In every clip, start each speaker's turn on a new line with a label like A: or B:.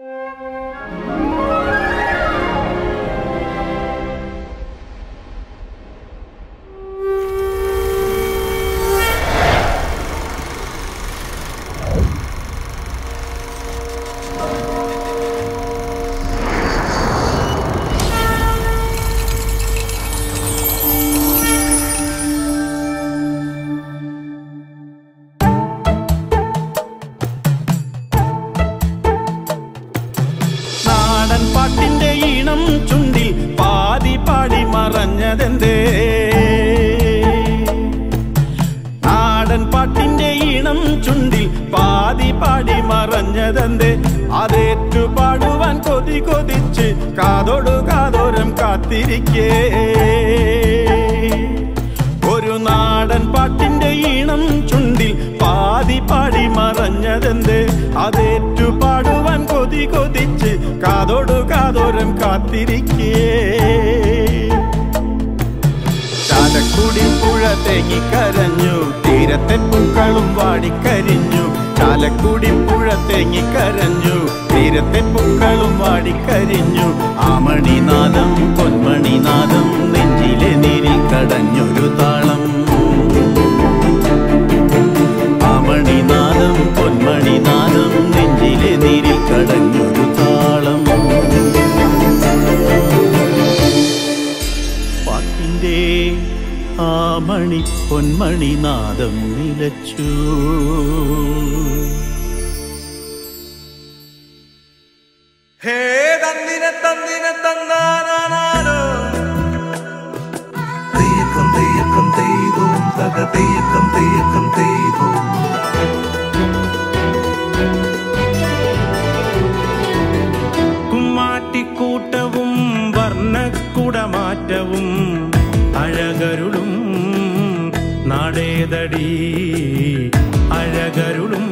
A: നാടൻ പാട്ടിന്റെ ഈണം ചുണ്ടിൽ പാതി പാടി മറഞ്ഞതെന്തേ അതേറ്റു പാടുവാൻ കൊതി കൊതിച്ച് കാതോടു കാതോരം കാത്തിരിക്കേ ഒരു നാടൻ പാട്ടിന്റെ ഈണം ചുണ്ടിൽ പാതി പാടി മറഞ്ഞതെന്തേ അതേറ്റു പാടുവാൻ കൊതി കൊതിച്ച് കാതോടു കാതോരം കാത്തിരിക്കേ ചാലക്കുടി പുഴ തേങ്ങിക്കരഞ്ഞു തീരത്തെ പൂക്കളും വാടിക്കരിഞ്ഞു ചാലക്കുടി പുഴ തേങ്ങിക്കരഞ്ഞു തീരത്തെ പൂക്കളും വാടിക്കരിഞ്ഞു ആമണിനാദം പൊന്മണിനാദം നെഞ്ചിലെ നീരിൽ കടഞ്ഞൊരു താളം ആമണിനാദം പൊന്മണിനാദം നെഞ്ചിലെ നീരിൽ കടഞ്ഞൊരു താളം പാട്ടിൻ്റെ ആ മണി പൊന്മണിനാദം നിലച്ചു
B: ഹേ തന്നിനെ തന്നിനെ തന്നാനാനോ തെയ്യക്കം തെയ്യക്കം തെയ്തു തക തെയ്യക്കം തെയ്യക്കം തെയ്തു
A: കുമ്മാട്ടിക്കൂട്ടവും വർണ്ണക്കുടമാറ്റവും അഴകരുളും നടേതടി അഴകരുളും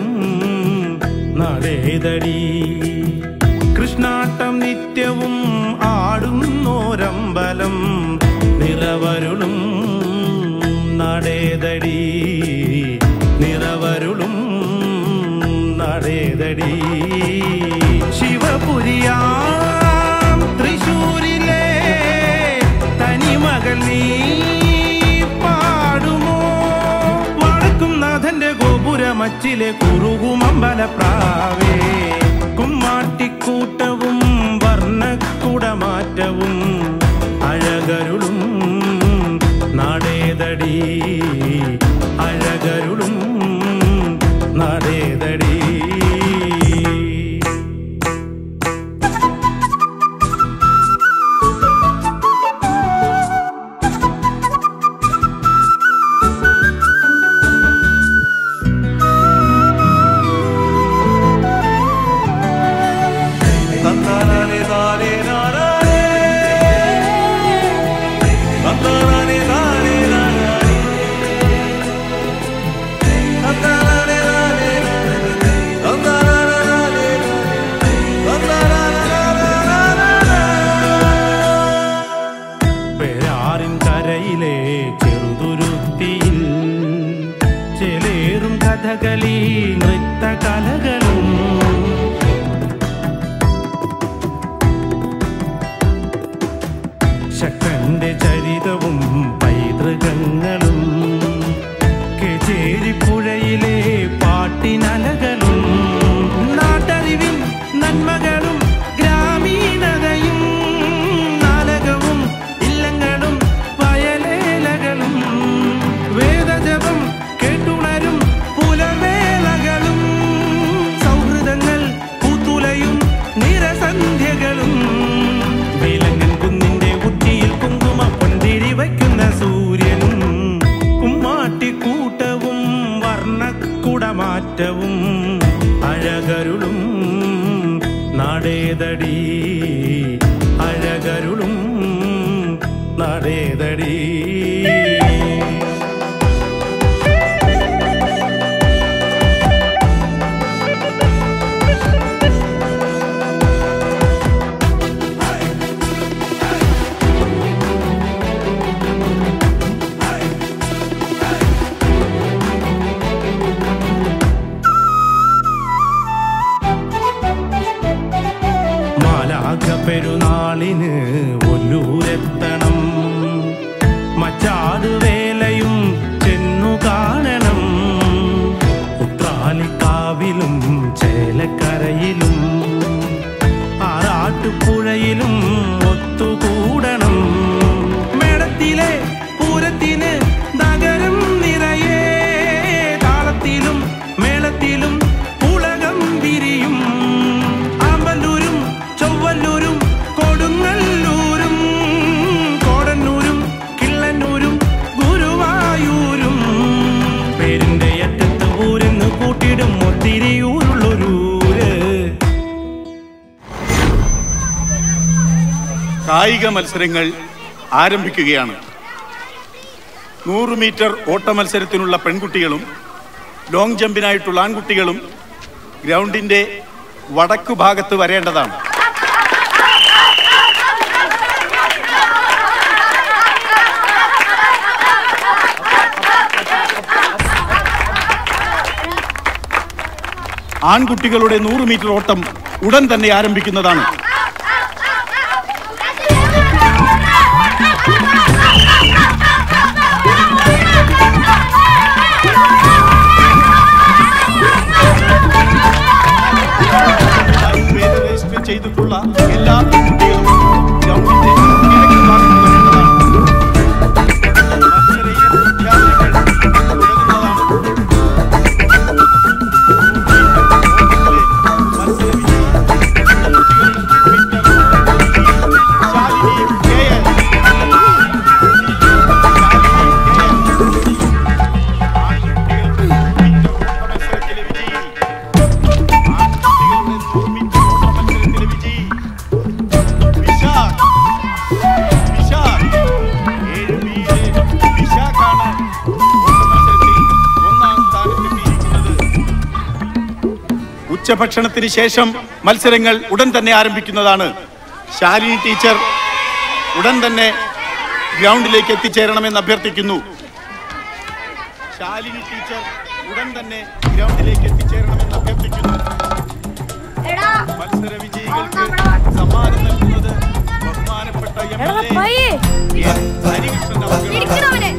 A: നടേതടി കൃഷ്ണാട്ടം നിത്യവും ആടുന്നോരമ്പലം നിറവരുളും നടേതടി നിറവരുളും നടേതടി ശിവപുരിയാം തൃശൂരിലെ തനിമകൾ നീ പാടുമോ വടക്കും നാഥന്റെ ഗോപുരമച്ചിലെ കുറുകുമമ്പലപ്രാവേ കുമ്മാട്ടിക്കൂട്ടവും വർണ്ണക്കുടമാറ്റവും അഴകരുളും നടേതടി അഴകരുളും നടേതടി കഥകളി നൃത്തകലകളും ശക്തന്റെ ചരിതവും പൈതൃകങ്ങളും കേച്ചേരിപ്പുഴയിലെ പാട്ടിനലകളും നാട്ടറിവിൻ നന്മകളും ഗ്രാമീണതയും നാലകവും ഇല്ലങ്ങളും വയലേലകളും വേദജപം കേട്ടുണരും പുലവേളകളും സൗഹൃദങ്ങൾ പൂത്തുലയും നിറസന്ധ്യകളും വേലങ്ങൻ കുന്നിന്റെ ഉച്ചിയിൽ കുങ്കുമ പൊന്തിരി വയ്ക്കുന്ന സൂര്യൻ കുമ്മാട്ടിക്കൂട്ടവും വർണ്ണക്കുടമാറ്റവും അഴകരുളും നടേതടി അഴകരുളും നടേതടി ഒല്ലൂരെത്തണം. മച്ചാടുവേലയും ചെന്നു കാണണം. ഉത്രാലിക്കാവിലും ചേലക്കരയിലും ആറാട്ടുപുഴയിലും ഒത്തുകൂടണം. മേടത്തിലെ പൂരത്തിന് നഗരം നിറയെ താളത്തിലും മേളത്തിലും ഉലകം വിരിയും. ആമ്പല്ലൂരും ചൊവ്വല്ലൂരും കൊടുങ്ങല്ലൂരും കോടന്നൂരും കിള്ളന്നൂരും ഗുരുവായൂരും പേരിന്റെ അറ്റത്ത് ഊരെന്ന് കൂട്ടിടും ഒത്തിരി ഊരുള്ളൊരൂര്.
C: കായിക മത്സരങ്ങൾ ആരംഭിക്കുകയാണ്. 100 മീറ്റർ ഓട്ട മത്സരത്തിനുള്ള പെൺകുട്ടികളും ലോങ് ജമ്പിനായിട്ടുള്ള ആൺകുട്ടികളും ഗ്രൗണ്ടിൻ്റെ വടക്കു ഭാഗത്ത് വരേണ്ടതാണ്. ആൺകുട്ടികളുടെ 100 മീറ്റർ ഓട്ടം ഉടൻ തന്നെ ആരംഭിക്കുന്നതാണ്. ചെയ്തിട്ടുള്ള എല്ലാ കുട്ടികളും ഗ്രൗണ്ടിന്റെ കിഴക്ക് ഭാഗത്ത് ഉച്ചഭക്ഷണത്തിന് ശേഷം മത്സരങ്ങൾ ഉടൻ തന്നെ ആരംഭിക്കുന്നതാണ്. ശാലിനി ടീച്ചർ ഉടൻ തന്നെ ഗ്രൗണ്ടിലേക്ക് എത്തിച്ചേരണമെന്ന് അഭ്യർത്ഥിക്കുന്നു. ശാലിനി ടീച്ചർ ഉടൻ തന്നെ ഗ്രൗണ്ടിലേക്ക് എത്തിച്ചേരണമെന്ന് അഭ്യർത്ഥിക്കുന്നു. മത്സര വിജയികൾക്ക് സമ്മാനം നൽകുന്നത് ബഹുമാനപ്പെട്ട ഹരികൃഷ്ണൻ അവരുടെ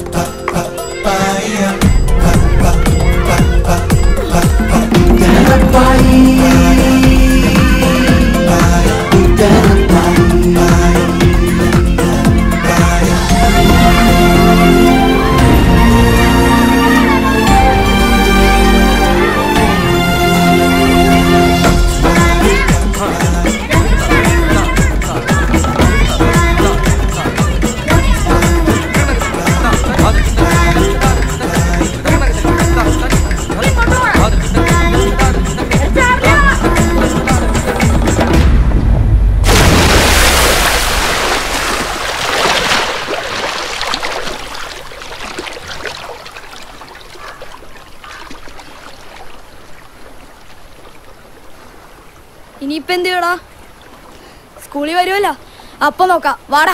D: ഇനിയിപ്പോ എന്ത് ചെയ്യടാ? സ്കൂളിൽ വരുമല്ലോ, അപ്പൊ നോക്കാം. വാടാ.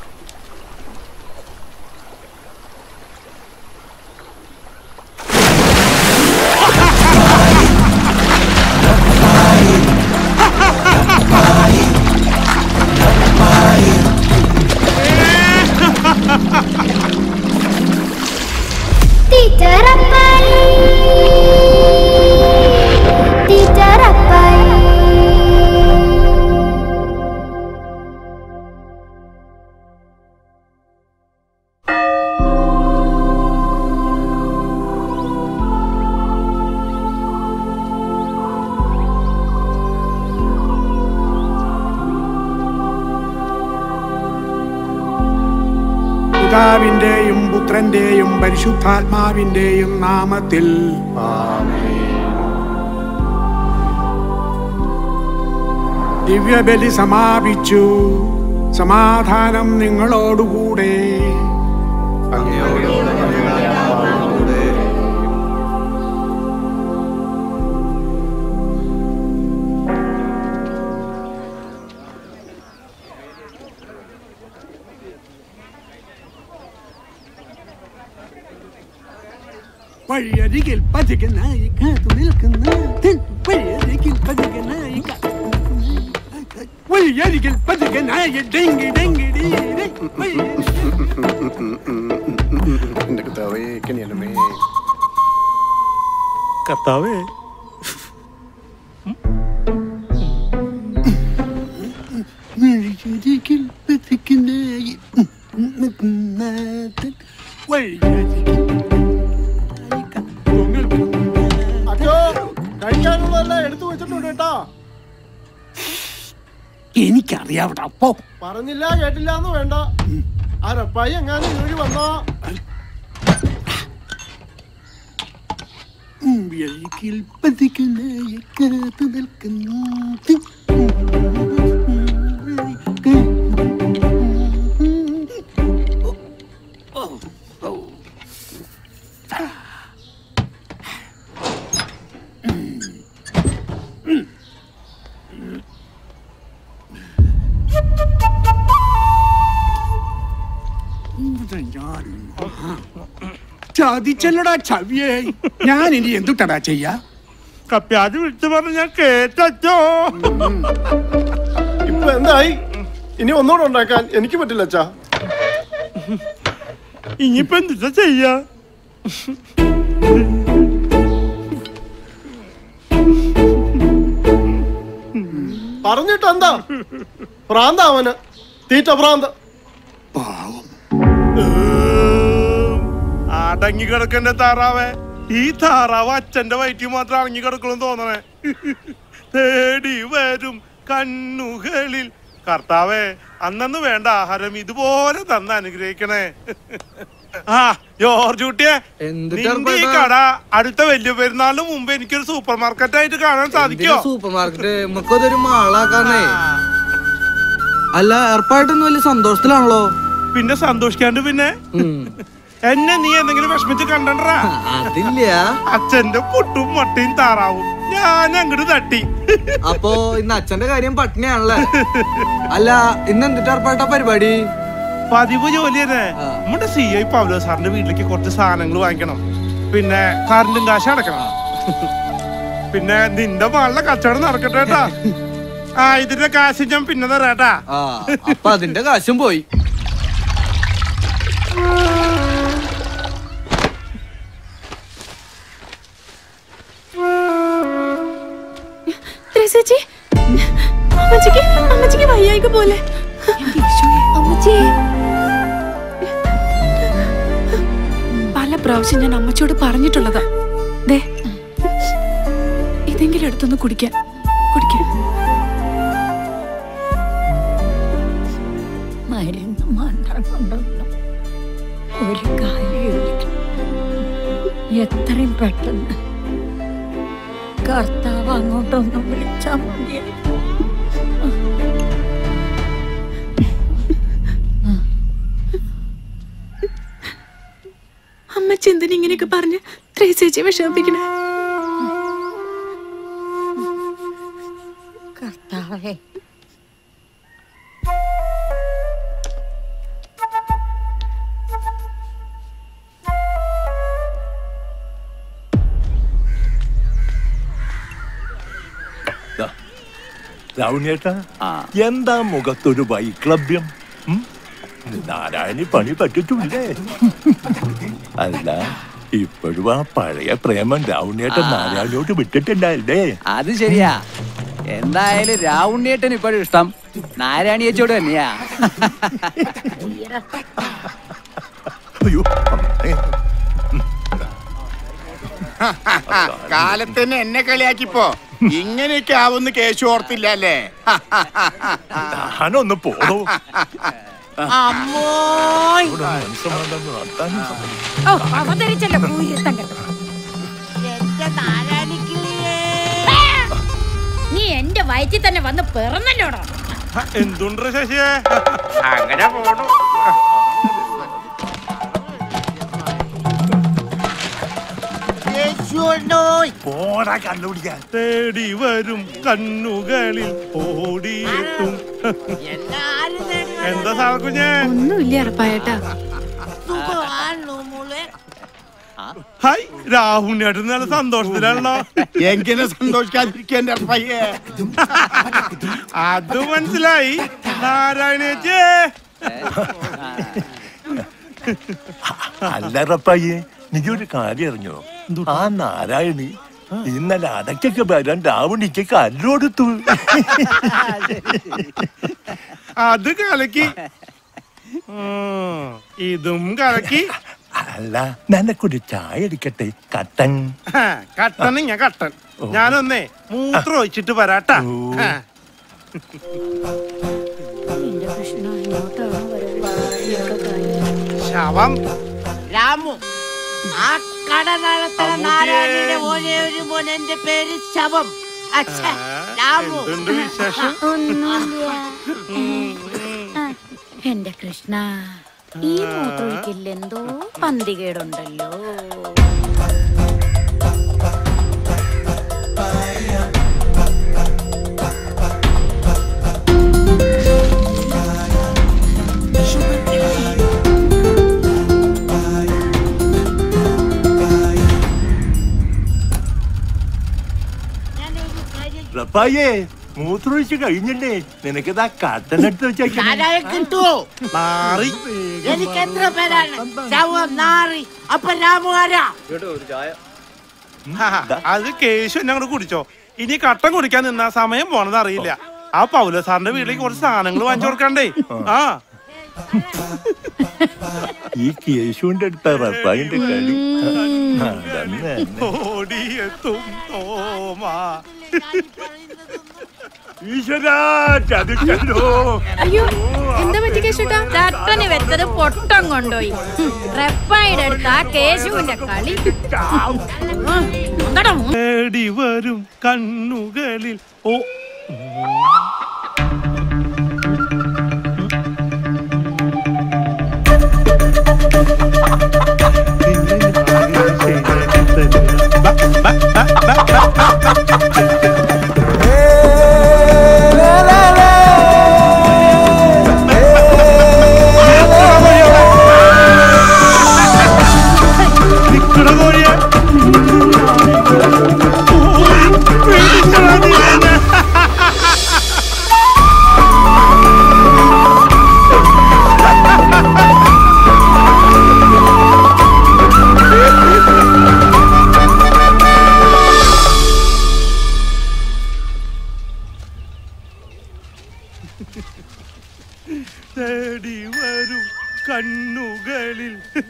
E: പിതാവിന്റെയും പുത്രന്റെയും പരിശുദ്ധാത്മാവിന്റെയും നാമത്തിൽ ദിവ്യബലി സമാപിച്ചു. സമാധാനം നിങ്ങളോടുകൂടെ. വഴിയരികിൽ പതികനായി കാത്തു നിൽക്കുന്ന വഴിയരികിൽ പതികനായി വഴിയരികിൽ പതികനായി ഡെങ്കി ഡെങ്കിടി എന്റെ കർത്താവേ കനിയണമേ.
A: കർത്താവേ
C: അച്ഛോ കഴിക്കാനുള്ളതെല്ലാം എടുത്തു വെച്ചിട്ടുണ്ട് കേട്ടോ.
E: എനിക്കറിയാവട്ടെ അപ്പോ
C: പറഞ്ഞില്ല കേട്ടില്ല എന്ന് വേണ്ട. ആ റപ്പായി എങ്ങാനും വീഴി വന്നോ.
E: വിളിക്കിൽ പതിക്കുന്ന കാത്തു നിൽക്കുന്നു. ചതിച്ചല്ലടാ ചവിയേ. ഞാൻ ഇനി എന്തുട്ടടാ ചെയ്യാ?
A: കപ്പ്യാജ് വിളിച്ചു പറഞ്ഞു ഞാൻ കേട്ടോ.
C: ഇപ്പൊ എന്തായി? ഇനി ഒന്നുകൂടെ ഉണ്ടാക്കാൻ എനിക്ക് പറ്റില്ല അച്ഛാ.
A: ഇനിയിപ്പോ എന്താ ചെയ്യാ?
C: പറഞ്ഞിട്ട് എന്താ? ഭ്രാന്ത അവന്, തീറ്റ ഭ്രാന്ത്.
A: അടങ്ങി കിടക്കണ്ട താറാവേ. ഈ താറാവ് അച്ഛന്റെ വയറ്റിൽ മാത്രം അടങ്ങി കിടക്കണം തോന്നണേ. തേടി വരും കണ്ണുകളിൽ. കർത്താവേ അന്നു വേണ്ട ആഹാരം ഇതുപോലെ തന്ന് അനുഗ്രഹിക്കണേ. ആ ജോർജ് കുട്ടിയെ, നിന്റെ ഈ കട അടുത്ത വലിയ പെരുന്നാളിന് മുമ്പ് എനിക്കൊരു സൂപ്പർ മാർക്കറ്റ് ആയിട്ട് കാണാൻ സാധിക്കോ?
F: സൂപ്പർ മാർക്കറ്റ് നമുക്കതൊരു മാളാക്കാന്നേ. അല്ല ഏർപ്പായിട്ടൊന്നും വലിയ സന്തോഷത്തിലാണല്ലോ.
A: പിന്നെ സന്തോഷിക്കാണ്ട് പിന്നെ എന്നെ നീ എന്തെങ്കിലും വിഷമിച്ച് കണ്ടണ്ടാ?
F: അതില്ല.
A: അച്ഛന്റെ പുട്ടും മട്ടയും താറാവും ഞാൻ അങ്ങോട്ട് തട്ടി.
F: അപ്പൊ ഇന്ന് അച്ഛന്റെ കാര്യം പട്ടിണിയാണല്ലേ? അല്ല ഇന്ന് എന്തിട്ട് ഏർപ്പാട്ട പരിപാടി?
A: പതിവ് ജോലി തന്നെ. നമ്മുടെ CI പൗലോ സാറിന്റെ വീട്ടിലേക്ക് കുറച്ച് സാധനങ്ങൾ വാങ്ങിക്കണം. പിന്നെ കറണ്ടും കാശ് അടക്കണം. പിന്നെ നിന്റെ മകളുടെ കച്ചവടം നടക്കട്ടെ കേട്ടാ. ആ ഇതിന്റെ കാശ് ഞാൻ പിന്നെ തരാട്ടാ.
F: അപ്പൊ അതിന്റെ കാശും പോയി.
G: അമ്മച്ചിക്ക് വയ്യായിക പോലെ. പല പ്രാവശ്യം ഞാൻ അമ്മച്ചിയോട് പറഞ്ഞിട്ടുള്ളതാ. ദേ ഇതെങ്കിലും എടുത്തൊന്ന് കുടിക്കാൻ.
H: മരുന്ന് മാത്രം കൊണ്ടൊന്നും ഒരു കാര്യമില്ല. എത്രയും പെട്ടെന്ന് കർത്താവ് അങ്ങോട്ടൊന്നും വിളിച്ചാൽ മതിയായി.
G: അമ്മച്ചി എന്തിനാ ഇങ്ങനെയൊക്കെ പറഞ്ഞ് ത്രേസ്യച്ചി വിഷമിപ്പിക്കണേ?
H: കർത്താവേ
I: രാവുണ്ണേട്ടാ, എന്താ മുഖത്തൊരു വൈക്ലഭ്യം? നാരായണി പണി പറ്റിട്ടില്ലേ? അല്ല ഇപ്പോഴും ആ പഴയ പ്രേമം രാവുണ്ണേട്ടൻ നാരായണിയോട്ട് വിട്ടിട്ടുണ്ടായില്ലേ?
J: അത് ശരിയാ. എന്തായാലും രാവുണ്ണിയേട്ടൻ ഇപ്പോഴും ഇഷ്ടം നാരായണിയേച്ചോട് തന്നെയാ.
C: കാലത്തന്നെ എന്നെ കളിയാക്കിപ്പോ ഇങ്ങനെയൊക്കെ ആവുന്ന കേശു ഓർത്തില്ല അല്ലേ?
I: ഞാനൊന്ന് പോണു.
H: നീ എന്റെ വയറ്റിൽ തന്നെ വന്ന് പിറന്നല്ലോടോ.
A: എന്തുണ്ട് ശശിയെ? അങ്ങനെ പോണു. തേടി വരും കണ്ണുകളിൽ ഓടിയെത്തും. എന്താ സാകുഞ്ഞേ?
G: ഒന്നുമില്ല അറപ്പായേട്ടാ.
A: ഹായ് രാഹുലിനായിട്ട് നല്ല സന്തോഷത്തിലാണല്ലോ.
C: എങ്ങനെ സന്തോഷിക്കാതിരിക്കാൻ
A: അത് മനസ്സിലായി നാരായണേച്ചേ.
I: അല്ലറപ്പയ്യേ, നീ ഒരു കാര്യം അറിഞ്ഞോ? ആ നാരായണി ഇന്നലെ അടക്കൊക്കെ വരാൻ രാവണിക്ക് കല്ലോടുത്തു.
A: അത് കലക്കി, ഇതും കലക്കി.
I: അല്ല, നനക്കൊരു ചായ അടിക്കട്ടെ? കട്ടൻ.
A: കട്ടൻ ഞാൻ കട്ടൻ. ഞാനൊന്നേ മൂത്രം ഒഴിച്ചിട്ട് വരാട്ടാ. ശവം
K: രാമു, ആ കട നടത്തുന്ന നാരായണിയുടെ ഒരേ ഒരു മോൻ, എന്റെ പേര് ശവം. അച്ഛാ, രാമു.
A: വിശേഷം?
H: എന്റെ കൃഷ്ണ, ഈ മൂത്രമൊഴിക്കലിൽ എന്തോ പന്തികേടുണ്ടല്ലോ.
I: റപ്പായേ, മൂത്രമൊഴിച്ച് കഴിഞ്ഞല്ലേ? നിനക്കിതാ കട്ടനെടുത്ത്
K: കിട്ടുവോ? എനിക്ക് എത്ര പേരാണ്? ശവം, നാറി. അപ്പൊ രാമു ആരാ?
A: അത് കേശു എന്നെ അങ്ങോട്ട് കുടിച്ചോ. ഇനി കട്ടൻ കുടിക്കാൻ നിന്നാ സമയം പോണത് അറിയില്ല. ആ പൗല സാറിന്റെ വീട്ടിലേക്ക് കുറച്ച് സാധനങ്ങൾ വാങ്ങിച്ചു കൊടുക്കണ്ടേ? ആ,
I: ഈ കേശുവിന്റെ അടുത്ത റപ്പായിന്റെ കളി.
A: ഓടിയെത്തും തോമാ.
G: അയ്യോ, എന്താ പറ്റി കേശുട്ടാ?
H: ചട്ടന് വെച്ചത് പൊട്ടം കൊണ്ടുപോയി. റെപ്പായുടെ അടുത്ത് ആ കേശുവിന്റെ കളി.
A: തേടി വരും കണ്ണുകളിൽ. ഓ, തേടി വരും കണ്ണുകളിൽ.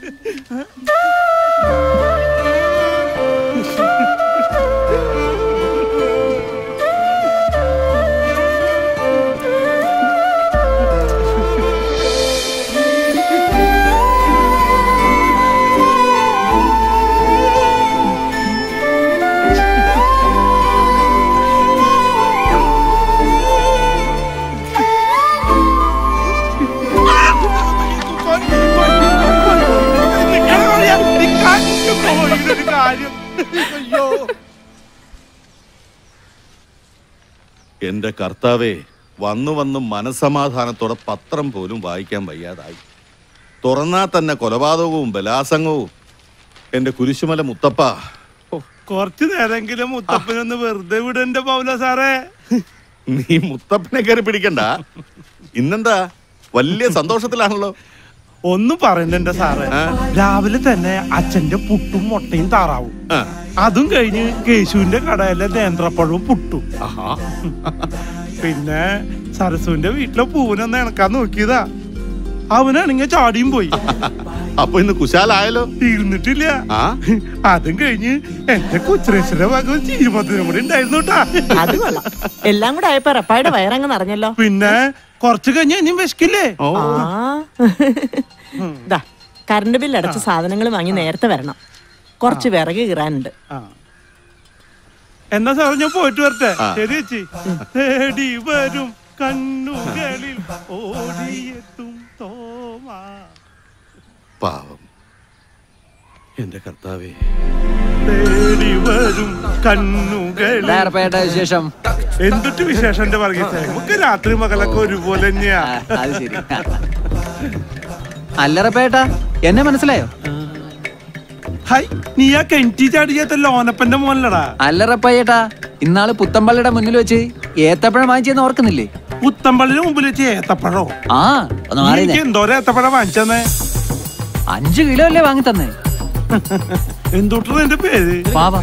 L: എന്റെ കർത്താവേ, വന്നു വന്ന് മനസ്സമാധാനത്തോടെ പത്രം പോലും വായിക്കാൻ വയ്യാതായി. തുറന്നാ തന്നെ കൊലപാതകവും ബലാസംഗവും. എന്റെ കുരിശുമല മുത്തപ്പ,
A: കുറച്ചു നേരെങ്കിലും മുത്തപ്പനൊന്ന് വെറുതെ വിടന്റെ പൗല സാറേ.
L: നീ മുത്തപ്പനെ കയറി പിടിക്കണ്ട. ഇന്നെന്താ വലിയ സന്തോഷത്തിലാണല്ലോ?
A: ഒന്നും പറയണ്ട സാറേ. രാവിലെ തന്നെ അച്ഛന്റെ പുട്ടും മുട്ടയും താറാവും, അതും കഴിഞ്ഞ് കേശുവിന്റെ കടയിലെ നേന്ത്രപ്പഴവും പുട്ടും. പിന്നെ സരസുവിന്റെ വീട്ടിലെ പൂവിനൊന്ന് ഇണക്കാൻ നോക്കിയതാ. അവനാണെങ്കിൽ ചാടിയും പോയി.
L: അപ്പൊ ഇന്ന് കുശാലായാലോ?
A: തീർന്നിട്ടില്ല. അതും കഴിഞ്ഞ് എന്റെ കൊച്ചുരേശ്വര ഭാഗം ചീമത്തിനും കൂടി ഉണ്ടായിരുന്നു കേട്ടാ.
K: അത് കൊള്ളാം. എല്ലാം കൂടെ ആയപ്പോ റപ്പായുടെ വയറങ്ങ് നിറഞ്ഞല്ലോ.
A: പിന്നെ കൊറച്ചു കഴിഞ്ഞ് ഇനിയും വിശക്കില്ലേ?
K: കറണ്ട് ബില്ല് അടച്ച സാധനങ്ങൾ വാങ്ങി നേരത്തെ വരണം. കുറച്ച് വിറക് കീറാനുണ്ട്.
A: എന്നാ സാറേ ഞാൻ പോയിട്ട് വരട്ടെ. ശരി ചേച്ചി. തേടി വരും കണ്ണുകളിൽ ഓടിയെത്തും തോമാ.
L: പാവം എന്റെ കർത്താവേ.
A: തേടി വരും കണ്ണുകളിൽ.
J: വിശേഷം
A: എന്തൊട്ട് വിശേഷം എന്റെ വർഗീസേ? നമുക്ക് രാത്രി മകളൊക്കെ ഒരുപോലെ തന്നെയാ.
J: അല്ലറപ്പേട്ട, എന്നെ മനസ്സിലായോ?
A: ഹായ്, നീ ആ കെൻറ്റി ചാടിയാത്ത ലോനപ്പന്റെ മോനല്ലടാ?
J: അല്ലറപ്പയ്യേട്ടാ, ഇന്നാള് പുത്തമ്പള്ളിയുടെ മുന്നിൽ വെച്ച് ഏത്തപ്പഴം വാങ്ങിച്ചെന്ന് ഓർക്കുന്നില്ലേ?
A: പുത്തമ്പള്ളിന് മുമ്പിൽ വെച്ച് ഏത്തപ്പഴോ?
J: ആ
A: എനിക്ക് എന്തോരം ഏത്തപ്പഴം വാങ്ങിച്ചെന്നേ?
J: 5 കിലോ അല്ലേ വാങ്ങി തന്നെ?
A: എന്തുട്ടാ എന്റെ പേര്?
J: വാവേ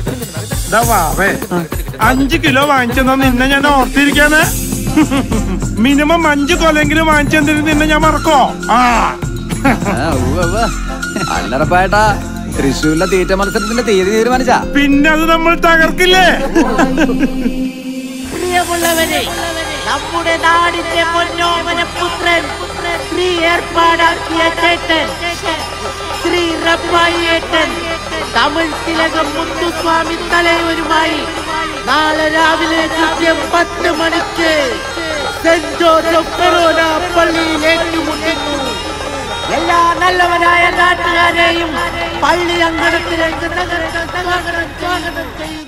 A: 5 കിലോ വാങ്ങിച്ചെന്നാ നിന്നെ ഞാൻ ഓർത്തിരിക്കാന്. മിനിമം 5 കൊലെങ്കിലും വാങ്ങിച്ചെന്തിന് നിന്നെ ഞാൻ മറക്കോ?
J: അല്ലറപ്പായിട്ടാ തൃശ്ശൂരിലെ തീറ്റ മത്സരത്തിന്റെ തീയതി തീരുമാനിച്ചാ
A: പിന്നെ അത് നമ്മൾ തകർക്കില്ലേ?
K: പ്രിയമുള്ളവരെ, നമ്മുടെ നാടിന്റെ പൊന്നോമന പുത്രൻ ശ്രീ ഏർപ്പാടാക്കിയ ചേട്ടൻ ശ്രീ റബ്ബായിയേട്ടൻ തമിഴ് തിലകം മുത്തുസ്വാമി തലവരുമായി നാളെ രാവിലെ കൃത്യം 10 മണിക്ക് സെന്റ് ജോസഫ് ഫെറോന പള്ളിയിൽ ഏറ്റുമുട്ടുന്നു. എല്ലാ നല്ലവരായ നാട്ടുകാരെയും പള്ളി അങ്കണത്തിലേക്ക് സ്വാഗതം ചെയ്യുന്നു.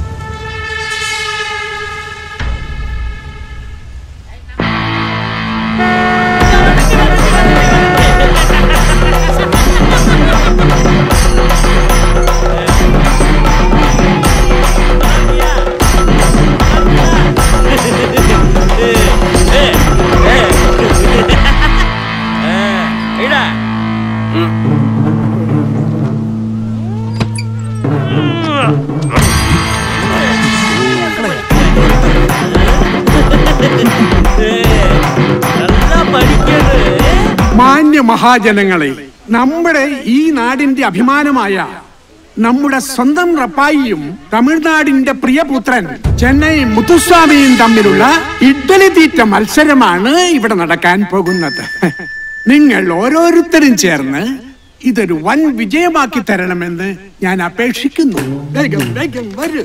E: മാന്യ മഹാജനങ്ങളെ, നമ്മുടെ ഈ നാടിന്റെ അഭിമാനമായ നമ്മുടെ സ്വന്തം റപ്പായിയും തമിഴ്നാടിന്റെ പ്രിയപുത്രൻ ചെന്നൈ മുത്തുസ്വാമിയും തമ്മിലുള്ള ഇഡ്ഡലി തീറ്റ മത്സരമാണ് ഇവിടെ നടക്കാൻ പോകുന്നത്. നിങ്ങൾ ഓരോരുത്തരും ചേർന്ന് ഇതൊരു വൻ വിജയമാക്കി തരണമെന്ന് ഞാൻ അപേക്ഷിക്കുന്നു. വേഗം വേഗം വരൂ.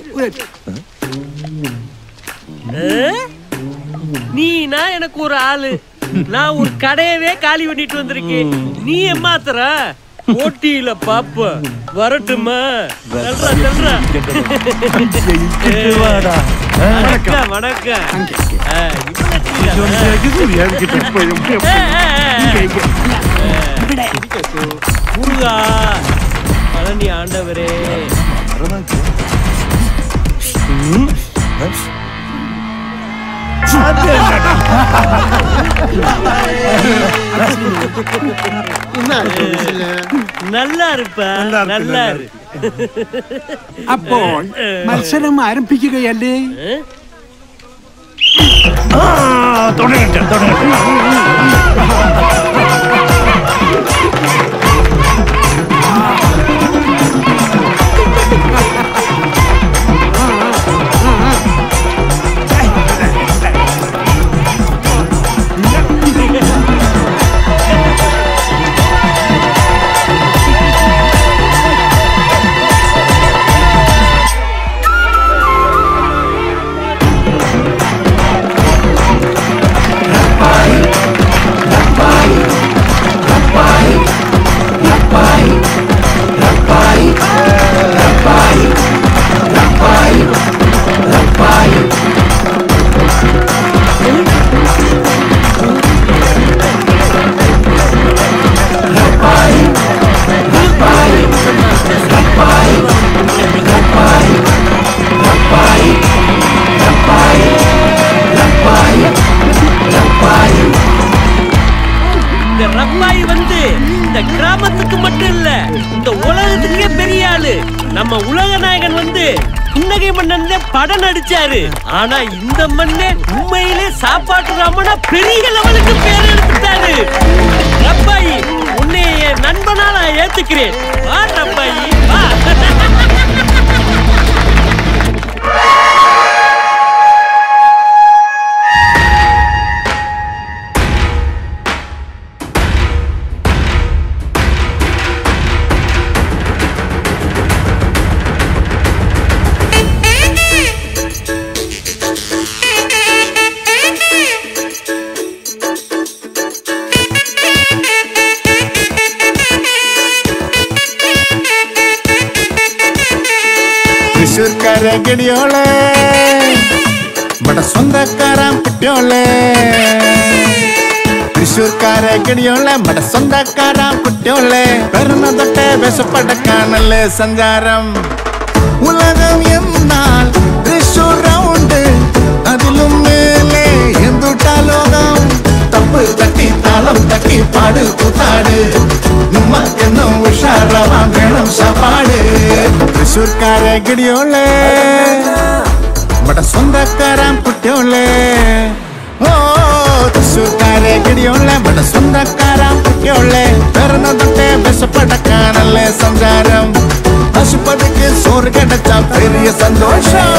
M: நீனா எனக்கு ஒரு ஆளு, நான் ஒரு கடையவே காலி பண்ணிட்டு வந்திருக்கேன். நீ ஏமாத்துற போட்டியில பாப்ப வரட்டுமா? வணக்கம் வணக்கம். முருகா பழனி ஆண்டவரே, நல்லா இருப்ப நல்லா இரு.
E: അപ്പോൾ മത്സരം ആരംഭിക്കുകയല്ലേ?
I: തുടങ്ങട്ടെ തുടങ്ങട്ടെ. ரப்பாய் வந்து இந்த கிராமத்துக்கு மட்டும் இல்ல, இந்த உலகத்துக்கே பெரிய ஆளு. நம்ம உலக நாயகன் வந்து புன்னகை மன்னன் படம் நடிச்சாரு. ஆனா இந்த மண்ணே உண்மையிலே சாப்பாட்டு ராமனா பெரிய லெவலுக்கு பேர் எடுத்துட்டாரு. ரப்பாய், உன்னை என் நண்பனா நான் ஏத்துக்கிறேன். வா ரப்பாய் வா.
N: തൃശ്ശൂർക്കാരെ ഗടിയോളെ ഇവിടെ സ്വന്തക്കാരാൻ കുട്ടിയോളെ. തൃശ്ശൂർക്കാരെ ഗടിയോളെ ഇവിടെ സ്വന്തക്കാരാൻ കുട്ടിയോളെ. പെരുന്ന തൊട്ടേ വിശപ്പടക്കാണല്ലേ സഞ്ചാരം. ഉലകം എന്നാൽ തൃശ്ശൂർ റൗണ്ട്, അതിലും മേലെ എന്തു കൂട്ടാലോകം തപ്പ് തട്ടി താളം തട്ടി പാട് കൂത്താട് നമ്മക്കെന്നും ഉഷാറാവാൻ വേണം സപാട് തൃശ്ശൂർക്കാരെ ഗിടിയോളെ നമ്മുടെ സ്വന്തക്കാരാം കുട്ടിയോളെ ഓ തൃശ്ശൂർക്കാരെ ഗിടിയോളെ നമ്മുടെ സ്വന്തക്കാരാം കുട്ടിയോളെ പിറന്നതൊട്ടെ വിശപ്പടക്കാനല്ലേ സഞ്ചാരം പശുപതിക്ക് സോറ് കിടച്ച പെരിയ സന്തോഷം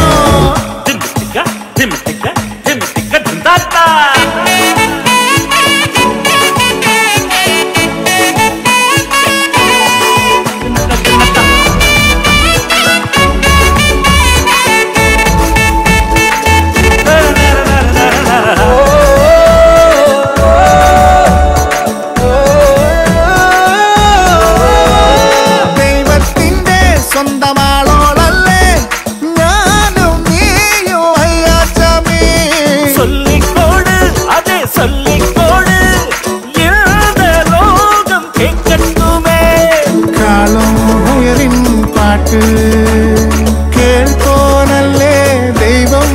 N: കേൾക്കോനല്ലേ ദൈവം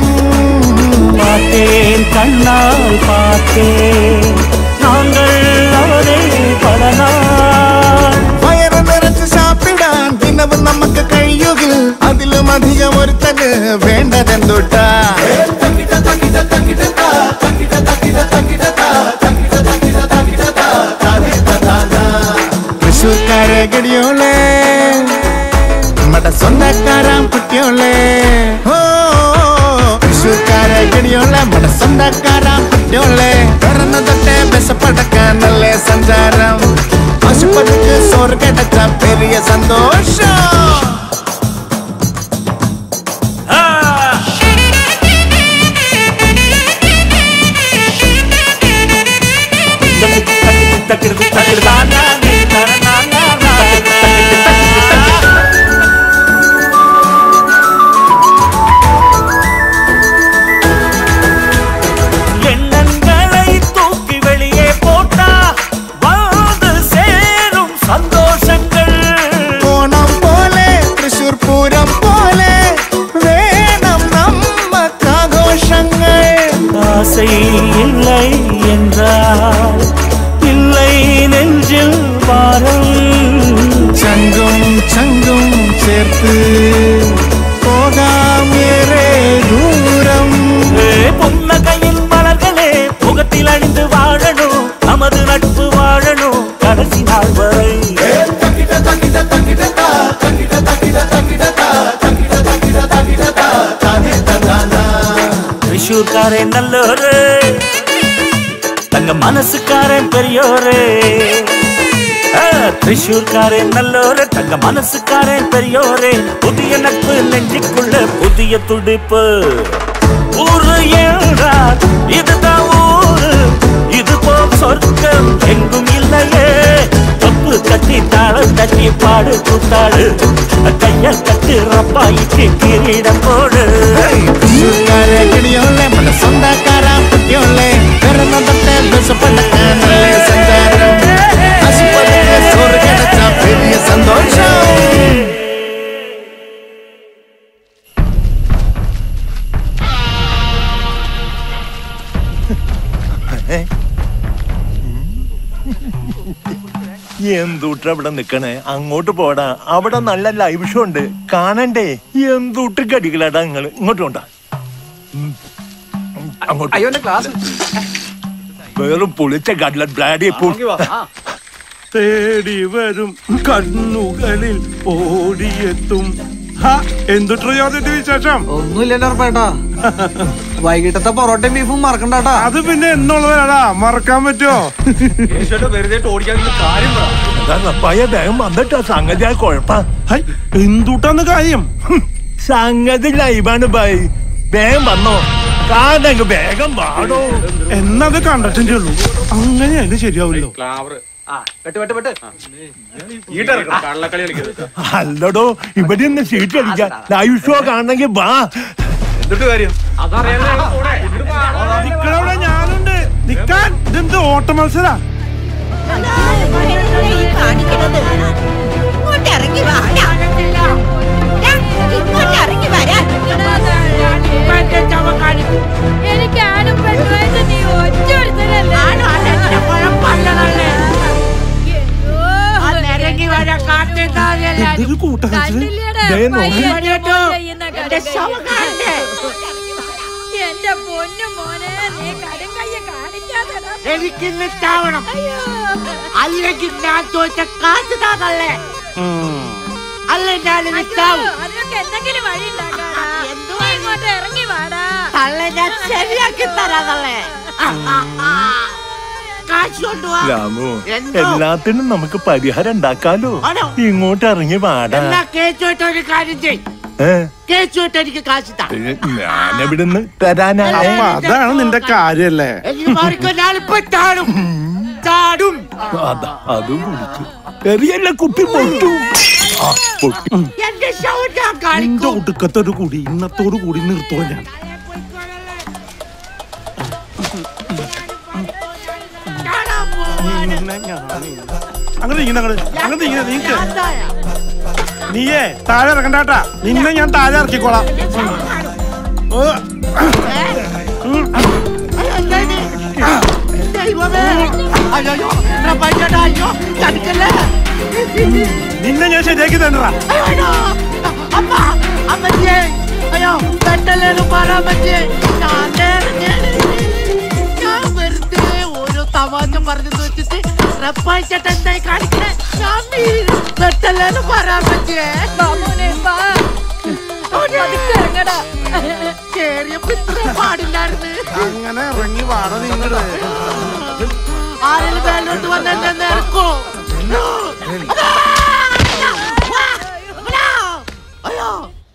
O: കണ്ണാൽ പാത്തേ നാങ്കൾ അവരെ പടനാൾ
N: വയറ് നിറച്ച് സാപ്പിടാൻ ദിനവും നമുക്ക് കഴിയുകിൽ അതിലും അധികം ഒരുത്തന് വേണ്ടതെന്തുട്ടാ തൃശ്ശൂർക്കാരെ ഗടിയോളെ നമ്മുടെ സ്വന്തക്കാരാം കുട്ടിയോളെ ഓ തൃശ്ശൂർക്കാരെ ഗടിയോളെ നമ്മുടെ സ്വന്തക്കാരാം കുട്ടിയോളെ പിറന്നതൊട്ടെ വിശപ്പടക്കാനല്ലേ സഞ്ചാരം പശുപതിക്ക് സോറ് കിടച്ച പെരിയ സന്തോഷം
O: இல்லை என்றால் இல்லை நெஞ்சில் பாரம்
N: சங்கும் சங்கும் சேர்த்து போகாம் ஏறே தூரம்
O: புன்னகையின் மலர்களே முகத்தில் அணிந்து வாழணும் நமது நட்பு வாழணும் கடைசி நாள் வரை തൃശ്ശൂർക്കാരൻ നല്ലോര് തങ്ക മനസ്സുകാരൻ പെരിയോര് തൃശ്ശൂർക്കാരൻ നല്ലോര് തങ്ക മനസ്സുകാരൻ പെരിയോര് പുതിയ നட்பு നെഞ്ചിക്കുള്ള പുതിയ തുടിപ്പ് ஊரு என்றால் இதுதான் ஊரு இது போல் சொர்க்கம் எங்கும் இல்லையே தப்பு தட்டி தாளம் தட்டி பாடு கூத்தாடு கைய கட்டு ரப்பாய்க்கு கிரீடம் போடு
N: തൃശ്ശൂർക്കാരെ ഗടിയോളെ നമ്മുടെ സ്വന്തക്കാരാം കുട്ടിയോളെ പിറന്നതൊട്ടെ വിശപ്പടക്കാനല്ലേ സഞ്ചാരം പശുപതിക്ക് സോറ് കിടച്ച പെരിയ സന്തോഷം
P: എന്തൂട്ട അവിടെ നിക്കണേ അങ്ങോട്ട് പോടാ അവിടെ നല്ല ലൈവ് ഷോ ഉണ്ട് കാണണ്ടേ എന്തൂട്ട് കടികളാടാ നിങ്ങള് ഇങ്ങോട്ട് കൊണ്ടാ അങ്ങോട്ട് വെറും പൊളിച്ച കട്ലറ്റ് ബ്ലാഡി
A: തേടി വരും കണ്ണുകളിൽ ഓടിയെത്തും എന്തുട്ടോ വിശേഷം
F: ഒന്നുമില്ലല്ലോ ഉറപ്പായിട്ടാ വൈകിട്ടത്തെ പൊറോട്ടയും ബീഫും മറക്കണ്ടാട്ടാ
A: അത് പിന്നെ എന്നുള്ളതാടാ മറക്കാൻ പറ്റുമോ
P: വെറുതെ വേഗം വന്നിട്ടാ സംഗതി കുഴപ്പ
A: എന്തുട്ടാന്ന് കാര്യം
P: സംഗതി ലൈവാണ് ബൈ വേഗം വന്നോ കാണ വേഗം പാടോ
A: എന്നത് കണ്ടിട്ടേ ഉള്ളൂ അങ്ങനെയായാലും ശരിയാവില്ലോ
P: അല്ലടോ ഇവിടെ ഒന്ന് സീറ്റ് കളിക്കാം ലൈവ് ഷോ കാണണമെങ്കിൽ വാ
A: നിക്കടവിടെ ഞാനുണ്ട് നിക്കാൻ ഇതെന്ത് ഓട്ട മത്സരാ
H: എനിക്ക് ആരും പെണ്ണുമായിട്ട് നീ എന്റെ പൊന്നു മോനെ നീ കടുങ്കയ്യ കാണിക്കാതെടാ.
K: എനിക്കിന്ന് ചാവണം. അല്ലെങ്കിൽ ഞാൻ ചോദിച്ച കാശ് താതല്ലേ. അല്ല ഞാനിന്ന് ചാവും.
H: അതിനൊക്കെ എന്തെങ്കിലും വഴി ഉണ്ടാക്കാടാ. നീ ഇങ്ങോട്ട് ഇറങ്ങി വാടാ.
K: തള്ളെ ഞാൻ ശരിയാക്കി തരാതല്ലേ. കാശ് കൊണ്ടുവാ.
P: രാമു, എല്ലാത്തിനും നമുക്ക് പരിഹാരം ഉണ്ടാക്കാലോ. ഇങ്ങോട്ട് ഇറങ്ങി വാടാ.
K: എന്നാ കേച്ചോട്ട് ഒരു കാര്യം ചെയ്. കേച്ചോട്ട് എനിക്ക് കാശ് താ.
P: ഞാനെവിടുന്ന് തരാനാ?
A: അതാണ് നിന്റെ കാര്യല്ലേ?
K: എനിക്ക് മാറിക്കോ. ഞാനിപ്പോ ചാടും. ചാടും.
P: അതും കുടിച്ചു. ചെറിയല്ല കുപ്പി പൊട്ടു.
K: എന്റെ ഷോ ഞാൻ കാണിക്കും.
A: നിന്റെ ഒടുക്കത്തൊരു കൂടി ഇന്നത്തോടു കൂടി നിർത്തോ ഞാൻ. അങ്ങനെ നീക്ക്. നീയേ താഴെ ഇറക്കണ്ടാട്ടാ. നിന്നെ ഞാൻ താഴെ ഇറക്കിക്കോളാം. നിന്നെ ഞാൻ ശരിയാക്കി തന്നടാ.
K: അയ്യോ പെട്ടല്ലേലും പറയാൻ പറ്റേ. ഞാൻ വെറുതെ ഓരോ തമാശ പറഞ്ഞു വെച്ചിട്ട് റപ്പായിച്ചിട്ട് എന്തായി കാണിക്കണേ. ഞാൻ പെട്ടല്ലേലും പറയാൻ പറ്റേ. കേറിയപ്പോ ഇത്ര പാടില്ലായിരുന്നു.
A: അങ്ങനെ ഇറങ്ങി വാട നിങ്ങള്.
K: ആരെങ്കിലും മേലോട്ട് വന്ന് എന്നെ ഇറക്കോ. അയ്യോ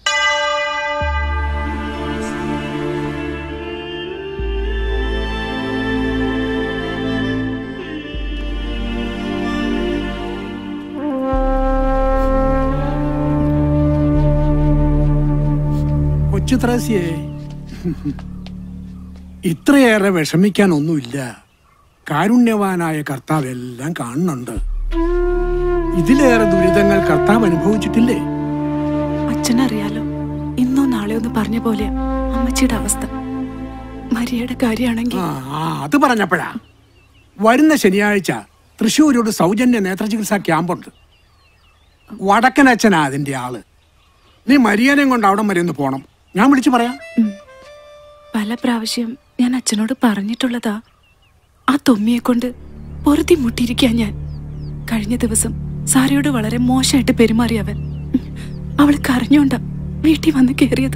E: കൊച്ചുത്രേസ്യേ, ഇത്രയേറെ വിഷമിക്കാനൊന്നുമില്ല. കാരുണ്യവാനായ കർത്താവ് എല്ലാം കാണുന്നുണ്ട്. ഇതിലേറെ ദുരിതങ്ങൾ കർത്താവ് അനുഭവിച്ചിട്ടില്ലേ?
Q: അച്ഛനറിയാലോ, ഇന്നോ നാളെയോ ഒന്ന് പറഞ്ഞ പോലെ അമ്മച്ചിയുടെ അവസ്ഥ. മരിയയുടെ കാര്യമാണെങ്കിൽ
E: അത് പറഞ്ഞപ്പോഴാ വരുന്ന ശനിയാഴ്ച തൃശ്ശൂരോട് സൗജന്യ നേത്രചികിത്സാ ക്യാമ്പുണ്ട്. വടക്കനച്ഛനാ അതിന്റെ ആള്. നീ മരിയനെയും കൊണ്ട് അവിടം വരെ ഒന്ന് പോണം. ഞാൻ വിളിച്ചു പറയാം.
Q: പല പ്രാവശ്യം ഞാൻ അച്ഛനോട് പറഞ്ഞിട്ടുള്ളതാ. ആ തൊമ്മിയെ കൊണ്ട് പൊറുതി മുട്ടിയിരിക്കാൻ ഞാൻ. കഴിഞ്ഞ ദിവസം സാരയോട് വളരെ മോശമായിട്ട് പെരുമാറിയവൻ. അവൾ കരഞ്ഞോണ്ട വീട്ടിൽ വന്ന് കേറിയത്.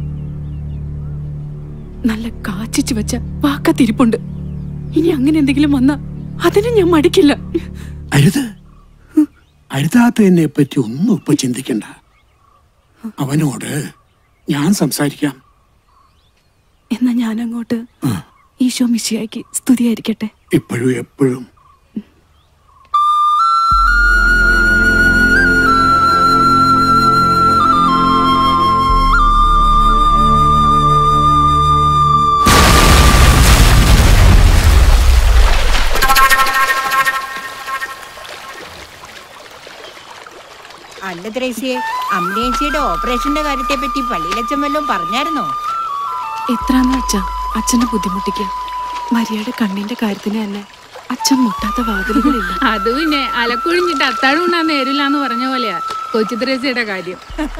Q: നല്ല കാച്ചിച്ചു വെച്ച വാക്കത്തിരിപ്പുണ്ട്. ഇനി അങ്ങനെ എന്തെങ്കിലും വന്നാ അതിന് ഞാൻ മടിക്കില്ല.
E: അരുത്, അരുതാത്തതിനെ പറ്റി ഒന്നും ഇപ്പൊ ചിന്തിക്കണ്ട. അവനോട് ഞാൻ സംസാരിക്കാം.
Q: എന്നാ ഞാനങ്ങോട്ട്. ഈശോ മിശിഹായ്ക്ക് സ്തുതിയായിരിക്കട്ടെ.
E: ഇപ്പോഴും എപ്പോഴും.
R: അല്ല ത്രേസ്യേ, അമ്മേച്ചിയുടെ ഓപ്പറേഷന്റെ കാര്യത്തെ പറ്റി പള്ളിയിലച്ഛൻ വല്ലതും പറഞ്ഞായിരുന്നോ?
Q: എത്രാന്ന് വെച്ചാ അച്ഛനെ ബുദ്ധിമുട്ടിക്കുക. മരിയയുടെ കണ്ണിന്റെ കാര്യത്തിന് തന്നെ അച്ഛൻ മുട്ടാത്ത വാതിലുകളില്ല.
G: അത് പിന്നെ അലക്കുഴിഞ്ഞിട്ട് അത്താഴം ഉണ്ണാൻ നേരില്ലാന്ന് പറഞ്ഞ പോലെയാ കൊച്ചു ത്രേസ്യയുടെ കാര്യം.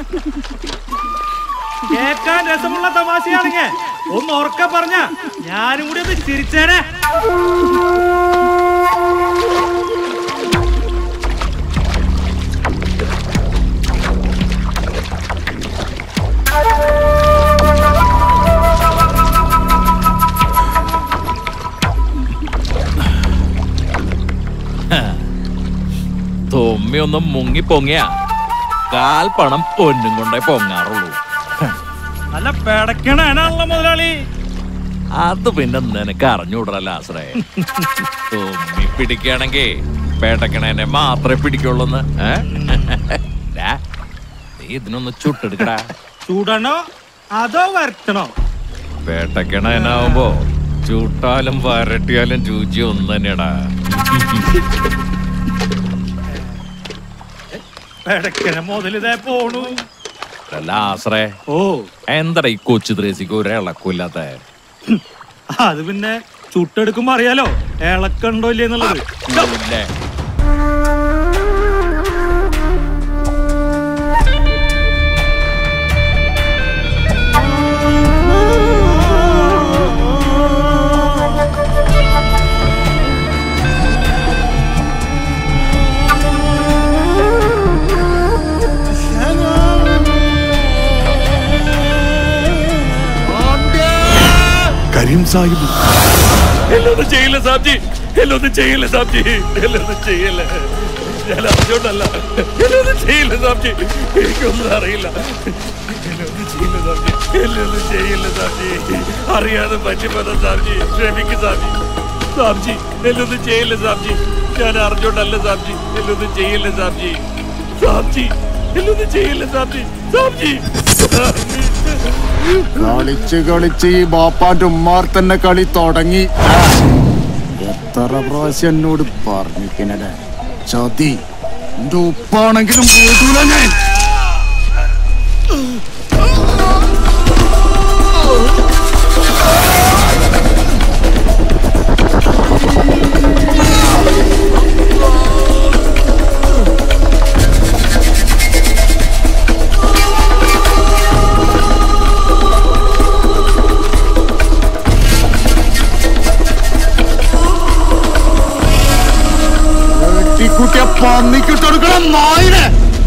S: കേൾക്കാൻ രസമുള്ള തമാശയാണെങ്കിൽ ഒന്ന് ഉറക്കെ പറഞ്ഞ ഞാനും കൂടി ഒന്ന് ചിരിച്ചേനെ.
T: തൊമ്മിയൊന്നും മുങ്ങി പൊങ്ങിയ കാൽ പണം പൊന്നും കൊണ്ടേ പൊങ്ങാറുള്ളൂ.
S: നല്ല പെടക്കണാണല്ലോ മുതലാളി.
T: അത് പിന്നെ നിനക്ക് അറിഞ്ഞൂടല്ല ആശ്രയ. തൊമ്മി പിടിക്കുകയാണെങ്കിൽ പേടക്കണേനെ മാത്രമേ പിടിക്കുള്ളൂന്ന്. നീ ഇതിനൊന്ന് ചുട്ടെടുക്കടാ.
S: ചൂടണോ അതോ വരട്ടണോ?
T: പേട്ടക്കണേനാവുമ്പോ ചൂട്ടാലും വരട്ടിയാലും രുചി ഒന്ന് തന്നെയാടാ.
S: മുതലിതേ പോണു.
T: ആശ്രയ, എന്താ ഈ കൊച്ചു ത്രേസിക്ക് ഒരു ഇളക്കൂല്ലാത്ത?
S: അത് പിന്നെ ചുട്ടെടുക്കുമ്പോ അറിയാലോ ഇളക്കണ്ടോ ഇല്ലേ എന്നുള്ളത്.
N: സാഹിബ്.
T: എന്നൊന്നും ചെയ്യില്ല സാബ്ജി, എന്നൊന്നും ചെയ്യില്ല സാബ്ജി, എന്നൊന്നും ചെയ്യില്ല. ഞാൻ അറിഞ്ഞോണ്ടല്ല, എന്നൊന്നും ചെയ്യില്ല സാബ്ജി, എനിക്കൊന്നും അറിയില്ല. എന്നൊന്നും ചെയ്യില്ല സാബ്ജി, എന്നൊന്നും ചെയ്യില്ല സാബ്ജി, അറിയാതെ പറ്റിപ്പോന്ന സാബ്ജി, ക്ഷമിക്ക് സാബ്ജി. സാബ്ജി എന്നൊന്നും ചെയ്യില്ല സാബ്ജി, ഞാൻ അറിഞ്ഞോണ്ടല്ല സാബ്ജി, എന്നൊന്നും ചെയ്യില്ല സാബ്ജി. സാബ്ജി എന്നൊന്നും ചെയ്യില്ല സാബ്ജി, സാബ്ജി.
N: കളിച്ച് കളിച്ച് ഈ ബാപ്പാന്റെ ഉമ്മാർ തന്നെ കളി തുടങ്ങി. എത്ര പ്രാവശ്യം എന്നോട് പറഞ്ഞിക്കണേ ചതി. എന്റെ ഉപ്പാണെങ്കിലും പോകൂല ഞാൻ. കുട്ടിയെ പന്നിക്കിട്ടെടുക്കണം നായിനെ.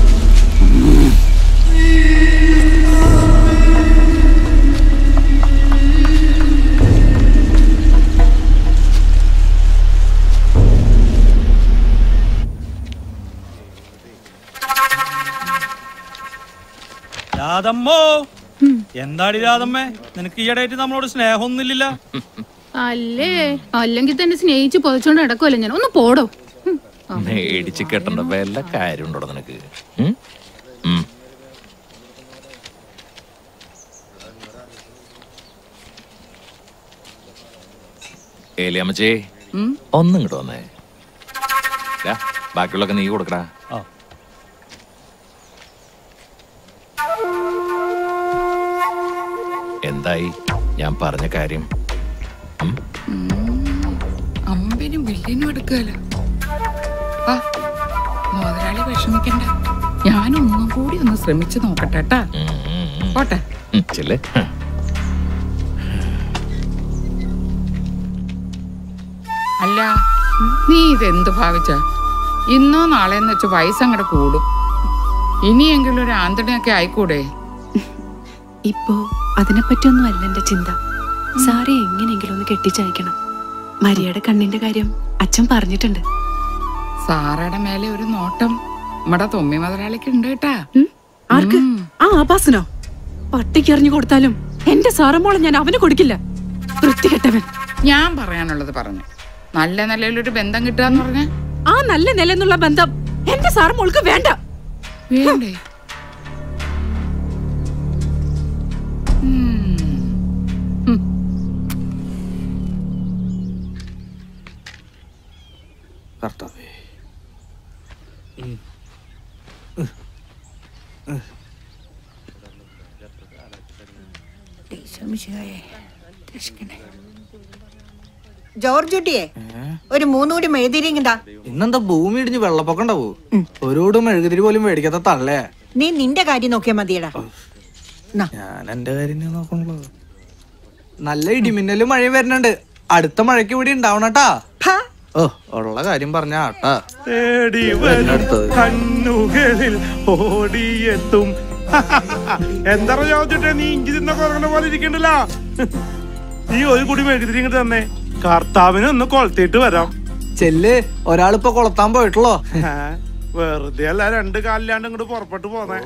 S: രാധമ്മോ, എന്താടി രാധമ്മേ, നിനക്ക് ഈയിടെയായിട്ട് നമ്മളോട് സ്നേഹമൊന്നുമില്ല.
G: അല്ലേ, അല്ലെങ്കിൽ തന്നെ സ്നേഹിച്ച് പൊതിച്ചോണ്ട് നടക്കുമല്ലോ ഞാൻ. ഒന്ന് പോടോ.
T: മേടിച്ച് കെട്ടണ്ട വല്ല കാര്യം ഉണ്ടോ നിനക്ക്? ഏലിയമ്മച്ചേ, ഒന്നും ഇങ്ങോട്ട് വന്നേ. ബാക്കിയുള്ളൊക്കെ നീ കൊടുക്കടാ. എന്തായി ഞാൻ പറഞ്ഞ കാര്യം?
U: അമ്പനും വില്ലിനും എടുക്കാല. മുതലാളി വിഷമിക്കണ്ട, ഞാനൊന്നും കൂടി ഒന്ന് ശ്രമിച്ചു നോക്കട്ടെ. പോട്ടെ. അല്ല, നീ ഇതെന്ത് ഭാവിച്ച? ഇന്നോ നാളെന്ന് വെച്ച് വയസ്സങ്ങടെ കൂടും. ഇനിയെങ്കിലും ഒരു ആന്തണിയൊക്കെ ആയിക്കൂടെ?
Q: ഇപ്പോ അതിനെപ്പറ്റിയൊന്നും അല്ല എന്റെ ചിന്ത. സാറെ എങ്ങനെയെങ്കിലും ഒന്ന് കെട്ടിച്ചയക്കണം. മരിയയുടെ കണ്ണിന്റെ കാര്യം അച്ഛൻ പറഞ്ഞിട്ടുണ്ട്.
U: സാറയുടെ മേലെ ഒരു നോട്ടം നമ്മുടെ തൊമ്മി മുതലാളിക്ക് ഉണ്ട് കേട്ടാ.
Q: ആർക്ക്? ആ ആഭാസനോ? പട്ടിക്ക് എറിഞ്ഞു കൊടുത്താലും എന്റെ സാറമ്മോളെ ഞാൻ അവന് കൊടുക്കില്ല. വൃത്തികെട്ടവൻ.
U: ഞാൻ പറയാനുള്ളത് പറഞ്ഞു. നല്ല നിലയിലൊരു ബന്ധം കിട്ടുകയെന്ന് പറഞ്ഞ
Q: ആ നല്ല നിലന്നുള്ള ബന്ധം എന്റെ സാറമ്മോൾക്ക് വേണ്ട.
U: വേണ്ടേ?
F: കർത്താവേ,
R: ജോർജ് കുട്ടിയെ ഒരു 3 കൂടി മെഴുതിരിങ്ങണ്ടാ.
F: ഇന്നെന്താ ഭൂമി ഇടിഞ്ഞ് വെള്ളപ്പൊക്കം ഉണ്ടാവൂ? ഒരോട് മെഴുകുതിരി പോലും മേടിക്കാത്ത തള്ളേ.
R: നീ നിന്റെ കാര്യം നോക്കിയാ മതിയടാ.
F: ഞാൻ എന്റെ കാര്യം നോക്കണല്ലോ. നല്ല ഇടിമിന്നലും മഴയും വരുന്നുണ്ട്. അടുത്ത മഴയ്ക്ക് ഇവിടെ ഉണ്ടാവണട്ടാ. ഓ, ഉള്ള കാര്യം പറഞ്ഞ ആട്ടാ.
A: കണ്ണുകളിൽ ഓടിയെത്തും. എന്താ ചോദിച്ചിട്ടേ നീ ഇഞ്ചി തിന്ന കുറങ്ങണ പോലെ ഇരിക്കണ്ടല്ല. നീ ഒരു കൂടി മെഴുകുതിരി ഇങ്ങോട്ട് തന്നെ. കർത്താവിന് ഒന്ന് കൊളത്തിട്ട് വരാം.
F: ചെല്ല്, ഒരാളിപ്പോ കൊളത്താൻ പോയിട്ടുള്ളോ?
A: വെറുതെ അല്ല, 2 കാലിലാണ്ട് ഇങ്ങോട്ട് പുറപ്പെട്ടു പോന്നേ.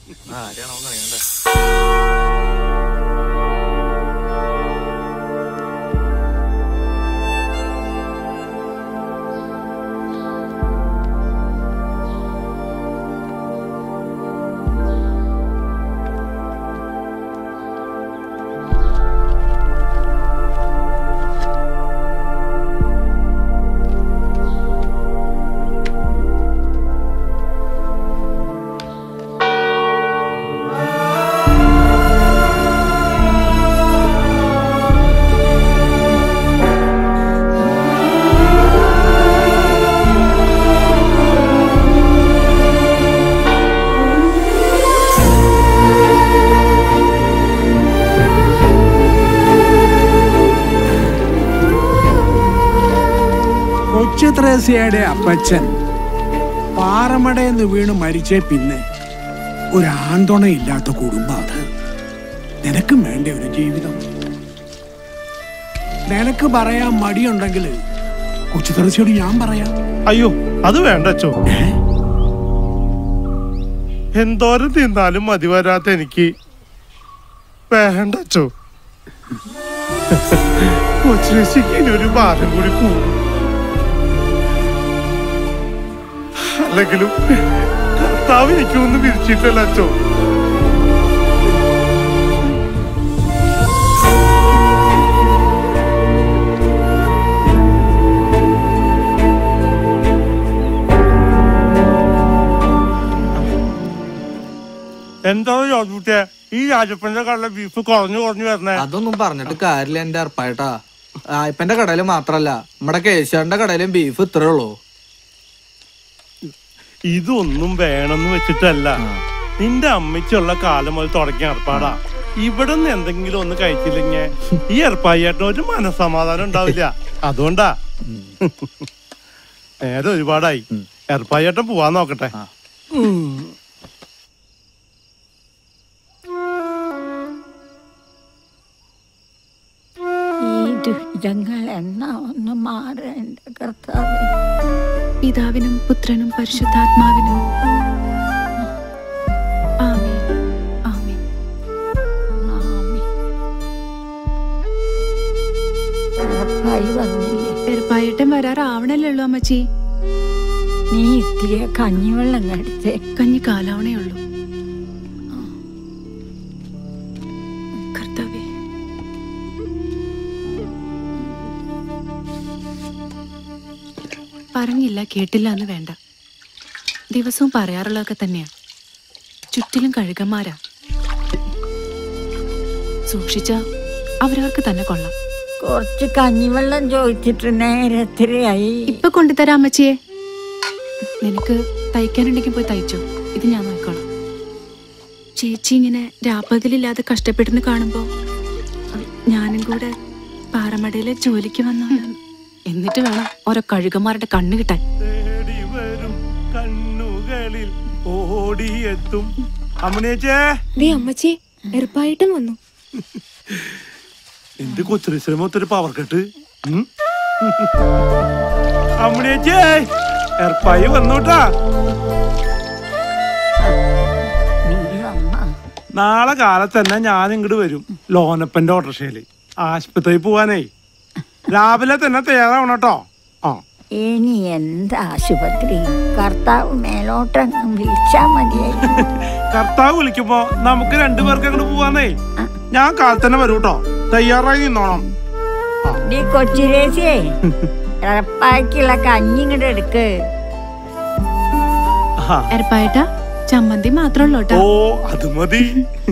E: ത്രേസ്യയുടെ അപ്പച്ചൻ പാറമടയെന്ന് വീണ് മരിച്ചേ പിന്നെ ഒരു ആന്തോണയില്ലാത്ത കുടുംബം. അത് നിനക്കും വേണ്ട ഒരു ജീവിതം. നിനക്ക് പറയാൻ മടിയുണ്ടെങ്കിൽ കൊച്ചുതറച്ചിയോട് ഞാൻ പറയാം.
A: അയ്യോ അത് വേണ്ട അച്ചോ. എന്തോരം തിന്നാലും മതി വരാത്ത എനിക്ക് വേണ്ട അച്ചോ. കൊച്ചുരശിക്ക് ഇനി ഒരു ഭാരം കൂടി കൂടും. അല്ലെങ്കിലും കർത്താവ് എനിക്കൊന്നും വിരിച്ചിട്ടല്ല അച്ചോ. എന്താ ചോദിച്ചേ ഈ രാജപ്പന്റെ കടയിലെ ബീഫ് കുറഞ്ഞു വരണേ?
F: അതൊന്നും പറഞ്ഞിട്ട് കാര്യമില്ല എന്റെ അർപ്പായിട്ടാ. ഇപ്പന്റെ കടയില് മാത്രല്ല നമ്മുടെ കേശവന്റെ കടയിലും ബീഫ് ഇത്രേ ഉള്ളൂ.
A: ഇതൊന്നും വേണമെന്ന് വെച്ചിട്ടല്ല, നിന്റെ അമ്മയ്ക്കുള്ള കാലം മുതൽ തുടങ്ങിയ ഏർപ്പാടാ. ഇവിടെ നിന്ന് എന്തെങ്കിലും ഒന്ന് കഴിച്ചില്ലെങ്കിൽ ഈ ഏർപ്പായിട്ട് ഒരു മനസ്സമാധാനം ഉണ്ടാവില്ല. അതുകൊണ്ടാ. നേരെ ഒരുപാടായി. ഏർപ്പായിട്ടം പോവാൻ നോക്കട്ടെ.
B: ഒന്ന് മാറേണ്ട കർത്താവേ.
Q: പിതാവിനും പുത്രനും പരിശുദ്ധാത്മാവിനും ആമേൻ. ആമേൻ. ഏർപ്പായിട്ടം വരാറാവണല്ലേ ഉള്ളൂ അമ്മച്ചി.
B: നീ ഇത്തിരി കഞ്ഞിവെള്ളം കടിച്ചേ.
Q: കഞ്ഞി കാലാവണേ ഉള്ളൂ. കർത്താവേ, പറഞ്ഞില്ല കേട്ടില്ല എന്ന് വേണ്ട. ദിവസവും പറയാറുള്ളതൊക്കെ തന്നെയാ. ചുറ്റിലും കഴുകന്മാരാ. സൂക്ഷിച്ച അവരവർക്ക് തന്നെ കൊള്ളാം.
B: കുറച്ച് കഞ്ഞിവെള്ളം ചോദിച്ചിട്ട് നേരത്തിലായി.
Q: ഇപ്പൊ കൊണ്ടുതരാം അമ്മച്ചിയെ. നിനക്ക് തയ്ക്കാനുണ്ടെങ്കിൽ പോയി തയ്ച്ചോ. ഇത് ഞാൻ നോക്കിക്കോളാം. ചേച്ചി ഇങ്ങനെ രാപ്പകലില്ലാതെ കഷ്ടപ്പെടുന്ന കാണുമ്പോ ഞാനും കൂടെ പാറമടയിലെ ജോലിക്ക് വന്നോളാം. എന്നിട്ട് വേണം ഓരോ കഴുകന്മാരുടെ കണ്ണ് കിട്ടാൻ.
A: കണ്ണുകളിൽ ഓടിയെത്തും അമ്മേച്ചേ.
D: അമ്മച്ചി എറുപ്പായിട്ടും വന്നു.
A: എന്റെ കൊച്ചുശ്രമത്തൊരു പവർ കെട്ട്. അമ്മേച്ചേ എർപ്പായി വന്നോട്ടാ. നാളെ കാലത്ത് തന്നെ ഞാൻ ഇങ്ങോട്ട് വരും. ലോനപ്പന്റെ ഓട്ടോറിക്ഷയില് ആശുപത്രിയിൽ പോവാനേ. രാവിലെ തന്നെ തയ്യാറാവണം കേട്ടോ.
B: ഇനി എന്താ ആശുപത്രി? കർത്താവ് മേലോട്ടങ്ങ് വിളിച്ചാ മതിയായി.
A: കർത്താവ് വിളിക്കുമ്പോ നമുക്ക് രണ്ടുപേർക്ക് അങ്ങോട്ട് പോവാന്നേ. ഞാൻ കാലത്ത് തന്നെ വരൂ കേട്ടോ. തയ്യാറായി നിന്നോണം.
B: നീ കൊച്ചിരേശിയേ എറപ്പായ്ക്കുള്ള കഞ്ഞി ഇങ്ങോട്ട് എടുക്ക്.
Q: എറപ്പായിട്ടാ ചമ്മന്തി മാത്രമല്ലോ.
A: ഓ അത് മതി.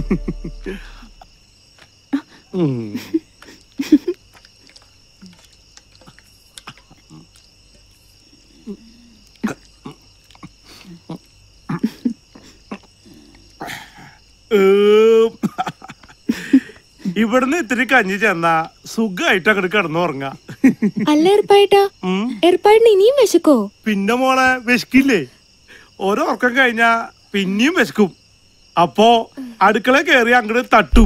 A: ഇവിടുന്ന് ഇത്തിരി കഞ്ഞി ചെന്നാ സുഖമായിട്ട് അങ്ങോട്ട് കിടന്നുറങ്ങ.
D: അല്ല എറുപ്പായിട്ടാ, എറുപ്പായിട്ടിന് ഇനിയും വിശക്കോ?
A: പിന്നെ മോളെ വിശക്കില്ലേ? ഓരോ ഉറക്കം കഴിഞ്ഞാ പിന്നെയും വിശക്കും. അപ്പോ അടുക്കള കയറി അങ്ങോട്ട് തട്ടും.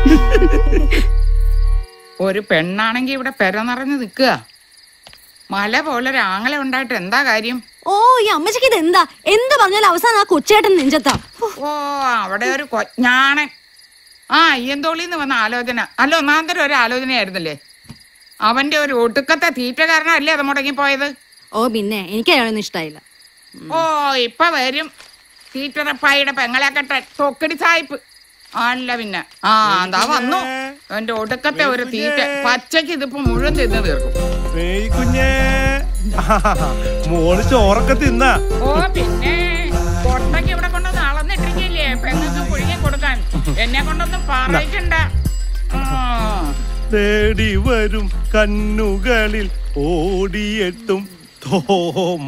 U: ഒരു പെണ്ണാണെങ്കി ഇവിടെ പെര നിറഞ്ഞു നിക്കുക. മല പോലെ ഒരാങ്ങളെ ഉണ്ടായിട്ട് എന്താ കാര്യം?
D: ഓ ഈ അമ്മച്ചിക്ക് ഇത് എന്താ? എന്ത് പറഞ്ഞാലും അവസാനം ആ കൊച്ചേട്ടൻ നെഞ്ചത്താ.
U: ഓ അവിടെ ഒരു കൊഞ്ഞാണൻ. ആ അയ്യന്തോളിന്ന് വന്ന ആലോചന അല്ല ഒന്നാന്തരം ഒരു ആലോചനയായിരുന്നല്ലേ. അവന്റെ ഒരു ഒടുക്കത്തെ തീറ്റ കാരണമല്ലേ അത് മുടങ്ങിപ്പോയത്.
D: ഓ പിന്നെ എനിക്ക് അയാളൊന്നും ഇഷ്ടായില്ല.
U: ഓ ഇപ്പൊ വരും തീറ്ററപ്പായുടെ പെങ്ങളെ കെട്ടാൻ തൊക്കടി സായിപ്പ്. അല്ല പിന്നെ ആ എന്താ വന്നു അവന്റെ ഒടുക്കത്തെ ഒരു തീറ്റ. പച്ചക്ക് ഇതിപ്പോ മുഴുവൻ തിന്ന് തീർക്കും.
A: കുഞ്ഞേ മോള് ചോറൊക്കെ തിന്ന.
U: ഓ പിന്നെ കൊട്ടയ്ക്ക് ഇവിടെ കൊണ്ടൊന്ന് അളന്നിട്ടിരിക്കില്ലേ പെങ്ങൾക്ക് പുഴുങ്ങി കൊടുക്കാൻ. എന്നെ കൊണ്ടൊന്നും പറയിക്കണ്ട.
A: തേടി വരും കണ്ണുകളിൽ ഓടിയെത്തും തോമ.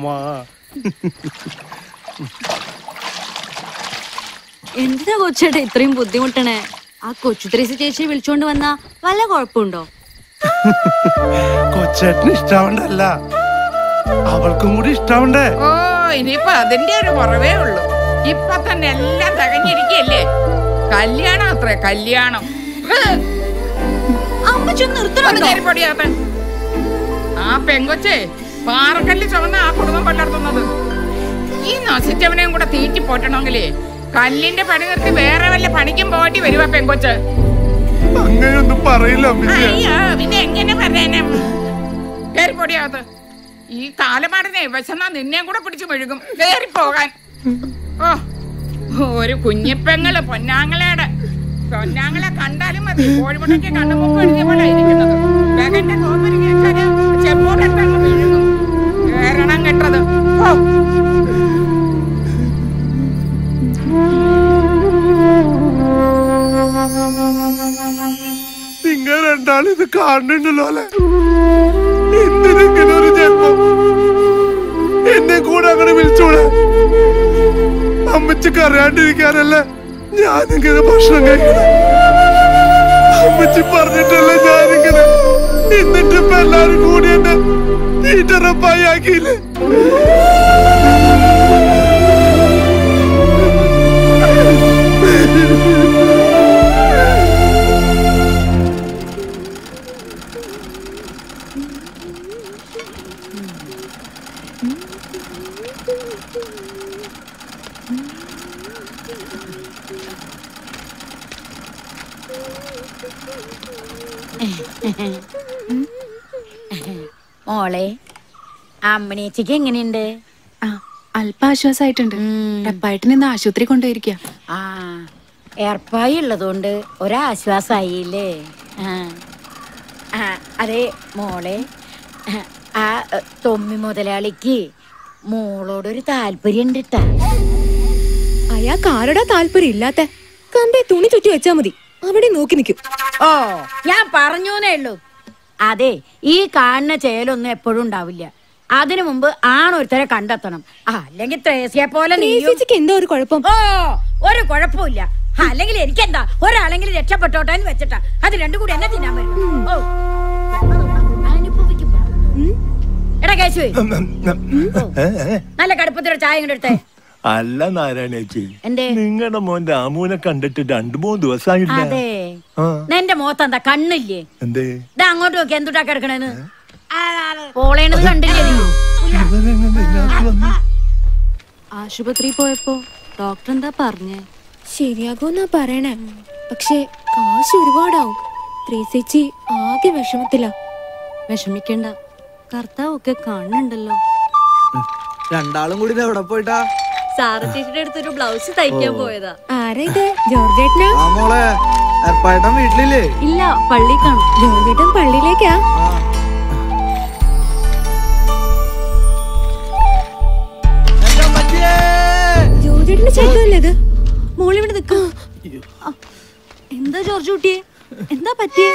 D: എന്തിനാ കൊച്ചേട്ടാ ഇത്രയും ബുദ്ധിമുട്ടണേ? ആ കൊച്ചുത്രേസി ചേച്ചിയെ വിളിച്ചോണ്ട് വന്നാ വല്ല കുഴപ്പമുണ്ടോ?
A: കൊച്ചേട്ടന് ഇഷ്ടാവണ്ടല്ല, അവൾക്കും കൂടി ഇഷ്ടാവണ്ടേ.
U: ഓ ഇനിയിപ്പൊ അതിന്റെ ഒരു കുറവേ ഉള്ളൂ. ഇപ്പൊ തന്നെ എല്ലാം തികഞ്ഞിരിക്കല്ലേ. കല്യാണം അത്രേ കല്യാണം.
D: അമ്മ
U: ആ പെങ്കൊച്ചേ പാറക്കല്ല് ചുവന്ന ആ കുടുംബം പലർത്തുന്നത്. ഈ നശിച്ചവനെയും കൂടെ തീറ്റി പോറ്റണമെങ്കിലേ കല്ലിന്റെ പണി നിർത്തി വേറെ വല്ല പണിക്കും പോറ്റി വരുവാ പെങ്കൊച്ച്.
A: അങ്ങനെയൊന്നും പറയില്ല
U: പിന്നെ എങ്ങനെ പറയാനാ? കേറി പൊടിയാകത്ത്. ഈ കാലമാടനെ വിശന്നാ നിന്നെയും കൂടെ പിടിച്ചു മെഴുകും. കേറി പോകാൻ. ഓ ഒരു കുഞ്ഞിപ്പെങ്ങള് പൊന്നാങ്ങളെ കണ്ടാലും മതി. കോഴിമുട്ടയ്ക്ക് കണ്ണുമുക്ക് എഴുതിയ പോലെ ഇരിക്കുന്നത്. വേഗന്റെ തോപ്പരി കേൾക്കാന് ചെമ്പോട്ടങ്ങ് മെഴുകും. കേരണം കെട്ടത്. ഓ
A: നിങ്ങൾ രണ്ടാളും ഇത് കാണുന്നുണ്ടല്ലോ അല്ലെ? എന്തിനെങ്ങനെ ഒരു ജന്മം എന്നെ കൂടെ അങ്ങനെ വിളിച്ചോളെ? അമ്മച്ചിക്ക് അറിയാണ്ടിരിക്കാനല്ലേ ഞാനിങ്ങനെ ഭക്ഷണം കഴിക്കണം? അമ്മച്ചി പറഞ്ഞിട്ടല്ലേ ഞാനിങ്ങനെ. എന്നിട്ടിപ്പ എല്ലാരും കൂടി എന്നെ തീറ്ററപ്പായി ആക്കിയില്ലേ?
H: മോളെ അമ്മണിയച്ചിക്ക് എങ്ങനെയുണ്ട്?
Q: അല്പ ആശ്വാസമായിട്ടുണ്ട്. റപ്പായിട്ടിന് ഇന്ന് ആശുപത്രി കൊണ്ടുപോയിരിക്കുക.
H: ആ ഏർപ്പായി ഉള്ളതുകൊണ്ട് ഒരാശ്വാസായില്ലേ? അതെ മോളെ, ആ തൊമ്മി മുതലാളിക്ക് മോളോടൊരു താല്പര്യം ഉണ്ട് ട്ടാ.
C: അയാൾക്ക് ആരോടാ താല്പര്യം ഇല്ലാത്ത? കമ്പേ തുണി ചുറ്റി വെച്ചാ മതി, അവിടെ നോക്കി നിൽക്കും.
H: ഓ ഞാൻ പറഞ്ഞൂന്നേ ഉള്ളൂ. അതെ, ഈ കാണുന്ന ചേലൊന്നും എപ്പോഴും ഉണ്ടാവില്ല. അതിനു മുമ്പ് ആണൊരുത്തരെ കണ്ടെത്തണം. അല്ലെങ്കിൽ ത്രേസ്യെ പോലെ
C: എന്താ ഒരു കുഴപ്പം?
H: ഓ ഒരു കുഴപ്പമില്ല. അല്ലെങ്കിൽ എനിക്കെന്താ, ഒരാളെങ്കിലും രക്ഷപ്പെട്ടോട്ടെ എന്ന് വെച്ചിട്ടാ. അത് രണ്ടും കൂടി എന്നെ തിന്നാൻ പറ്റും. ഓ അനുഭവിക്കും. എടാ കേശുവേ, നല്ല കടുപ്പത്തിലൊരു ചായ ഇങ്ങോട്ട് എടുത്തേ.
P: അല്ല നാരായണേച്ചി,
H: എന്തേ
P: നിങ്ങളുടെ മോൻ രാമുവിനെ കണ്ടിട്ട് 2-3 ദിവസമായില്ല.
H: അതെ, നിന്റെ മുഖത്തെന്താ കണ്ണില്ലേ?
P: എന്തേ
H: ഇതാ അങ്ങോട്ട് നോക്കി, എന്തുട്ടാ കിടക്കണേന്ന് പോളേണത് കണ്ടില്ലേ?
D: ആശുപത്രി പോയപ്പോ ഡോക്ടർ എന്താ പറഞ്ഞേ?
C: ശരിയാകുമെന്നാ പറയണേ, പക്ഷെ കാശ് ഒരുപാടാവും. ത്രേസ്യേച്ചി ആകെ വിഷമത്തില.
D: വിഷമിക്കണ്ട, കർത്താവൊക്കെ കാണുന്നുണ്ടല്ലോ.
F: രണ്ടാളും കൂടി എവിടെ പോയിട്ടാ?
D: സാറ ചേച്ചിയുടെ അടുത്തൊരു ബ്ലൗസ് തയ്ക്കാൻ പോയതാ.
C: ആരാ ഇത്? ജോർജേട്ടനാ?
F: ആ മോളെ, ഏർപ്പാട്ടൻ വീട്ടിലില്ലേ?
D: ഇല്ല, പള്ളി കാണും.
C: ജോർജേട്ടൻ പള്ളിയിലേക്കാ? ജോർജേട്ടന്റെ ചേട്ടനല്ലേ ഇത്?
D: മോളിവിടെ നിൽക്കും. എന്താ ജോർജ് കുട്ടിയെ, എന്താ പറ്റിയേ?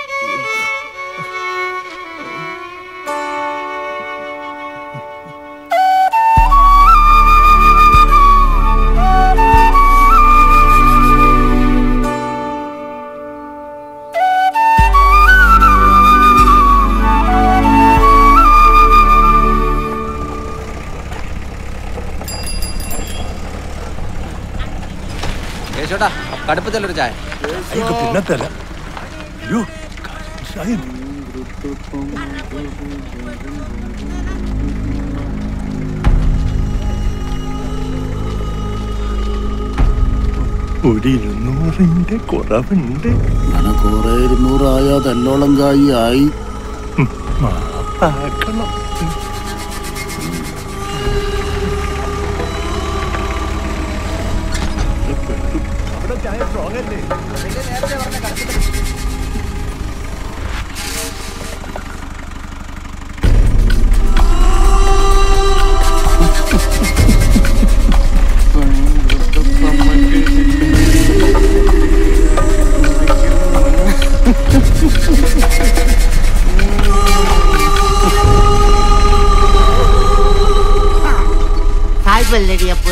J: ചേട്ടാ കടുപ്പത്തിലൊരു ചായ.
P: ഒരു 200ന്റെ കുറവുണ്ട്.
N: അങ്ങനെ കുറെ 200 ആയാ തെല്ലോളം കായി ആയി.
P: മാപ്പാക്കണം. ചായ സ്ട്രോങ് അല്ലേ?
K: സായിപ്പല്ലേ അപ്പോൾ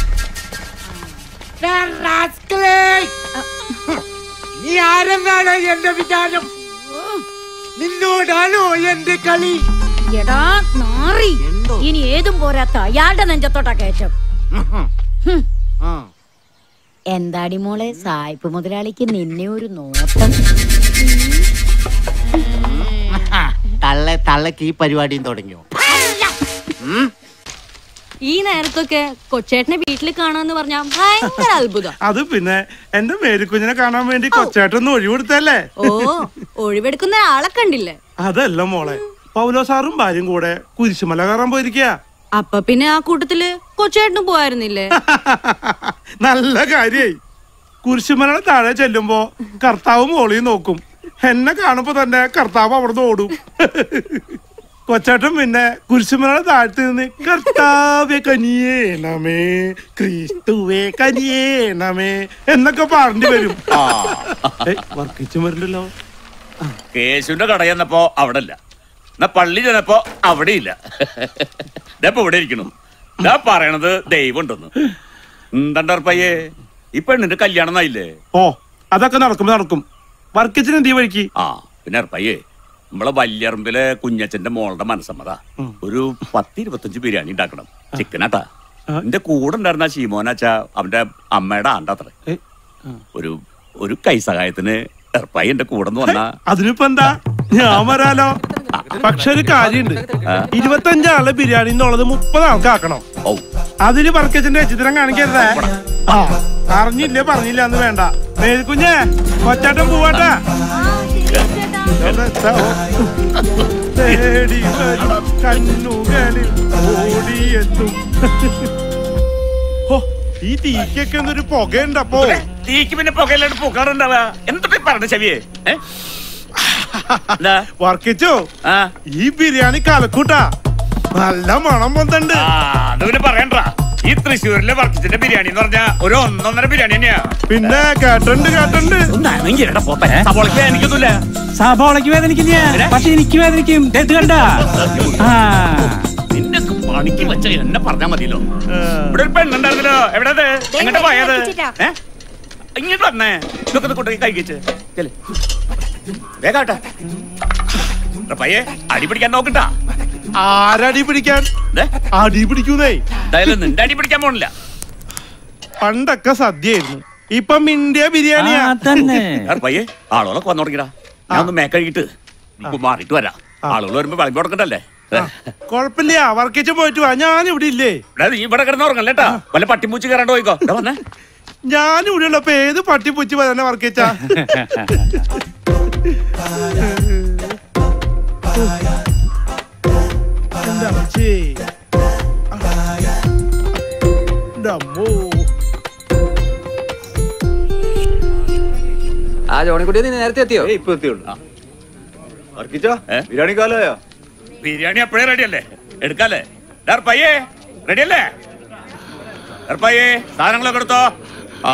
K: നീ ആരെന്നാണ് എന്റെ വിചാരം? നിന്നോടാണോ എന്റെ കളി?
H: എടാ നാറി, ഇനി ഏതും പോരാത്ത അയാളുടെ നെഞ്ചത്തോട്ടാ കയറ്റം. എന്താടി മോളെ, സായിപ്പ് മുതലാളിക്ക് നിന്നെ ഒരു നോട്ടം.
K: തള്ളക്ക് ഈ പരിപാടിയും തുടങ്ങിയോ?
D: ഈ നേരത്തൊക്കെ കൊച്ചേട്ടനെ വീട്ടിൽ കാണാന്ന് പറഞ്ഞാ ഭയങ്കര അത്ഭുതം.
A: അത് പിന്നെ എന്റെ മേരിക്കുഞ്ഞിനെ കാണാൻ വേണ്ടി കൊച്ചേട്ടൊന്ന് ഒഴിവെടുത്തല്ലേ?
D: ഓ, ഒഴിവെടുക്കുന്ന ആളെ കണ്ടില്ലേ?
A: അതല്ല മോളെ, പൗലോ സാറും ഭാര്യയും കൂടെ കുരിശുമല കയറാൻ പോയിരിക്കുക.
D: അപ്പൊ പിന്നെ ആ കൂട്ടത്തില് കൊച്ചേട്ടനും പോവായിരുന്നില്ലേ?
A: നല്ല കാര്യായി. കുരിശുമലയുടെ താഴെ ചെല്ലുമ്പോ കർത്താവ് മോളിൽ നോക്കും. എന്നെ കാണുമ്പോ തന്നെ കർത്താവ് അവിടുന്ന് ഓടും. കൊച്ചേട്ടൻ പിന്നെ കുരിശുമലയുടെ താഴത്ത് നിന്ന് കർത്താവേ കനിയേണമേ ക്രിസ്തുവേ കനിയേണമേ എന്നൊക്കെ പറഞ്ഞു വരും. വർക്കിച്ചും വരണ്ടല്ലോ.
L: കേശുവിന്റെ കട ചെന്നപ്പോ അവിടെ ഇല്ല, എന്നാ പള്ളി ചെന്നപ്പോ അവിടെ ഇല്ല. ഇപ്പൊ ഇവിടെ ഇരിക്കണു. ഞാൻ പറയണത് ദൈവം ഉണ്ടെന്ന്. എന്താണ്ടർപ്പയ്യേ, ഈ പെണ്ണിന്റെ കല്യാണം ആയില്ലേ?
A: ഓ, അതൊക്കെ നടക്കും. വർക്കിച്ചിന് എന്ത് വഴിക്ക്?
L: ആ പിന്നെ അർപ്പയ്യേ, നമ്മളെ വല്യറമ്പിലെ കുഞ്ഞച്ചന്റെ മോളുടെ മനസ്സമ്മത ഒരു 10-25 ബിരിയാണി ഉണ്ടാക്കണം. ചിക്കനാട്ടാ. എന്റെ കൂടെ ഉണ്ടായിരുന്ന ശീമോനാച്ചാ അവന്റെ അമ്മയുടെ ആണ്ടാത്രേ. ഒരു കൈസഹായത്തിന് എർപ്പായി എന്റെ കൂടെ വന്നാ
A: അതിനിപ്പോ എന്താ, ഞാൻ വരാലോ. പക്ഷെ ഒരു കാര്യമുണ്ട്, 25 ആളെ ബിരിയാണി എന്നുള്ളത് 30 ആൾക്കാക്കണം. അതിന് വർക്കച്ചന്റെ ചിത്രം കാണിക്കരുതേ. അറിഞ്ഞില്ലേ പറഞ്ഞില്ല എന്ന് വേണ്ട. മേൽക്കുഞ്ഞേ, കൊച്ചാട്ടം പോവാട്ടാ. തേടി വരും കണ്ണുകളിൽ ഓടിയെത്തും. ഈ തീക്കൊക്കെ ഒന്നൊരു പുകയുണ്ടപ്പോ.
L: തീക്ക് പിന്നെ പുകയില്ലാണ്ട് പുകാറുണ്ടാവാ. എന്തൊക്കെ പറഞ്ഞ ചെവിയെ
A: വർക്കിച്ചോ, ഈ ബിരിയാണി കലക്കൂട്ടാ. നല്ല മണം വന്നിട്ടുണ്ട്.
L: അത് പിന്നെ പറയണ്ട. ഈ തൃശ്ശൂരിലെ വർക്കിച്ചിന്റെ ബിരിയാണി എന്ന് പറഞ്ഞാ ഒരു 1.5 ബിരിയാണി തന്നെയാ.
A: പിന്നെ കേട്ടുണ്ട്
L: സബോളയ്ക്ക് വേദനിക്കൊന്നുമില്ല.
V: സബോളയ്ക്ക് വേദനിക്കില്ല, പക്ഷെ എനിക്ക് വേദനിക്കും. കണ്ട
L: നിന്നെ പണിക്ക് വെച്ച എന്നെ പറഞ്ഞാ മതിയല്ലോ. ഇവിടെ ഒരു പെണ്ണുണ്ടായിരുന്നല്ലോ, എവിടെ എങ്ങോട്ട് പോയത്? ഇങ്ങോട്ട് വന്നേ, ഇതൊക്കെ കൊണ്ടുപോയി കഴിക്കിച്ച് വേഗാട്ടെ. പയ്യെ അടി പിടിക്കാൻ നോക്കണ്ട.
A: ആരടി പിടിക്കാൻ? അടി പിടിക്കുന്നേ.
L: നിന്റെ അടി പിടിക്കാൻ പോണില്ല.
A: പണ്ടൊക്കെ സദ്യയായിരുന്നു, ഇപ്പൊ മിണ്ടിയ ബിരിയാണിയാ
V: തന്നെ.
L: പയ്യെ ആളുകളൊക്കെ വന്നു തുടങ്ങിടാ. ഞാൻ ഒന്ന് മേക്കഴിട്ട് മാറിയിട്ട് വരാം. ആളുകൾ വരുമ്പോ വിളമ്പി കൊടുക്കണ്ടല്ലേ?
A: കൊഴപ്പില്ല, വർക്കിച്ച് പോയിട്ട് വാ. ഞാൻ ഇവിടെ ഇല്ലേ?
L: നീ ഇവിടെ കിടന്ന് ഉറങ്ങല്ലേട്ടാ. വല്ല പട്ടിപ്പൂച്ചി കയറാണ്ട് പോയിക്കോ. വന്നേ,
A: ഞാനിവിടെ ഉള്ളപ്പോ ഏത് പട്ടിപ്പൂച്ചി തന്നെ വർക്കിച്ച.
J: ആ ജോണിക്കുട്ടി, നീ നേരത്തെ എത്തിയോ?
W: ഇപ്പൊ എത്തിയുള്ളൂ. ബിരിയാണി കാലയോ?
L: ബിരിയാണി എപ്പോഴേ റെഡി അല്ലേ? എടുക്കാല്ലേ? പയ്യേ റെഡി അല്ലേ? പയ്യേ സാധനങ്ങളൊക്കെ എടുത്തോ. ആ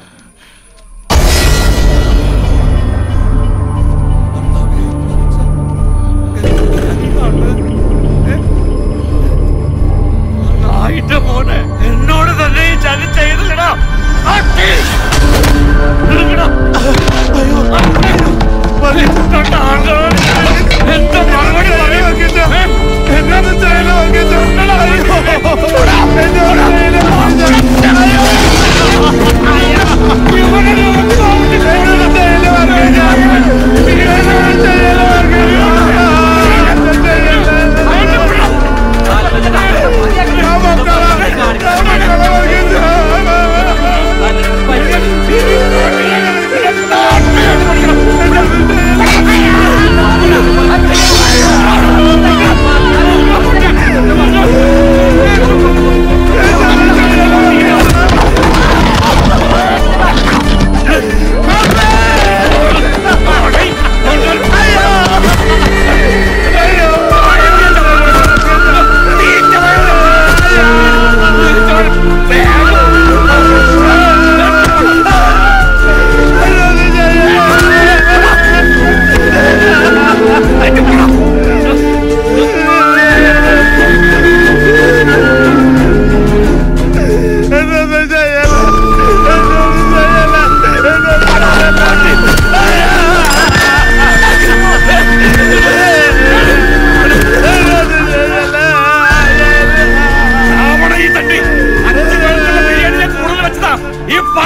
L: മോനെ, എന്നോട് തന്നെ ഈ ചതി ചെയ്തില്ലടാ. എന്താ മറുപടി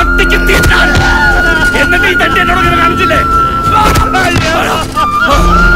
L: എന്നിട്ട് ഈ തട്ടി എന്നോട് കാണിച്ചില്ലേ?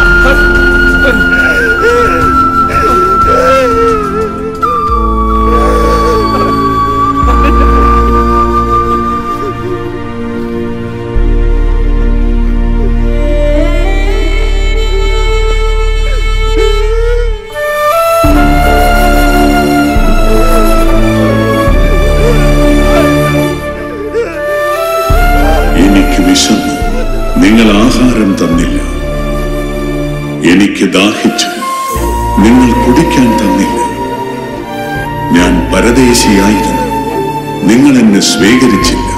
I: എനിക്ക് ദാഹിച്ചു, നിങ്ങൾ കുടിക്കാൻ തന്നില്ല. ഞാൻ പരദേശിയായിരുന്നു, നിങ്ങൾ എന്നെ സ്വീകരിച്ചില്ല.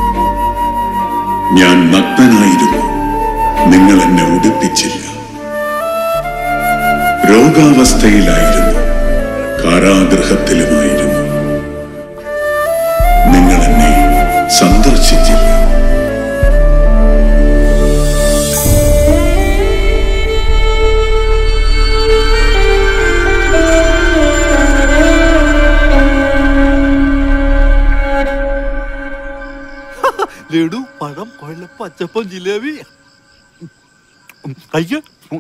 I: ഞാൻ നഗ്നനായിരുന്നു, നിങ്ങൾ എന്നെ ഉടുപ്പിച്ചില്ല. രോഗാവസ്ഥയിലായിരുന്നു, കാരാഗൃഹത്തിലുമായിരുന്നു, നിങ്ങൾ എന്നെ സന്ദർശിച്ചില്ല.
M: ലഡു, പഴം, കൊഴല, പച്ചപ്പം, ജിലേബി. കഴിക്ക.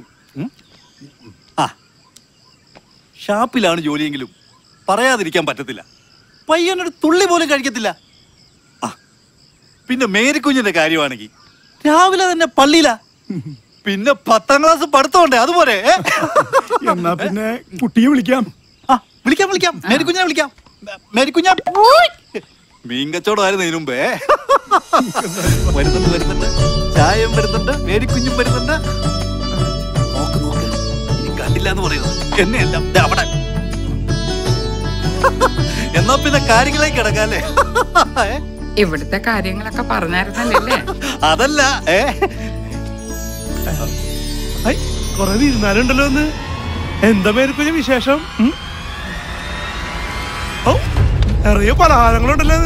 M: ആ, ഷാപ്പിലാണ് ജോലിയെങ്കിലും പറയാതിരിക്കാൻ പറ്റത്തില്ല. പയ്യനൊരു തുള്ളി പോലും കഴിക്കത്തില്ല. ആ, പിന്നെ മേരിക്കുഞ്ഞിന്റെ കാര്യമാണെങ്കിൽ രാവിലെ തന്നെ പള്ളിയിലാ. പിന്നെ 10ാം ക്ലാസ് പഠിത്തമുണ്ടേ, അതുപോലെ.
E: എന്നാ പിന്നെ കുട്ടിയെ വിളിക്കാം.
M: ആ, വിളിക്കാം. മേരിക്കുഞ്ഞെ വിളിക്കാം. മേരിക്കുഞ്ഞ മീൻ കച്ചവടമായിരുന്നു ഇതിനു മുമ്പേ. വരുന്നുണ്ട്. ചായം വരുന്നുണ്ട്, മേരിക്കുഞ്ഞും വരുന്നുണ്ട്. നോക്ക് ഇനി കണ്ടില്ല എന്ന് പറയുന്നത് എന്നെയല്ല, അവിടെ. എന്നാ പിന്നെ കാര്യങ്ങളിലേക്ക് കിടക്കാല്ലേ?
U: ഇവിടുത്തെ കാര്യങ്ങളൊക്കെ പറഞ്ഞായിരുന്നല്ലേ?
M: അതല്ല,
A: കൊറേ ഇരുന്നാലുണ്ടല്ലോ ഒന്ന്. എന്താ മേരിക്കുഞ്ഞ വിശേഷം? നിറയെ പലഹാരങ്ങളുണ്ടല്ലോ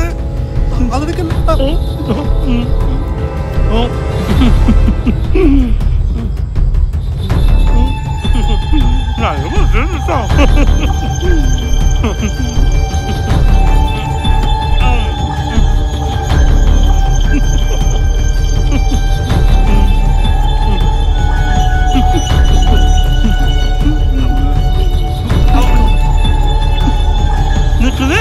A: നിൽക്കുന്നേ.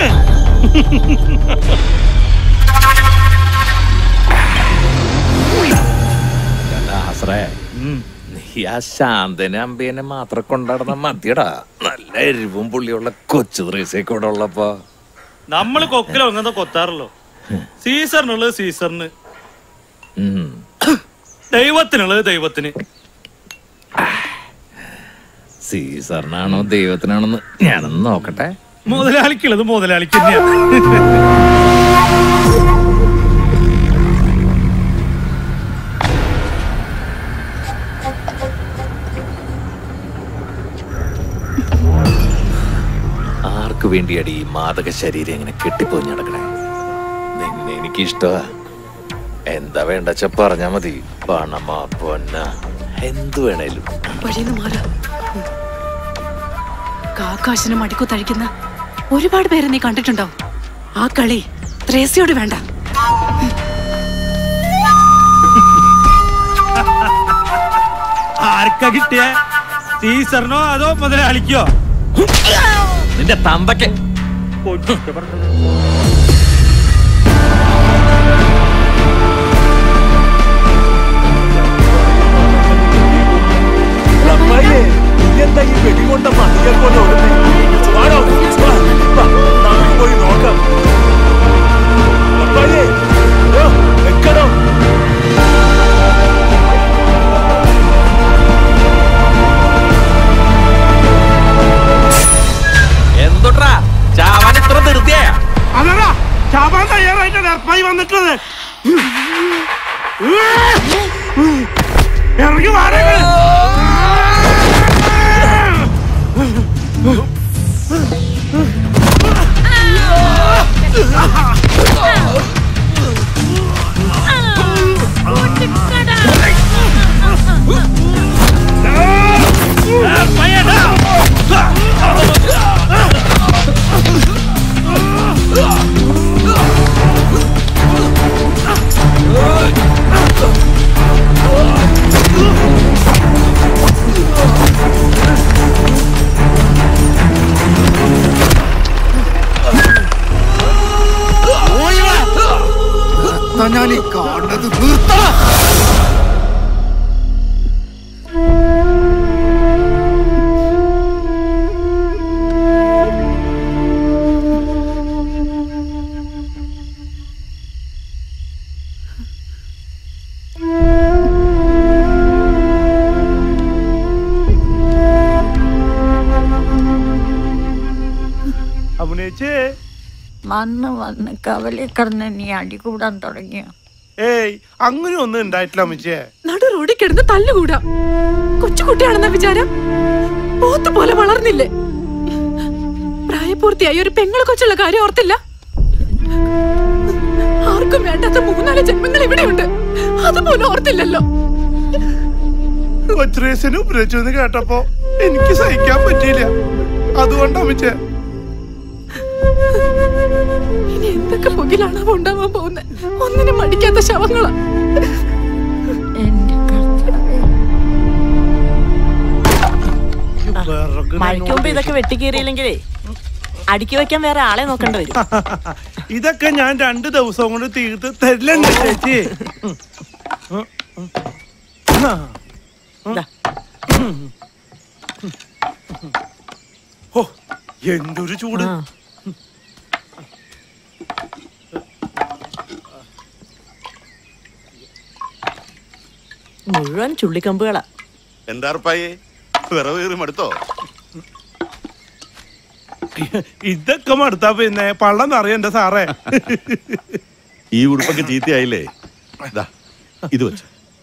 T: നീ ആ ശാന്തനെ അമ്പേനെ മാത്രം കൊണ്ടാടുന്ന മതിയടാ. നല്ല എരിവും പുള്ളിയുള്ള കൊച്ചു ത്രേസ്യൊക്കെ ഇവിടെ ഉള്ളപ്പോ
S: നമ്മള് കൊക്കിലോ അങ്ങനത്തെ കൊത്താറല്ലോ. സീസറിനുള്ളത് സീസറിന്, ദൈവത്തിനുള്ളത് ദൈവത്തിന്.
T: സീസറിനാണോ ദൈവത്തിനാണോന്ന് ഞാനൊന്ന് നോക്കട്ടെ.
S: മുതലാളിക്കുള്ളത് മുതലാളിക്ക് തന്നെയാണ്.
T: ആർക്ക് വേണ്ടിയാടി ഈ മാദക ശരീരം ഇങ്ങനെ കെട്ടിപ്പോഞ്ഞ് നടക്കണേ? നിന്നെ എനിക്കിഷ്ടമാ. എന്താ വേണ്ടച്ച പറഞ്ഞാ മതി. പണമാ പൊന്ന എന്തു വേണേലും.
Q: കാക്കാശിന് മടിക്കു തഴിക്കുന്ന ഒരുപാട് പേരെ നീ കണ്ടിട്ടുണ്ടാവും. ആ കളി ത്രേസ്യോട് വേണ്ട.
S: ആർക്കാ കിട്ടിയ? സീസറിനോ അതോ മുതലാളിക്കോ?
T: നിന്റെ തന്തയ്ക്ക്.
P: എന്താ ഈ വെടികൊണ്ട മതിയെ പോലെ പോയി നോക്കാം. വെക്കണം.
T: എന്തുട്രാ ചാവാൻ ഇത്ര ധൃതിയാ?
A: അതടാ ചാവാൻ തയ്യാറായിട്ട് ഡർപ്പായി വന്നിട്ടത്. ഇറങ്ങി വാടക.
N: ഞാൻ ഈ കാണുന്നത് നിർത്തണം.
B: വന്ന് കവലെ കിടന്ന് നീ അടി കൂടാൻ തുടങ്ങിയ?
A: ഏയ് അങ്ങനെ ഒന്നും ഉണ്ടായിട്ടില്ല അമ്മച്ചേ.
Q: നടു റോഡിൽ കിടന്ന് തല്ലുകൂടാ. കൊച്ചുകുട്ടിയാണെന്ന വിചാരം പോത്ത് പോലെ വളർന്നില്ലേ? പ്രായപൂർത്തിയായി ഒരു പെങ്ങളെ കൊച്ചുള്ള കാര്യം ഓർത്തില്ല? ആർക്കും വേണ്ടാത്ത 3-4 ജന്മങ്ങൾ ഇവിടെയുണ്ട്, അതുപോലെ ഓർത്തില്ലല്ലോ.
A: കൊച്ചുറേസിന് ഉപയോഗിച്ചു എന്ന് കേട്ടപ്പോ എനിക്ക് സഹിക്കാൻ പറ്റിയില്ല. അതുകൊണ്ടാ അമ്മച്ചേ.
Q: ഇനി എന്തൊക്കെ പുകിലാണ് ഉണ്ടാവാൻ പോകുന്നത്? ഒന്നിനും മടിക്കാത്ത ശവങ്ങളാ.
K: മഴയ്ക്ക് മുമ്പ് ഇതൊക്കെ വെട്ടിക്കേറിയില്ലെങ്കിലേ അടുക്കി വെക്കാൻ വേറെ ആളെ നോക്കേണ്ടി വരും.
A: ഇതൊക്കെ ഞാൻ 2 ദിവസം കൊണ്ട് തീർത്ത് തരില്ലണ്ട് ചേച്ചി. ഓ എന്തൊരു ചൂട്.
K: മുഴുവൻ ചുള്ളിക്കമ്പുകളാ.
M: എന്താ ഉറപ്പായേ, വിറവ് കയറി മടുത്തോ?
A: ഇതൊക്കെ മടുത്താ പിന്നെ പള്ളം നിറയണ്ട സാറേ.
M: ഈ ഉടുപ്പൊക്കെ ചീത്തയായില്ലേ? ഇത് വെച്ച്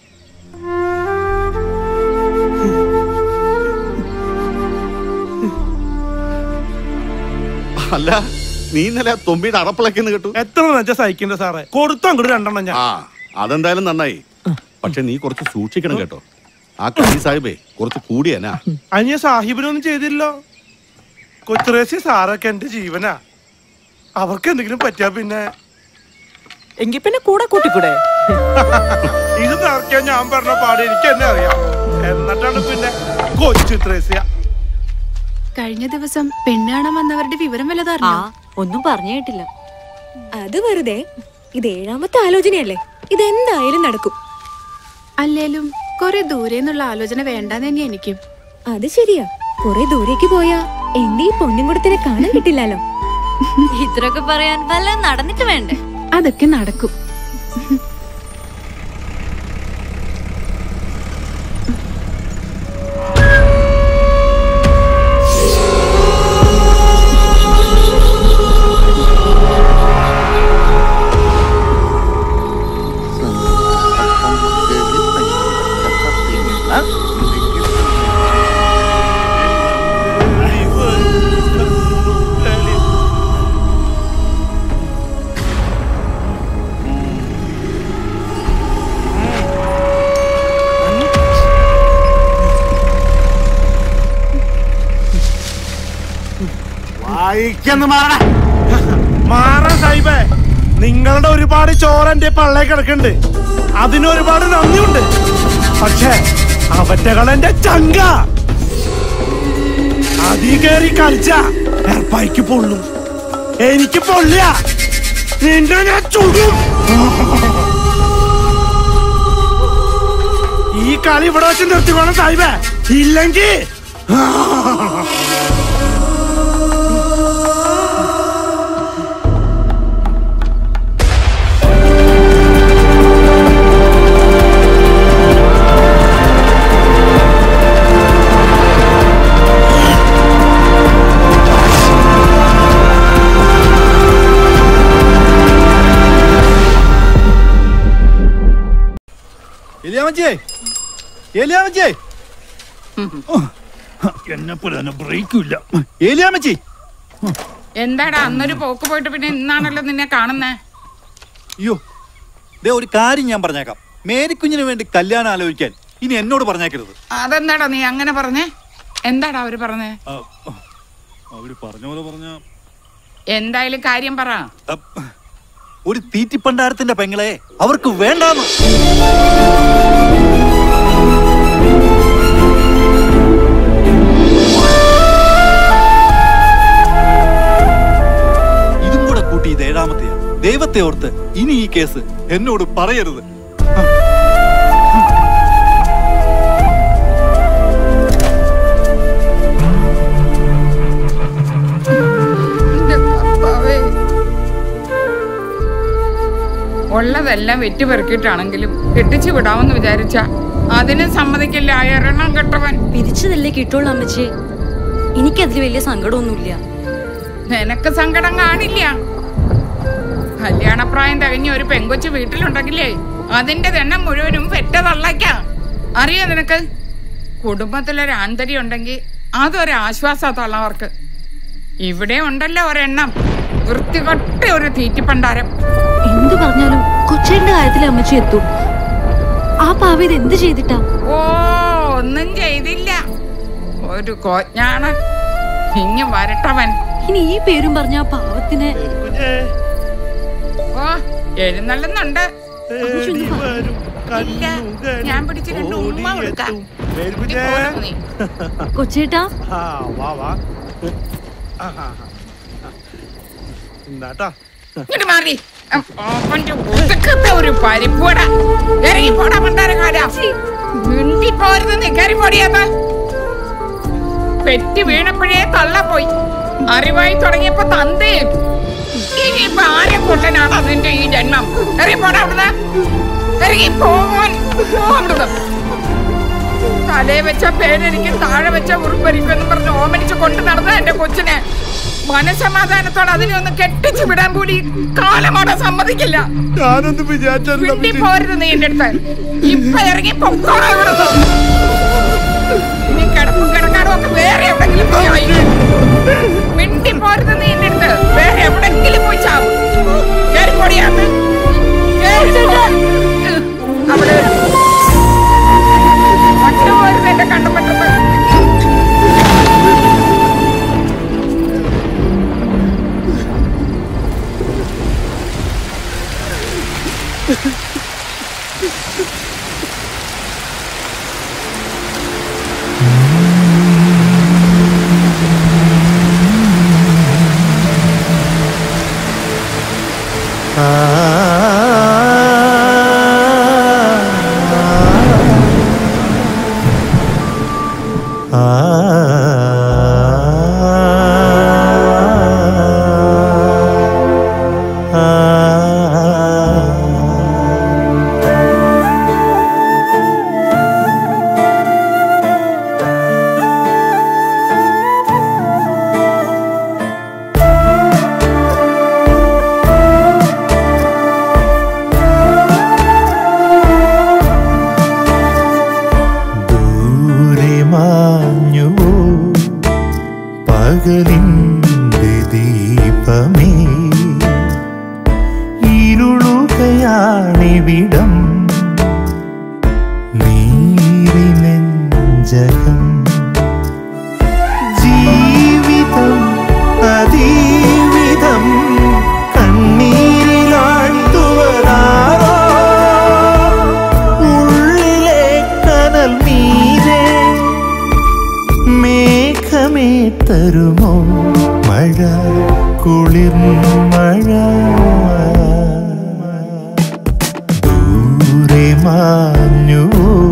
M: അല്ല, നീ ഇന്നലെ തൊമ്പിയുടെ അടപ്പിളക്കെന്ന് കേട്ടു.
A: എത്ര നെച്ച സഹിക്കണ്ട സാറേ, കൊടുത്തു അങ്ങോട്ട് 2 എണ്ണം ഞാൻ.
M: അതെന്തായാലും നന്നായി. പക്ഷെ നീ കുറച്ച് സൂക്ഷിക്കണം കേട്ടോ. ആ കലി സാഹിബേ കുറച്ച് കൂടിയനാ.
A: അനിയ സാഹിബിനൊന്നും ചെയ്തില്ലോ. കൊച്ചുറേസി സാറൊക്കെ എന്റെ ജീവനാ. അവർക്ക് എന്തെങ്കിലും പറ്റിയാ പിന്നെ
K: എങ്കിൽ പിന്നെ കൂടെ കൂട്ടിക്കൂടെ?
A: ഇത് നിറയ്ക്കാൻ ഞാൻ പറഞ്ഞ പാട് എനിക്ക് തന്നെ അറിയാം. എന്നിട്ടാണ് പിന്നെ കൊച്ചുത്രേസ്യ.
Q: കഴിഞ്ഞ ദിവസം പെണ്ണ് കാണാൻ വന്നവരുടെ വിവരം വല്ലതറിഞ്ഞോ?
D: ഒന്നും പറഞ്ഞു കേട്ടില്ല.
C: അത് വെറുതെ. ഇത് 7ാമത്തെ ആലോചനയല്ലേ, ഇതെന്തായാലും നടക്കും.
Q: അല്ലേലും കുറെ ദൂരെ നിന്നുള്ള ആലോചന വേണ്ടാന്ന് തന്നെ എനിക്കും.
C: അത് ശരിയാ, കുറെ ദൂരേക്ക് പോയാ എന്റെ ഈ പൊന്നുംകുടത്തിനെ കാണാൻ കിട്ടില്ലല്ലോ.
D: ഇത്രയൊക്കെ പറയാൻ വല്ല നടന്നിട്ട് വേണ്ടേ?
Q: അതൊക്കെ നടക്കും.
A: മാറാ സാഹിബേ, നിങ്ങളുടെ ഒരുപാട് ചോറ് എന്റെ പള്ളേ കിടക്കുന്നുണ്ട്. അതിനൊരുപാട് നന്ദിയുണ്ട്. പക്ഷേ അവറ്റകൾ എന്റെ ചങ്ക. അതീ കേറി കളിച്ച എർപ്പായിക്ക് പൊള്ളും, എനിക്ക് പൊള്ളിയ നിന്റെ ഞാൻ ചുടും. ഈ കളി ഇവിടെ വെച്ച് നിർത്തിക്കോണം സാഹിബേ, ഇല്ലെങ്കിൽ
U: എന്താടാ അന്നൊരു പോക്ക് പോയിട്ട് പിന്നെ ഇന്നാണല്ലോ നിന്നെ കാണുന്നേ?
M: അയ്യോ, ഒരു കാര്യം ഞാൻ പറഞ്ഞേക്കാം. മേരിക്കുഞ്ഞിന് വേണ്ടി കല്യാണം ആലോചിക്കാൻ ഇനി എന്നോട് പറഞ്ഞേക്കരുത്.
U: അതെന്താടാ നീ അങ്ങനെ പറഞ്ഞേ? എന്താടാ അവര് പറഞ്ഞേ?
M: അവര് പറഞ്ഞ പോലെ പറഞ്ഞ
U: എന്തായാലും കാര്യം പറ.
M: ഒരു തീറ്റിപ്പണ്ടാരത്തിന്റെ പെങ്ങളെ അവർക്ക് വേണ്ടാന്ന്. ഇതും കൂടെ കൂട്ടി ഇത് 7ാമത്തെയാ. ദൈവത്തെ ഓർത്ത് ഇനി ഈ കേസ് എന്നോട് പറയരുത്.
U: ഉള്ളതെല്ലാം വെറ്റുപെറുക്കിയിട്ടാണെങ്കിലും കെട്ടിച്ചു വിടാമെന്ന് വിചാരിച്ച അതിന് സമ്മതിക്കില്ല. എണ്ണം കെട്ടവൻ
D: പിരിച്ചതല്ലേ കിട്ടുള്ളൂ അമ്മച്ചി. എനിക്കതിൽ വലിയ സങ്കടമൊന്നുമില്ല.
U: നിനക്ക് സങ്കടം കാണില്ല. കല്യാണപ്രായം തികഞ്ഞ ഒരു പെങ്കൊച്ചു വീട്ടിലുണ്ടെങ്കിലേ അതിന്റെ എണ്ണം മുഴുവനും പെറ്റ തള്ളയ്ക്കാ. അറിയോ നിനക്ക്? കുടുംബത്തിലൊരു ആന്തരി ഉണ്ടെങ്കിൽ അതൊരാശ്വാസാ തള്ളവർക്ക്. ഇവിടെ ഉണ്ടല്ലോ ഒരെണ്ണം, വൃത്തികെട്ട ഒരു തീറ്റിപ്പണ്ടാരം.
D: എന്ത് പറഞ്ഞാലും കൊച്ചേന്റെ കാര്യത്തിൽ അമ്മച്ചി എത്തും. ആ പാവ ഇത് എന്ത് ചെയ്തിട്ടാ?
U: ഓ, ഒന്നും ചെയ്തില്ല. ഒരു കോജ്ഞാണ്. ഇങ്ങ് വരട്ടവൻ.
D: ഇനി ഈ പേരും പറഞ്ഞ ആ പാവത്തിന്.
U: ഓ, എഴുന്നള്ളുന്നുണ്ട്. ഇല്ല, ഞാൻ പിടിച്ച് 2 ഉമ്മ കൊടുക്കാം.
D: കൊച്ചേട്ടാ
U: ഇങ്ങോട്ട് മാറി. ഒരു പരിപ്പൂട ഇറങ്ങി പോടാ പണ്ടാരക്കാരാ. മിണ്ടി പോരുന്ന് കയറി പൊടിയാത്ത. പെറ്റി വീണപ്പോഴേ തള്ള പോയി. അറിവായി തുടങ്ങിയപ്പോ തന്തേ. ഇനിയിപ്പൊ ആരെ കൊണ്ടനാണ് അതിന്റെ ഈ ജന്മം? ഇറങ്ങി പോടാ അവിടുന്ന്. ഇറങ്ങി പോവാൻ അവിടുന്ന്. തലേ വെച്ച പേരെനിക്കും താഴെ വെച്ച ഉറുപ്പരിക്കുമെന്നും പറഞ്ഞ് ഓമനിച്ച് കൊണ്ടു നടന്ന എന്റെ കൊച്ചിനെ മനസമാധാനത്തോടെ അതിനെ ഒന്ന് കെട്ടിച്ചു വിടാൻ കൂടി കാലമോടെ സമ്മതിക്കില്ല.
A: ഞാനൊന്നും വിചാരിച്ചു
U: പോരുത് നീ എന്റെ അടുത്ത്. ഇപ്പൊ ഇറങ്ങി പൊക്കോളാം ഇവിടുന്ന്. ഇനി കിടപ്പും കിടക്കാടും ഒക്കെ വേറെ എവിടെങ്കിലും പോയി. മിണ്ടി പോരുത് നീ എന്റെ അടുത്ത്. വേറെ എവിടെങ്കിലും പോയി ചാവും. കേറിപ്പൊടിയാന്ന് അവിടെ പോരുത് എന്റെ കണ്ണു പെട്ടെന്ന്.
G: തരുമോ മഴ, കുളിർ മഴ, ദൂരെ മാഞ്ഞു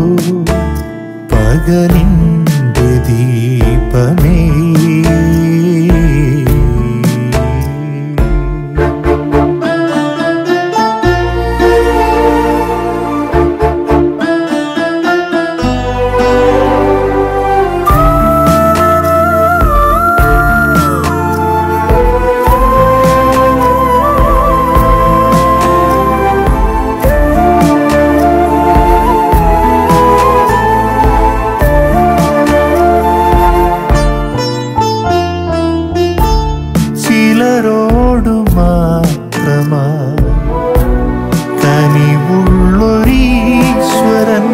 G: പകലിന്റെ ദീപമേ. ചിലരോടു മാത്രമാ കനിവുള്ളൊരീശ്വരൻ,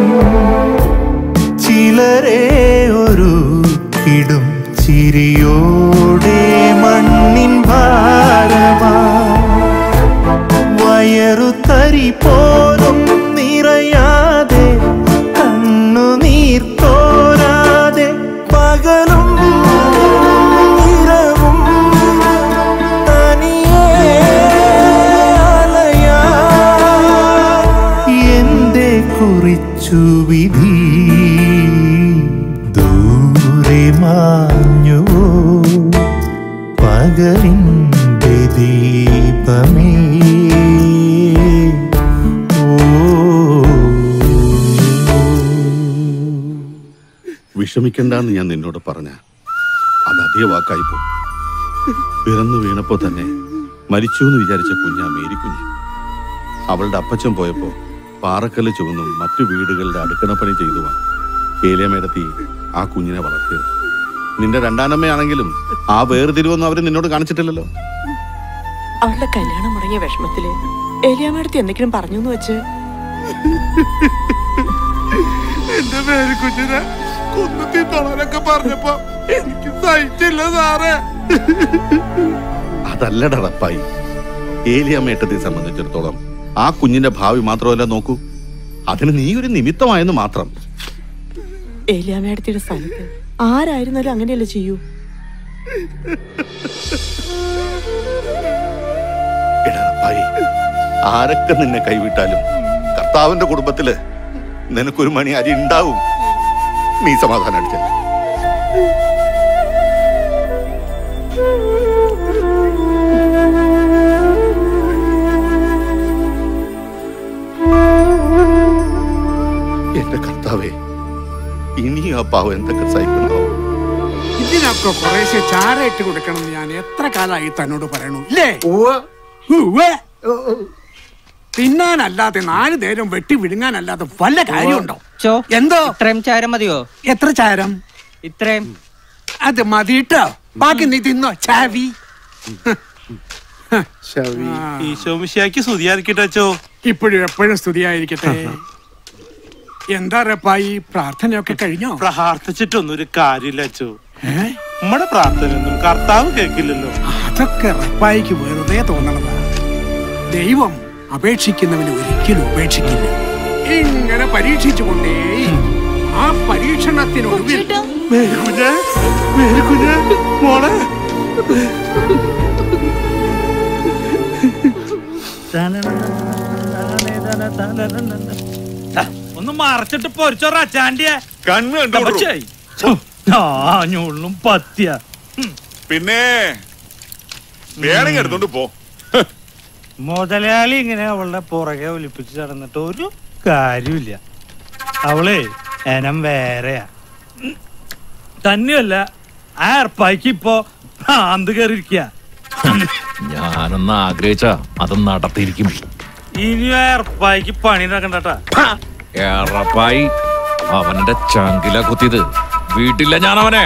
G: ചിലരെ ഒരുക്കിടും ചിരിയോടെ മണ്ണിൻ ഭാരമാ. വയറു തരി പോലും നിറയാതെ, കണ്ണുനീർ തോരാതെ, പകലും കുറിച്ചു വിധി, ദൂരെ മാഞ്ഞു പകലിന്റെ ദീപമേ.
O: വിഷമിക്കണ്ടെന്ന് ഞാൻ നിന്നോട് പറഞ്ഞ അത് അതേ വാക്കായിപ്പോ. പിറന്നു വീണപ്പോ തന്നെ മരിച്ചു എന്ന് വിചാരിച്ച കുഞ്ഞാ മേരിക്കുഞ്ഞ്. അവളുടെ അപ്പച്ചൻ പോയപ്പോ പാറക്കല്ല് ചുവന്നും മറ്റു വീടുകളുടെ അടുക്കളപ്പണി ചെയ്തുവാണ് ഏലിയാമ്മേടത്തി ആ കുഞ്ഞിനെ വളർത്തിയത്. നിന്റെ രണ്ടാനമ്മയാണെങ്കിലും ആ വേർതിരിവൊന്നും അവര് നിന്നോട് കാണിച്ചിട്ടില്ലല്ലോ.
R: അവളുടെ കല്യാണം മുടങ്ങിയ വിഷമത്തില് ഏലിയാമ്മേടത്തി എന്തെങ്കിലും പറഞ്ഞു എന്ന് വെച്ച്
A: എന്റെ മേരിക്കുഞ്ഞിനെ കുന്നത്തി തൊളനൊക്കെ പറഞ്ഞപ്പോ എനിക്ക് സഹിച്ചില്ല സാറേ.
O: അതല്ലടാ റപ്പായി, ഏലിയാമ്മേട്ടത്തെ സംബന്ധിച്ചിടത്തോളം ആ കുഞ്ഞിന്റെ ഭാവി മാത്രമല്ല നോക്കൂ, അതിന് നീ ഒരു നിമിത്തമായെന്ന് മാത്രം.
R: ഏലിയാമ്മേടത്തിയുടെ സ്ഥാനത്ത് ആരായിരുന്നാലും അങ്ങനെയല്ലേ ചെയ്യൂ.
O: എടാ റപ്പായി, ആരൊക്കെ നിന്നെ കൈവിട്ടാലും കർത്താവിന്റെ കുടുംബത്തില് നിനക്കൊരു മണി അരി ഉണ്ടാവും. നീ സമാധാനം അടിച്ചല്ല. എന്റെ കർത്താവേ, ഇനി ആ പാവം എന്തൊക്കെ സഹിക്കണോ.
E: ഇതിനൊക്കെ കുറേശ്ശെ ചാരയിട്ട് കൊടുക്കണം എന്ന് ഞാൻ എത്ര കാലമായി തന്നോട് പറയണു ഇല്ലേ? തിന്നാനല്ലാതെ 4 നേരം വെട്ടി വിഴുങ്ങാനല്ലാതെ വല്ല കാര്യമുണ്ടോ? എന്തോ
W: ഇത്രയും ചാരം മതിയോ?
E: എത്ര ചാരം?
W: ഇത്രയും.
E: അത് മതിട്ടോ, ബാക്കി നീ തിന്നോ. ചാവി
A: ഈശോമിശിയാക്കി സ്തുതിയായിരിക്കട്ടോ.
E: ഇപ്പോഴും എപ്പോഴും സ്തുതിയായിരിക്കട്ടെ. എന്താ റപ്പായി, പ്രാർത്ഥനയൊക്കെ കഴിഞ്ഞോ?
A: പ്രാർത്ഥിച്ചിട്ടൊന്നും ഒരു കാര്യമില്ല അച്ചോ. നമ്മുടെ പ്രാർത്ഥനയൊന്നും കർത്താവ് കേൾക്കില്ലല്ലോ.
E: അതൊക്കെ റപ്പായിക്ക് വെറുതെ തോന്നണതാ. ദൈവം അപേക്ഷിക്കുന്നവന് ഒരിക്കലും ഉപേക്ഷിക്കില്ല. ഇങ്ങനെ പരീക്ഷിച്ചുകൊണ്ടേ ആ പരീക്ഷണത്തിനൊടുവിൽ
A: മോളെ
S: ഒന്ന് മറച്ചിട്ട് പൊരിച്ചോറാ ചാണ്ടിയ
O: കണ്ണ്
S: ഞാഞ്ഞുള്ളും പത്തിയ.
O: പിന്നെ വേണമെങ്കിൽ എടുത്തോണ്ട് പോ.
S: മുതലാളി ഇങ്ങനെ അവളുടെ പുറകെ ഒലിപ്പിച്ച് നടന്നിട്ട് ഒരു കാര്യമില്ല. അവളെ എനം വേറെയാ. തന്നെയല്ല, ആ ഏർപ്പായ്ക്ക് ഇപ്പൊ ഭ്രാന്ത് കയറിയിരിക്കുക.
T: ഞാനൊന്ന് ആഗ്രഹിച്ച അത് നടത്തിയിരിക്കും.
S: ഇനി ഏർപ്പായ്ക്ക് പണി നടക്കണ്ടട്ടാ.
T: ഏറപ്പായി അവന്റെ ചങ്കില കുത്തിയത് വീട്ടില്ല ഞാൻ അവനെ.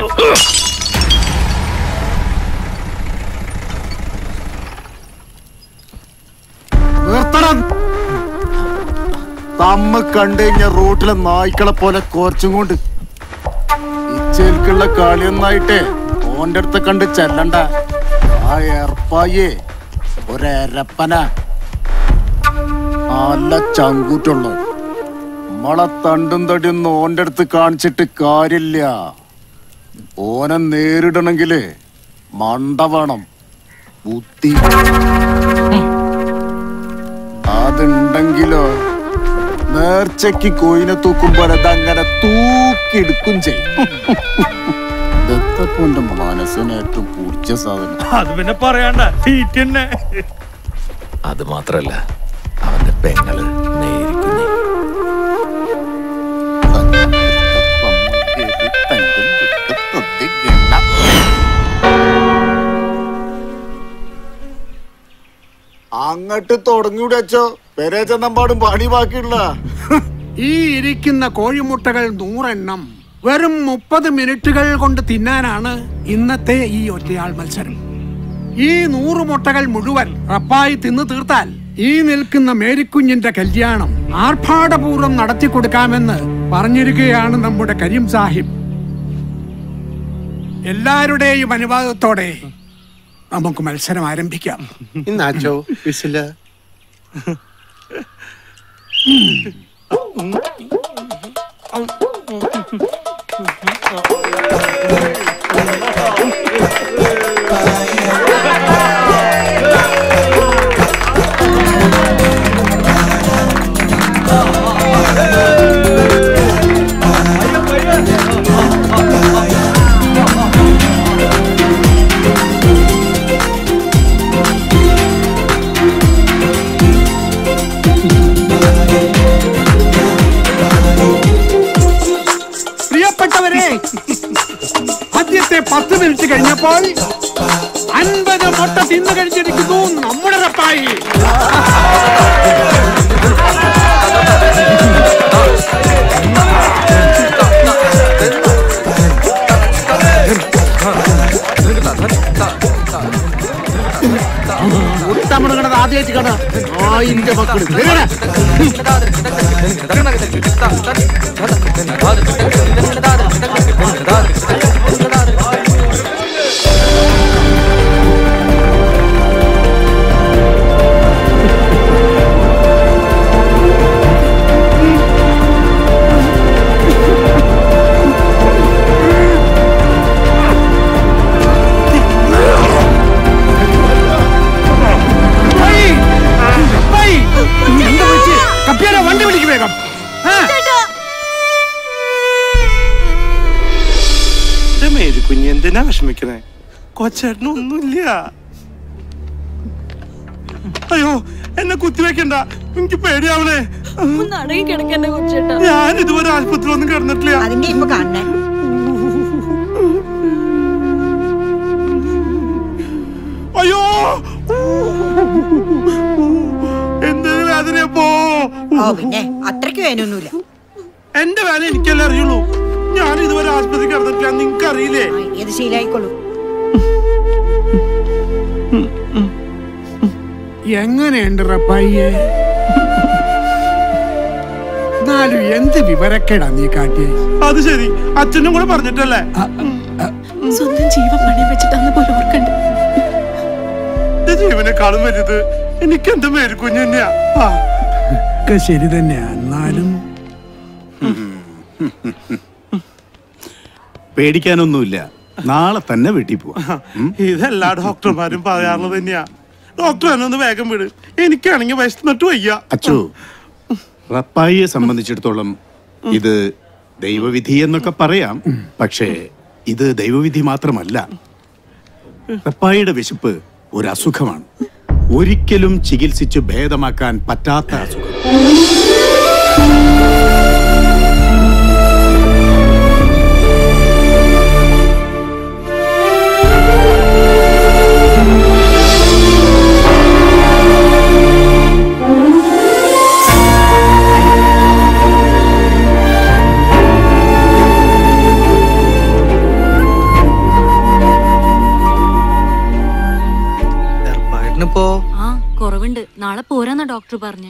N: തമ്മ കണ്ടുകഴിഞ്ഞ റോട്ടിലെ നായ്ക്കളെ പോലെ കോർച്ചും കൊണ്ട് ഇച്ചേൽക്കുള്ള കളിയൊന്നായിട്ടേ ഓന്റെ അടുത്ത് കണ്ട് ചെല്ലണ്ട. ആ ഏർപ്പായേ ഒരപ്പന നല്ല ചങ്കൂറ്റുള്ള നമ്മളെ തണ്ടും തടിയൊന്നും ഓന്റെ അടുത്ത് കാണിച്ചിട്ട് കാര്യമില്ല. ഓനെ നേരിടണെങ്കില് മണ്ട വേണം, ബുദ്ധി. അതുണ്ടെങ്കിലോ നേർച്ചയ്ക്ക് കോയിനെ തൂക്കുമ്പോൾ അതങ്ങനെ തൂക്കിയെടുക്കും ചെയ്യും. ദത്തപ്പന്റെ മനസ്സിന് ഏറ്റവും പൂച്ച സാധനം.
S: അത് പിന്നെ പറയണ്ട, സീറ്റ് തന്നെ.
T: അത് മാത്രല്ല, അവന്റെ പെങ്ങള് മേരിക്കുഞ്ഞ്.
N: അങ്ങട്ട് തുടങ്ങിയൂടെ അച്ചോ, പെരേച്ചെന്നമ്പാടും പണി ബാക്കിയുള്ള.
E: ഈ ഇരിക്കുന്ന കോഴിമുട്ടകൾ 100 എണ്ണം വെറും 30 മിനിറ്റുകൾ കൊണ്ട് തിന്നാനാണ് ഇന്നത്തെ ഈ ഒറ്റയാൾ മത്സരം. ഈ 100 മുട്ടകൾ മുഴുവൻ റപ്പായി തിന്നു തീർത്താൽ ഈ നിൽക്കുന്ന മേരിക്കുഞ്ഞിന്റെ കല്യാണം ആർഭാടപൂർവ്വം നടത്തി കൊടുക്കാമെന്ന് പറഞ്ഞിരിക്കുകയാണ് നമ്മുടെ കരീം സാഹിബ്. എല്ലാവരുടെയും അനുവാദത്തോടെ നമുക്ക് മത്സരം ആരംഭിക്കാം.
X: ഇന്നാച്ചോ വിസില
E: പ്രിയപ്പെട്ടവരെ, ആദ്യത്തെ 10 മിനിറ്റ് കഴിഞ്ഞപ്പോൾ 50 മുട്ട തിന്നു കഴിച്ചിരിക്കുന്നു നമ്മുടെ റപ്പായി. മുട്ടമുടങ്ങണത് ആദ്യമായിട്ട് കണ്ട ആയിന്റെ മക്കള് വണ്ടി വിളിക്ക് വേഗം.
A: മേരിക്കുഞ്ഞ് എന്തിനാ വിഷമിക്കണേ? കൊച്ചേട്ടനൊന്നുമില്ല. അയ്യോ എന്നെ കുത്തിവെക്കണ്ട, എനിക്ക് പേടിയാവണേ. ഞാൻ ഇതുവരെ ആശുപത്രി ഒന്നും കിടന്നിട്ടില്ല. അയ്യോ എന്തൊരു വേദനയപ്പോ.
B: അത്രയ്ക്ക് വേനൊന്നുമില്ല.
A: എന്റെ വേല എനിക്കല്ലേ അറിയുള്ളൂ. ഞാൻ ഇതുവരെ ആശുപത്രി കിടന്നിട്ടില്ല, നിങ്ങക്ക് അറിയില്ലേ?
B: ഏത് ശീലായിക്കോളൂ.
E: എങ്ങനെയുണ്ട് റപ്പായിയെ? എന്നാലും എന്ത് വിവരക്കേടാ നീ കാട്ടിയേ?
A: അത് ശരി, അച്ഛനും കൂടെ പറഞ്ഞിട്ടല്ലേ?
Q: സ്വന്തം ജീവൻ പണയം വെച്ചിട്ടാന്ന് പോലെ ഓർക്കണ്ട.
A: ജീവനെക്കാളും വലുത് എനിക്ക് എന്റെ മേരിക്കുഞ്ഞ് തന്നെയാ.
E: ശരി തന്നെയാ. എന്നാലും
F: പേടിക്കാനൊന്നുമില്ല, നാളെ തന്നെ വീട്ടിൽ പോവാ.
A: ഇതെല്ലാ ഡോക്ടർമാരും പറയാറുള്ളത് തന്നെയാ. ഡോക്ടർ എന്നെ ഒന്ന് വേഗം വിട്, എനിക്കാണെങ്കിൽ വിശന്നിട്ട് വയ്യ.
F: അച്ചു, റപ്പായിയെ സംബന്ധിച്ചിടത്തോളം ഇത് ദൈവവിധി എന്നൊക്കെ പറയാം. പക്ഷേ ഇത് ദൈവവിധി മാത്രമല്ല. റപ്പായിയുടെ വിശപ്പ് ഒരു അസുഖമാണ്, ഒരിക്കലും ചികിത്സിച്ച് ഭേദമാക്കാൻ പറ്റാത്ത അസുഖം.
D: ആ കുറവുണ്ട്, നാളെ പോരാന്നാ ഡോക്ടർ പറഞ്ഞ്.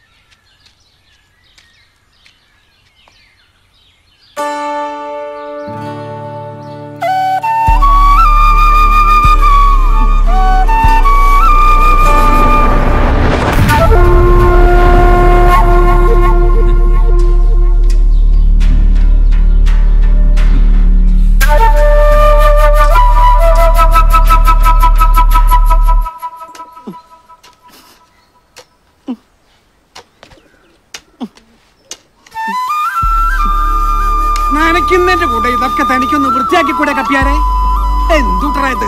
E: നനയ്ക്കുന്നതിന്റെ കൂടെ ഇതൊക്കെ തനിക്കൊന്ന് വൃത്തിയാക്കി കൂടെ കപ്പിയാരെ? എന്തുട്രാ ഇത്?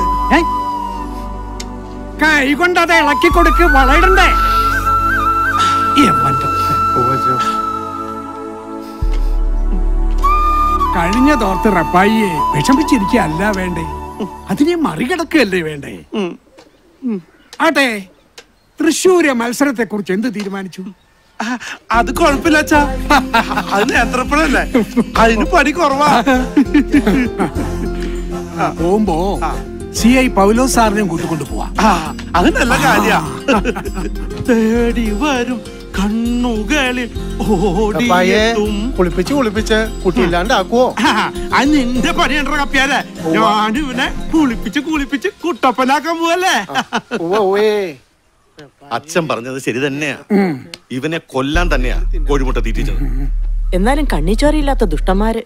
E: കൈ കൊണ്ട് അത് ഇളക്കി കൊടുക്ക്, വളയിടണ്ടേ? കഴിഞ്ഞതോർത്ത് റപ്പായിയെ വിഷമിച്ചിരിക്കല്ല വേണ്ടേ, അതിനെ മറികടക്കുകയല്ലേ വേണ്ടേ? ആട്ടെ, തൃശ്ശൂര് മത്സരത്തെ കുറിച്ച് എന്ത് തീരുമാനിച്ചു?
A: അത് കുഴപ്പമില്ല അച്ഛാ, അത് നേത്രപ്പഴല്ലേ, അതിന് പണി കുറവാ.
E: പോകുമ്പോ CI പൗലോസ് സാറിനെയും കൂട്ടിക്കൊണ്ട് പോവാ.
A: അത് നല്ല കാര്യ. തേടി വരും കണ്ണുകളിൽ
X: കുളിപ്പിച്ച് കുട്ടിയില്ലാണ്ടാക്കുവോ?
A: അത് നിന്റെ പണിയണ്ട കപ്പിയാലേ. ഞാനിവനെ കുളിപ്പിച്ച് കുട്ടപ്പനാക്കാൻ പോവല്ലേ?
O: അച്ഛൻ പറഞ്ഞത് ശരി തന്നെയാ. ഇവനെ കൊല്ലാൻ തന്നെയാ കോഴിമുട്ട തീറ്റിച്ചത്.
R: എന്നാലും കണ്ണിച്ചോരയില്ലാത്ത ദുഷ്ടന്മാര്.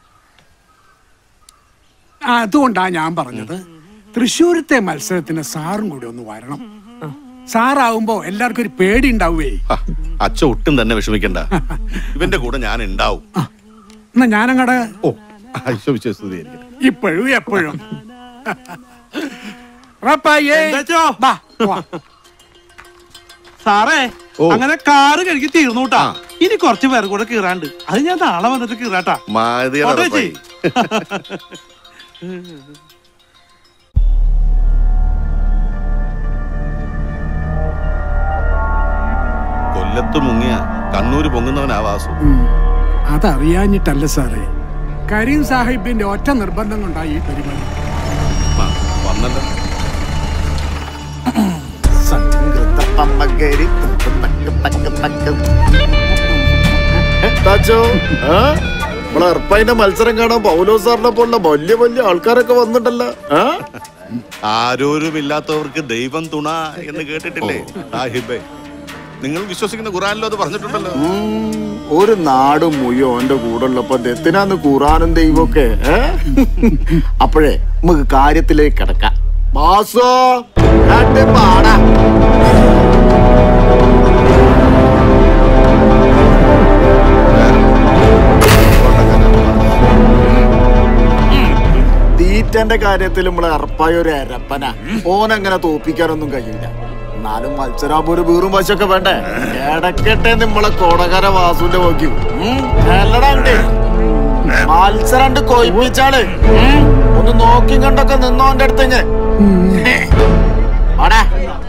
E: അതുകൊണ്ടാ ഞാൻ പറഞ്ഞത് തൃശ്ശൂരത്തെ മത്സരത്തിന് സാറും കൂടി ഒന്ന് വരണം. സാറാവുമ്പോ എല്ലാവർക്കും ഒരു പേടി ഉണ്ടാവേ.
O: അച്ഛൻ ഒട്ടും തന്നെ വിഷമിക്കണ്ട, ഇവന്റെ കൂടെ ഞാൻ ഉണ്ടാവും.
E: എന്നാ ഞാനങ്ങടെ
A: ഇപ്പോഴും എപ്പോഴും സാറേ അങ്ങനെ കാറ് കഴുകി തീർന്നുട്ടാ. ഇനി കുറച്ച് പേർ കൂടെ കീറാണ്ട്, അത് ഞാൻ നാളെ വന്നിട്ട് കീറാട്ടാ.
O: കൊല്ലത്ത് മുങ്ങിയ കണ്ണൂര് പൊങ്ങുന്നവനാ വാസു.
E: അതറിയാഞ്ഞിട്ടല്ല സാറേ, കരീം സാഹിബിന്റെ ഒറ്റ നിർബന്ധം കൊണ്ടായി ഈ പരിപാടി.
O: വന്നല്ലോ.
N: ഉറപ്പായിന്റെ മത്സരം കാണാൻ പൗലോ സാറിനെ പോലുള്ള വലിയ വലിയ ആൾക്കാരൊക്കെ വന്നിട്ടല്ലോ.
O: ആരോരുമില്ലാത്തവർക്ക് ദൈവം തുണ എന്ന് കേട്ടിട്ടില്ലേ സാഹിബേ? നിങ്ങൾ വിശ്വസിക്കുന്ന ഖുറാനിലും അത് പറഞ്ഞിട്ടുണ്ടല്ലോ.
N: ഒരു നാട് മുഴുവൻ ഓന്റെ കൂടെ ഉള്ളപ്പോ എത്തിനാന്ന് ഖുറാനും ദൈവമൊക്കെ. അപ്പോഴേ നമുക്ക് കാര്യത്തിലേക്ക് കിടക്കാം. ബാസോ പാടാ. തീറ്റന്റെ കാര്യത്തിൽ നമ്മളെ അറപ്പായ ഒരു അരപ്പന. ഓനങ്ങനെ തോപ്പിക്കാനൊന്നും കഴിയില്ല. എന്നാലും മത്സരാകുമ്പോ ഒരു വീറും വശമൊക്കെ വേണ്ടേ? ഇടക്കട്ടെ നമ്മളെ കൊടകര വാസുവിന്റെ നോക്കി മത്സരം കൊയ്പ്പിച്ചാള്. ഒന്ന് നോക്കി കണ്ടൊക്കെ നിന്നോന്റെ അടുത്തേക്ക് ആടാ.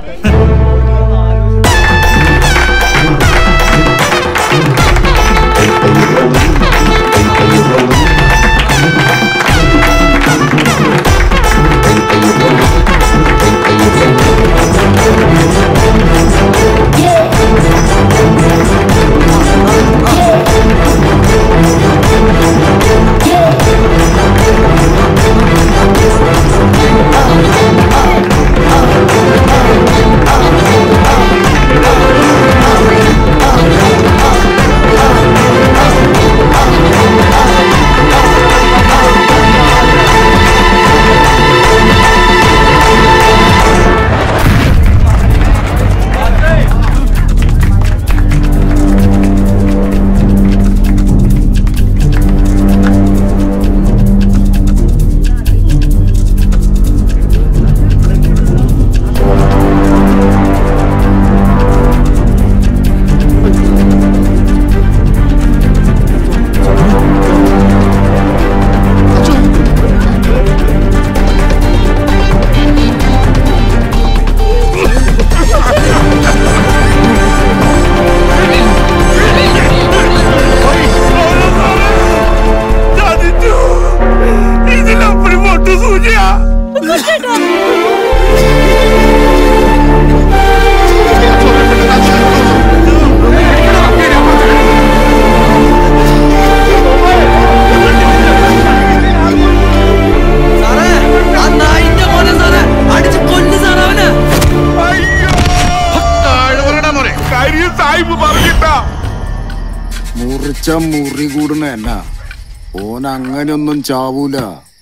N: മുറി കൂടുന്ന എന്നാ ഓൻ അങ്ങനെയൊന്നും ചാവൂല.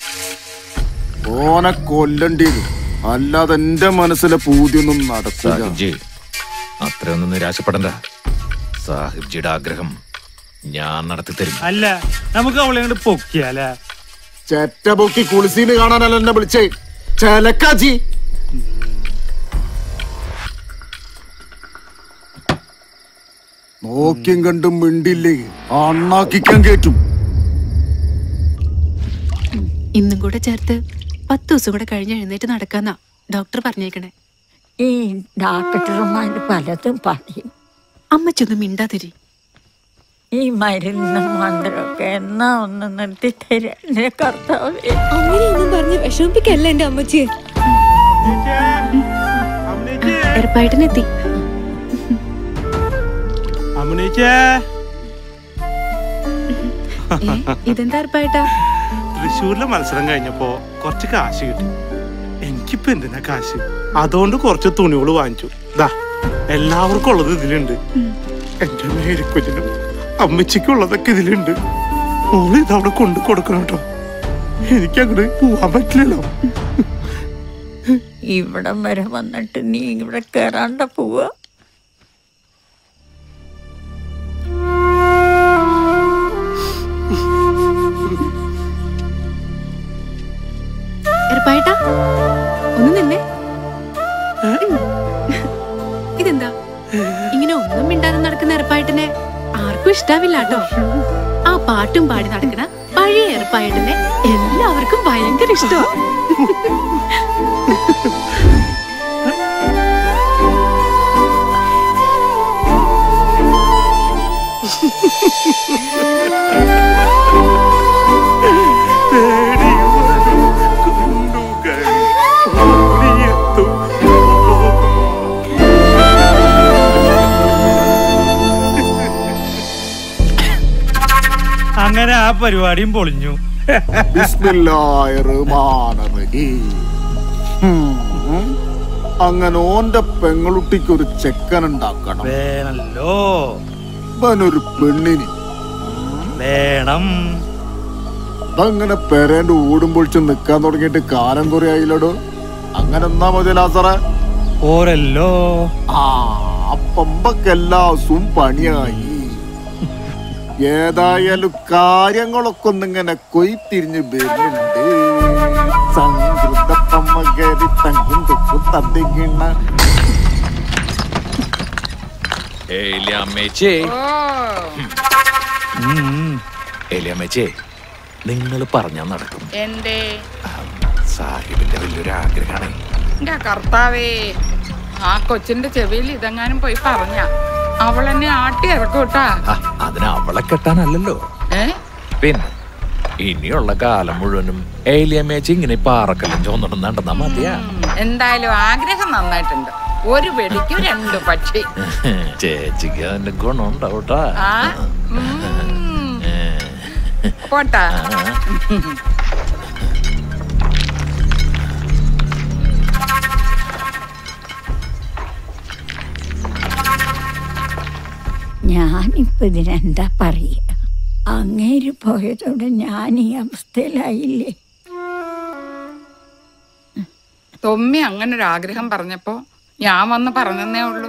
N: ഓനെ കൊല്ലണ്ടി അല്ലാതെ എന്റെ മനസ്സിലെ പൂതിയൊന്നും നടക്കില്ല.
H: അത്രയൊന്നും നിരാശപ്പെടണ്ട. സാഹിബ്ജിയുടെ ആഗ്രഹം ഞാൻ നടത്തി തരും.
S: അല്ല, നമുക്ക് അവളെ അങ്ങോട്ട് പൊക്കിയാലേ?
N: ചെറ്റ പൊക്കി കുളിസീന് കാണാനല്ല എന്നെ വിളിച്ചേ. ചെലക്കാച്ചി നോക്കിയും കണ്ടും മിണ്ടില്ലേ അണ്ണാക്കിക്കാൻ കേറ്റും.
Q: ഇന്നും കൂടെ ചേർത്ത് 10 ദിവസം കൂടെ കഴിഞ്ഞ് എഴുന്നേറ്റ് നടക്കാന്നാ ഡോക്ടർ പറഞ്ഞേക്കണേ.
B: ഈ ഡോക്ടർമാര് പലതും പറയും.
Q: അമ്മച്ചൊന്നും മിണ്ടാതിരി.
B: ഈ മരുന്ന് മന്ത്രമൊക്കെ എന്നാ ഒന്ന് നിർത്തി തരാ കർത്താവേ.
C: അങ്ങനെയൊന്നും പറഞ്ഞ് വിഷമിപ്പിക്കല്ല എന്റെ അമ്മച്ചിയെ.
Q: എറപ്പായിട്ടിനെത്തി. ഇതെന്താ എറപ്പായിട്ടാ?
A: തൃശ്ശൂരിലെ മത്സരം കഴിഞ്ഞപ്പോ കുറച്ച് കാശ് കിട്ടി. എനിക്കിപ്പോ എന്തിനാ കാശ്? അതുകൊണ്ട് കുറച്ച് തുണികൾ വാങ്ങിച്ചു. ദാ എല്ലാവർക്കും ഉള്ളത് ഇതിലുണ്ട്. എന്റെ മേരിക്കുഞ്ഞിനും അമ്മച്ചിക്കുള്ളതൊക്കെ ഇതിലുണ്ട്. മോള് ഇതവിടെ കൊണ്ടു കൊടുക്കണം കേട്ടോ. എനിക്കങ്ങോട്ട് പോവാൻ പറ്റില്ലല്ലോ.
B: ഇവിടം വരെ വന്നിട്ട് നീ ഇവിടെ കേറാണ്ട പോവാ.
Q: എറപ്പായിട്ടാ ഒന്ന് നിന്നെ. ഇതെന്താ ഇങ്ങനെ ഒന്നും മിണ്ടാതെ നടക്കുന്ന എറപ്പായിട്ടിനെ ആർക്കും ഇഷ്ടാവില്ല കേട്ടോ. ആ പാട്ടും പാടി നടക്കണ പഴയ എറപ്പായിട്ടിനെ എല്ലാവർക്കും ഭയങ്കര ഇഷ്ടമാണ്.
S: അങ്ങനെ ആ പരിപാടിയും പൊളിഞ്ഞു.
N: അങ്ങനെ ഓന്റെ പെങ്ങളുട്ടിക്ക് ഒരു ചെക്കൻ ഉണ്ടാക്കണം.
S: വേണല്ലോ.
N: ഒരു പെണ്ണിന്
S: വേണം.
N: അതങ്ങനെ പെരേന്റെ ഊടും പൊളിച്ച് നിക്കാൻ തുടങ്ങിയിട്ട് കാലം കുറെ ആയില്ലടോ. അങ്ങനെ എന്നാ മതി ലാസറേ.
S: ഓരല്ലോ.
N: ആ അപ്പമ്പക്കെല്ലാസും പണിയായി. ഏതായാലും കാര്യങ്ങളൊക്കെ ഒന്നിങ്ങനെ കൊയ്ത്തിരിഞ്ഞ് വരുന്നുണ്ട്. സംഗൃതപ്പമ്മകരി തങ്കും തൊക്കും തത്തിക്കിണ്ണ.
H: നിങ്ങൾ പറഞ്ഞാ നടക്കും.
U: എന്തേ?
H: സാഹിബിന്റെ വലിയൊരു ആഗ്രഹമാണ്.
U: എന്റെ കർത്താവേ, ആ കൊച്ചിന്റെ ചെവിയിൽ ഇതെങ്ങാനും പോയി പറഞ്ഞ അവളെന്നെ ആട്ടി ഇറക്കൂട്ടാ.
H: അതിന് അവളെ കെട്ടാനല്ലല്ലോ. പിന്നെ ഇനിയുള്ള കാലം മുഴുവനും ഏലിയമ്മേച്ചി ഇങ്ങനെ പാറക്കല്ലും ചോന്നിടും നടന്നാ മതിയാ.
U: എന്തായാലും ആഗ്രഹം നന്നായിട്ടുണ്ട്. ഒരു വെടിക്ക് 2 പക്ഷി.
H: ചേച്ചിക്ക് അതിന്റെ ഗുണം ഉണ്ടാവട്ടാ.
U: പോട്ടാ.
B: ഞാനിപ്പോ ഇതിനെന്താ പറയാ? അങ്ങേര് പോയതോടെ ഞാൻ ഈ അവസ്ഥയിലായില്ലേ.
U: തൊമ്മി അങ്ങനെ ഒരു ആഗ്രഹം പറഞ്ഞപ്പോ ഞാൻ വന്ന് പറഞ്ഞതേ ഉള്ളൂ.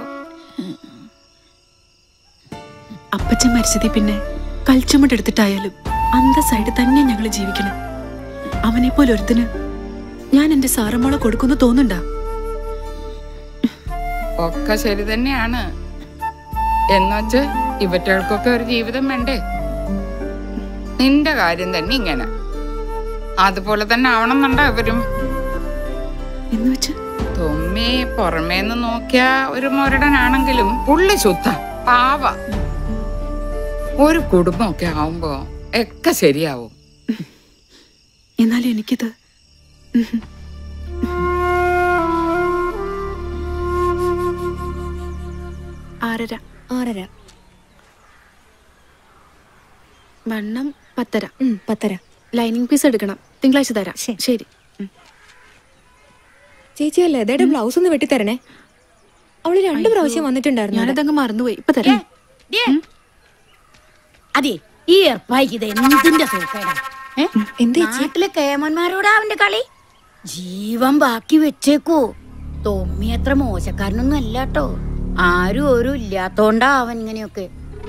Q: അപ്പച്ചൻ മരിച്ചതി പിന്നെ കൽച്ചുമട്ടെടുത്തിട്ടായാലും അന്തസ്സായിട്ട് തന്നെ ഞങ്ങൾ ജീവിക്കണം. അവനെ പോലെ ഒരുത്തിന് ഞാൻ എന്റെ സാറമ്മളെ കൊടുക്കുന്നു തോന്നുന്നുണ്ടാ?
U: ഒക്കെ ശരി തന്നെയാണ്. എന്നുവെച്ച് ഇവറ്റകൾക്കൊക്കെ ഒരു ജീവിതം വേണ്ടേ? നിന്റെ കാര്യം തന്നെ ഇങ്ങനെ. അതുപോലെ തന്നെ ആവണമെന്നുണ്ടോ ഇവരും? തൊമ്മി പുറമേന്ന് നോക്കിയ ഒരു മുരടനാണെങ്കിലും പുള്ളി ശുദ്ധ പാവ. ഒരു കുടുംബമൊക്കെ ആവുമ്പോ ഒക്കെ ശരിയാവും.
Q: എന്നാലും എനിക്കിത് ആറര വണ്ണം 10:30 ലൈനിങ് പീസ് എടുക്കണം. തിങ്കളാഴ്ച തരാം. ശരി
C: ചേച്ചി അല്ലേ അതേടെ ബ്ലൗസ് ഒന്ന് വെട്ടിത്തരണേ. അവള് 2 പ്രാവശ്യം വന്നിട്ടുണ്ടായിരുന്നു.
Q: ഞാനതങ്ങ് മറന്നുപോയി. ഇപ്പൊ തരാം.
J: അതെ, ഈ ഏർപ്പായിക്ക് ഇത് എന്തിന്റെ സൂക്കേടാ? നാട്ടിലെ കേമന്മാരോടാ അവന്റെ കളി. ജീവൻ ബാക്കി വെച്ചേക്കോ. തൊമ്മി അത്ര മോശക്കാരനൊന്നും അല്ല കേട്ടോ. ആരും ഒരു ഇല്ലാത്തോണ്ടാ അവൻ ഇങ്ങനെയൊക്കെ.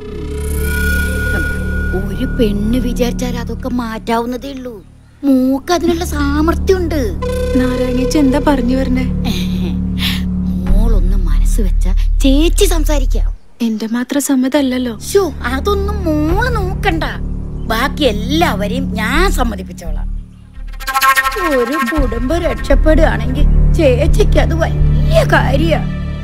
J: ഒരു പെണ്ണ് വിചാരിച്ചാൽ അതൊക്കെ മാറ്റാവുന്നതേ ഉള്ളൂ. മൂക്ക് അതിനുള്ള സാമർത്ഥ്യമുണ്ട്.
Q: നാരായണേച്ചി എന്താ പറഞ്ഞു വരണേ?
J: മോളൊന്ന് മനസ്സ് വെച്ച ചേച്ചി സംസാരിക്കാം.
Q: എന്റെ മാത്രം സമ്മതല്ലല്ലോ.
J: അതൊന്നും മോള് നോക്കണ്ട. ബാക്കി എല്ലാവരെയും ഞാൻ സമ്മതിപ്പിച്ചോളാം. ഒരു കുടുംബം രക്ഷപ്പെടുകയാണെങ്കിൽ ചേച്ചിക്ക് അത് വലിയ കാര്യ.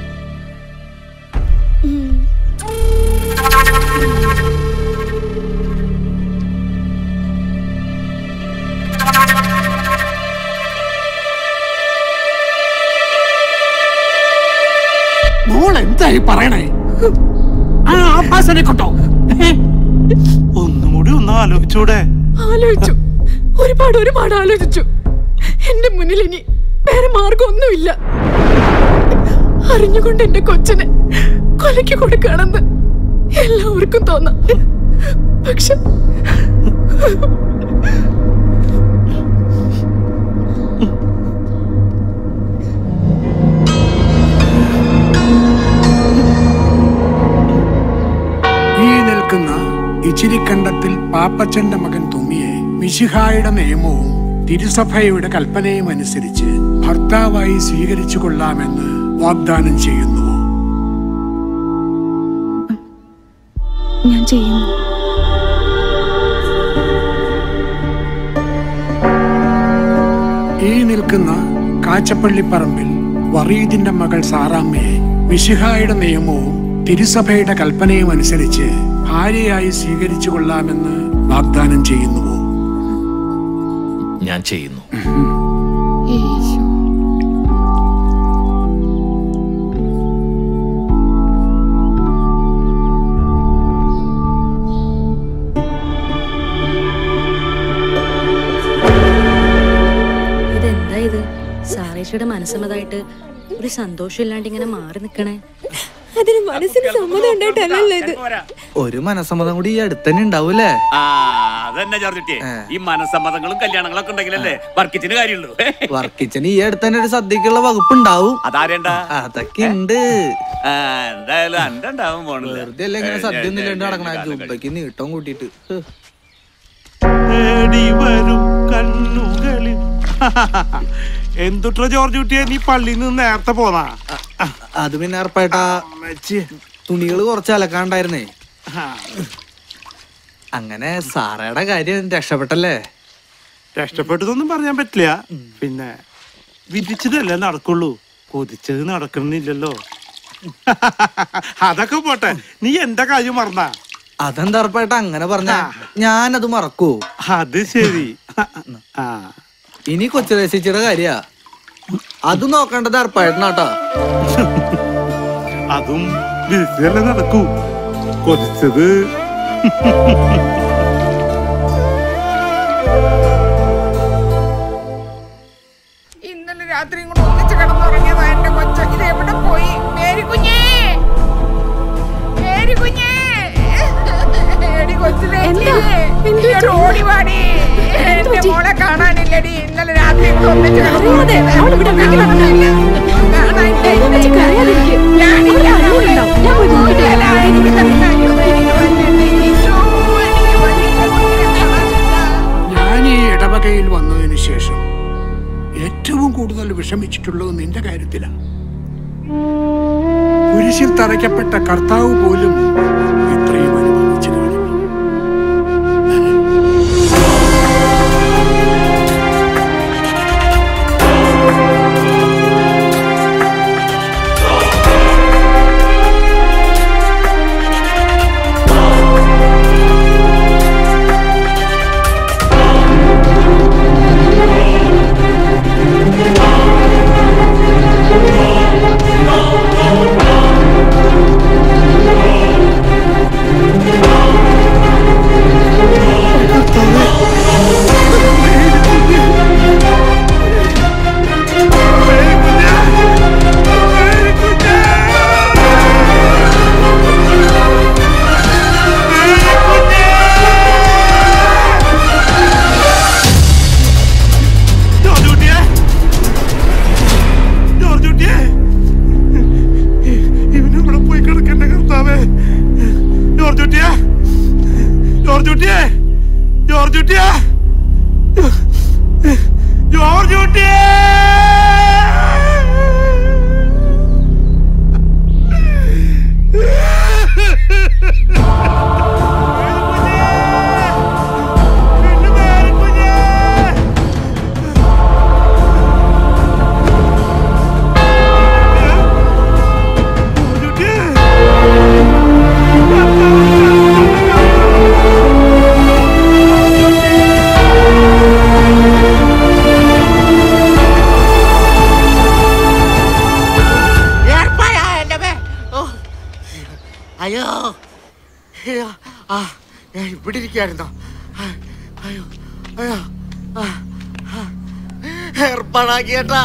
E: മോൾ എന്തായി പറയണേ? ആ ആഭാസനെ കൊണ്ടോ?
S: ഒന്നും കൂടി ഒന്ന് ആലോചിച്ചൂടെ?
Q: ആലോചിച്ചു, ഒരുപാട് ആലോചിച്ചു. എന്റെ മുന്നിൽ ഇനി വേറെ മാർഗമൊന്നുമില്ല. അറിഞ്ഞുകൊണ്ട് എന്റെ കൊച്ചിനെ കൊലയ്ക്ക് കൊടുക്കുകയാണെന്ന് എല്ലാവർക്കും തോന്നാം. പക്ഷെ
E: ഈ നിൽക്കുന്ന ഇച്ചിരിക്കണ്ടത്തിൽ പാപ്പച്ചന്റെ മകൻ തുമ്മിയെ മിശിഹായുടെ നിയമവും തിരുസഭയുടെ കൽപ്പനയും അനുസരിച്ച് ഭർത്താവായി സ്വീകരിച്ചു കൊള്ളാമെന്ന് വാഗ്ദാനം ചെയ്യുന്നുവോ?
Q: ഞാൻ ചെയ്യുന്നു.
E: ഈ നിൽക്കുന്ന കാച്ചപ്പള്ളിപ്പറമ്പിൽ വറീദിന്റെ മകൾ സാറാമ്മയെ മിശിഹായുടെ നിയമവും തിരുസഭയുടെ കൽപ്പനയും അനുസരിച്ച് ഭാര്യയായി സ്വീകരിച്ചു കൊള്ളാമെന്ന് വാഗ്ദാനം ചെയ്യുന്നുവോ?
H: ഞാൻ ചെയ്യുന്നു.
D: ഇതെന്താ ഇത്? സാറേച്ചിയുടെ മനസ്സമ്മതായിട്ട് ഒരു സന്തോഷമില്ലാണ്ട് ഇങ്ങനെ മാറി നിക്കണേ.
C: അതിന് മനസ്സിന് സമ്മതം ഉണ്ടായിട്ടല്ലല്ലോ ഇത്.
I: ഒരു മനസ്സമ്മതം കൂടി ഈ അടുത്തന്നെ ഉണ്ടാവൂലേ?
M: അതന്നെ ജോർജുട്ടിയെ, ഈ മനസ്സമ്മതങ്ങളും കല്യാണങ്ങളൊക്കെ ഉണ്ടെങ്കിലല്ലേ വർക്കിച്ചിന് കാര്യമുള്ളൂ.
I: വർക്കിച്ചന് ഈ അടുത്തന്നെ ഒരു സദ്യക്കുള്ള വകുപ്പ് ഉണ്ടാവും.
M: അതാരേണ്ട?
I: അതൊക്കെ ഉണ്ട്.
M: എന്തായാലും അന്റെ ഉണ്ടാവും പോണില്ല.
I: വെറുതെ അല്ലേ ഇങ്ങനെ സദ്യ ഒന്നും ഇല്ലാണ്ട് നടക്കണ, ജുബയ്ക്ക് നീട്ടം കൂട്ടിട്ട്.
A: വരും കണ്ണുകളിൽ. എന്തുട്ര ജോർജ് കുട്ടിയെ, നീ പള്ളിയിൽ നിന്ന് നേരത്തെ പോന്നാ?
I: അത് പിന്നെ ഏർപ്പായിട്ടാ തുണികള് കുറച്ച് അലക്കാണ്ടായിരുന്നേ. അങ്ങനെ സാറയുടെ കാര്യം രക്ഷപ്പെട്ടല്ലേ?
A: രക്ഷപ്പെട്ടതൊന്നും പറയാൻ പറ്റില്ല. പിന്നെ വിധിച്ചതല്ലേ നടക്കുള്ളൂ, കൊതിച്ചത് നടക്കണമെന്നില്ലല്ലോ. അതൊക്കെ പോട്ടെ, നീ എന്റെ കാര്യം മറന്നാ?
I: അതെന്താ ഉറപ്പായിട്ട് അങ്ങനെ പറഞ്ഞ ഞാനത് മറക്കൂ?
A: അത് ശരി.
I: ഇനി കൊച്ചുരേശിച്ചിയുടെ കാര്യ അത് നോക്കേണ്ടത് ഉറപ്പായിട്ടാട്ടോ.
A: അതും വിധിച്ചതല്ലേ നടക്കൂ, കൊതിച്ചത്.
U: ഇന്നലെ രാത്രി കൂടെ ഒന്നിച്ച് കിടന്നുറങ്ങിയതാ എന്റെ കൊച്ച. ഇത് എവിടെ പോയി? മേരി കുഞ്ഞേ, മേരി കുഞ്ഞേ, എടി കൊച്ചിനെ ഓടി വാടി. എന്റെ മോളെ കാണാനില്ലടി. ഇന്നലെ രാത്രി കൂടെ ഒന്നിച്ച്
E: ഞാൻ ഈ ഇടവകയിൽ വന്നതിന് ശേഷം ഏറ്റവും കൂടുതൽ വിഷമിച്ചിട്ടുള്ളത് നിന്റെ കാര്യത്തിലാണ്. കുരിശിൽ തറയ്ക്കപ്പെട്ട കർത്താവ് പോലും ഇത്രയും അനുഭവിച്ചു കാണില്ല.
K: അയ്യോ, ഞാൻ ഇവിടെ ഇരിക്കായിരുന്നോ? അയ്യോ അയ്യോ, ഏർപ്പാടാക്കിയേട്ടാ,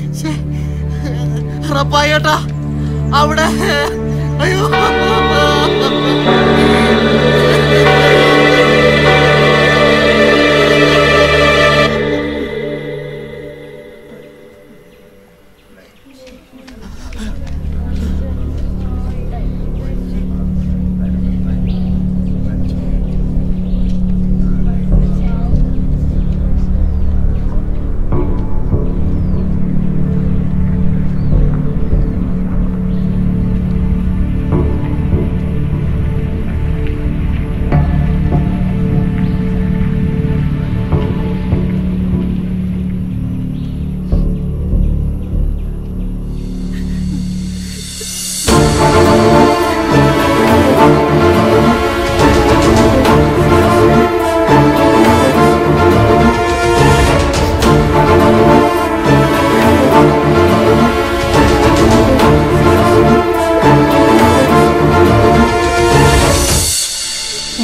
K: റപ്പായേട്ടാ അവിടെ. അയ്യോ,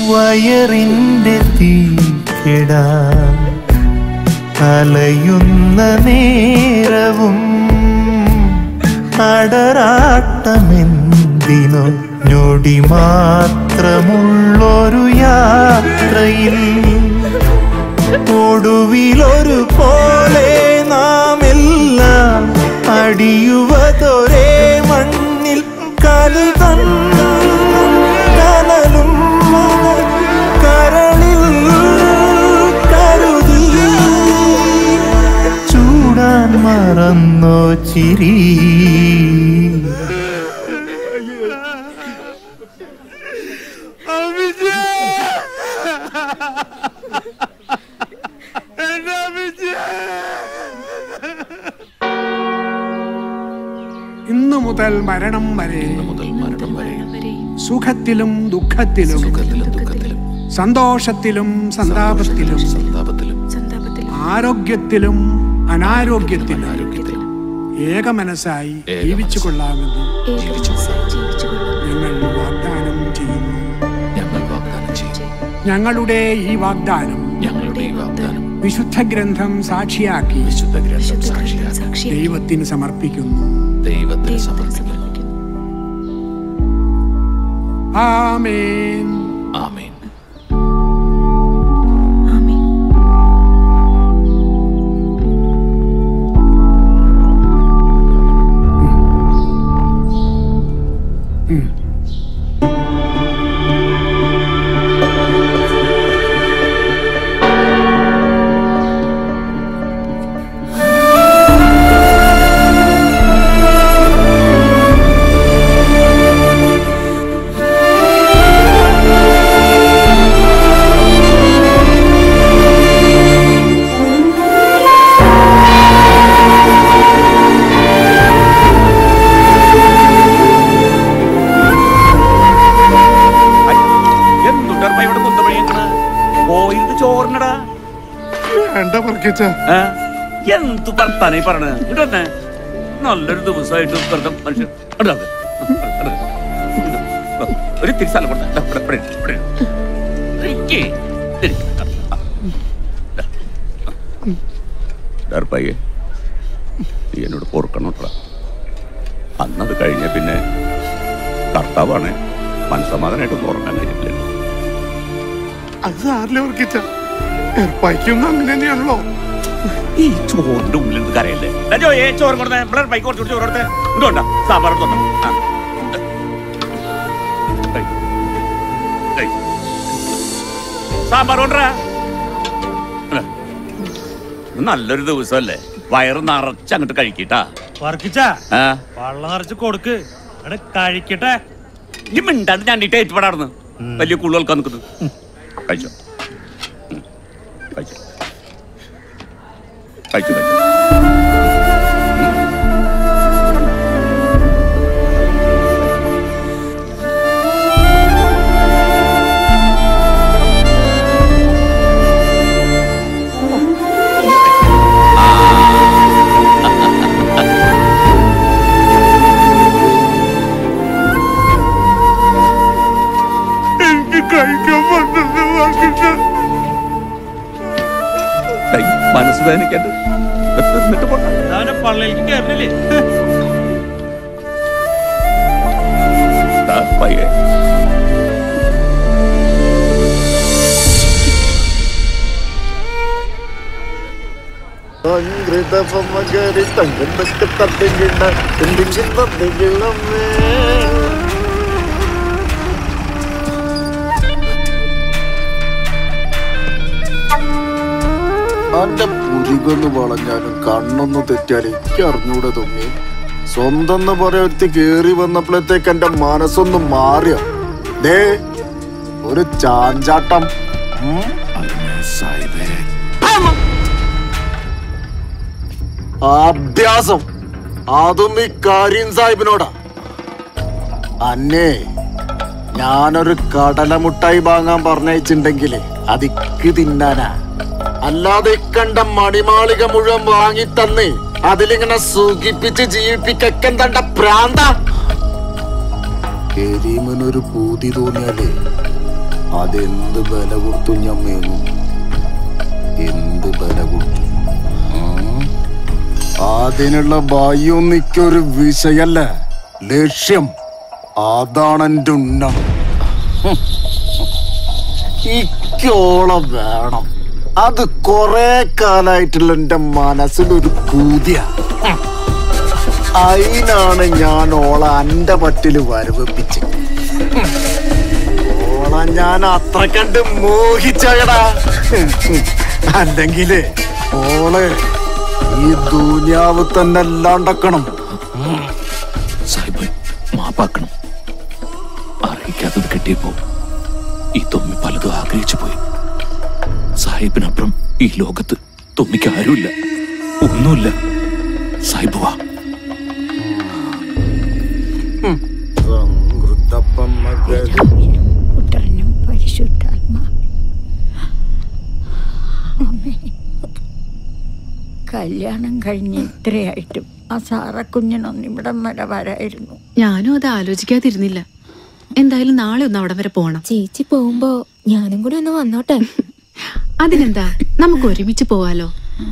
G: വയറിൻ്റെ തീക്കിടാൻ അലയുന്ന നേരവും അടരാട്ടമെന്തിനോ ഞൊടി മാത്രമുള്ളൊരു യാത്രയിൽ ഒടുവിലൊരു പോലെ നാം എല്ലാം അടിയുവതൊരേ മണ്ണിൽ കനലും കരളിൽ കരുതി ചൂടാൻ മറന്നോ ചിരി
E: ഇന്നു മുതൽ മരണം വരെ സുഖത്തിലും ദുഃഖത്തിലും സന്തോഷത്തിലും സന്താപത്തിലും ആരോഗ്യത്തിലും അനാരോഗ്യത്തിലും ഏകമനസ്സായി ജീവിച്ചു കൊള്ളാമെന്ന് ഞങ്ങൾ വാഗ്ദാനം ചെയ്യുന്നു. ഞങ്ങളുടെ ഈ വാഗ്ദാനം വിശുദ്ധ ഗ്രന്ഥം സാക്ഷിയാക്കി ദൈവത്തിന് സമർപ്പിക്കുന്നു. ആമേൻ.
H: ആമേൻ.
M: എന്ത് വർത്താനായി പറഞ്ഞത്? നല്ലൊരു ദിവസമായിട്ട് മനുഷ്യൻ ഒരു തിരിച്ചാലും
O: എന്നോട് പൊറുക്കണം. അന്നത് കഴിഞ്ഞ പിന്നെ കർത്താവാണ് മനസ്സമാധാനായിട്ടൊന്നും ഉറങ്ങാൻ കഴിഞ്ഞില്ല.
A: അത് സാറിലെ ഉറക്കിച്ച ഏർപ്പായിക്കൊന്നും അങ്ങനെ തന്നെയാണല്ലോ.
M: ഈ ചോറിന്റെ ഉള്ളിൽ കരയല്ലേ? ചോറ് കൊടുത്തേ, പൈക്ക് കുറച്ച് ചോറ് കൊടുത്തേ. ഇതുകൊണ്ടാ സാമ്പാർ സാമ്പാർ കൊണ്ടാ. നല്ലൊരു ദിവസമല്ലേ, വയറ് നിറച്ച് അങ്ങോട്ട് കഴിക്കട്ടാ.
S: വെള്ളം നിറച്ച് കൊടുക്ക്, കഴിക്കട്ടെ.
M: ഈ മിണ്ടാണ്ട് ഞാനിട്ട് ഏറ്റുപാടാർന്ന് വലിയ കൂടുതൽക്കാൻ നിൽക്കുന്നത്. കഴിച്ചോ കഴിച്ചോ കഴിച്ചു കഴിച്ചു. മനസ്സ് വേദനിക്കണ്ട്.
S: പള്ളിയിലേക്ക് കയറില്ലേ?
N: അന്റെ പുതികൊന്ന് വളഞ്ഞാലും കണ്ണൊന്ന് തെറ്റിയാലും എനിക്ക് അറിഞ്ഞൂടെ തോന്നി. സ്വന്തം പറയത്തി കേറി വന്നപ്പോഴത്തേക്ക് എന്റെ മനസ്സൊന്നും മാറിയ ദേ ഒരു ചാഞ്ചാട്ടം. അഭ്യാസം അതും ഈ കരീം സാഹിബിനോടാ. അന്നേ ഞാനൊരു കടലമുട്ടായി വാങ്ങാൻ പറഞ്ഞയച്ചിണ്ടെങ്കില് അതിക്ക് തിന്നാനാ. അല്ലാതെ കണ്ട മണിമാളിക മുഴുവൻ വാങ്ങി തന്ന് അതിലിങ്ങനെ സുഖിപ്പിച്ച് ജീവിപ്പിക്കണ്ട പ്രാന്ത. കരീമിനൊരു പൂതി തോന്നിയാലേ അതെന്ത് വില കൊടുത്തു ഞാൻ മേങ്ങും. എന്ത് വില കൊടുത്തു? അതിനുള്ള ഭയൊന്നിക്കൊരു വിഷയല്ല, ലക്ഷ്യം. അതാണ് എൻ്റെ ഉന്നം. ഇക്കോളം വേണം. അത് കൊറേ കാലായിട്ടുള്ള എൻ്റെ മനസ്സിലൊരു പൂതിയ. അതിനാണ് ഞാൻ ഓളെ എൻ്റെ പറ്റില് വരവിപ്പിച്ച്. ഓളെ ഞാൻ അത്ര കണ്ട് മോഹിച്ചടാ. അല്ലെങ്കില് ഓളെ ഈ ദുനിയാവ് തന്നെ അല്ലാണ്ടക്കണം.
H: സാഹിബ് മാപ്പാക്കണം. അറിയിക്കാത്തത് കിട്ടിയപ്പോ ഈ തൊമ്മി പലതും ആഗ്രഹിച്ചു പോയി. സാഹിബിനപ്പുറം ഈ ലോകത്ത് തൊമ്മിക്ക് ആരുമില്ല, ഒന്നുമില്ല. സാഹിബ് വാ.
B: പുത്രനും പരിശുദ്ധാത്മാവിനും. കല്യാണം കഴിഞ്ഞ് ഇത്രയായിട്ടും ആ സാറക്കുഞ്ഞിനൊന്നും ഇവിടം വരെ വരായിരുന്നു.
Q: ഞാനും അത് ആലോചിക്കാതിരുന്നില്ല. എന്തായാലും നാളെ ഒന്ന് അവിടെ വരെ പോണം.
C: ചേച്ചി പോകുമ്പോ ഞാനും കൂടി ഒന്ന് വന്നോട്ടെ.
Q: അതിനെന്താ, നമുക്ക് ഒരുമിച്ച് പോവാലോ.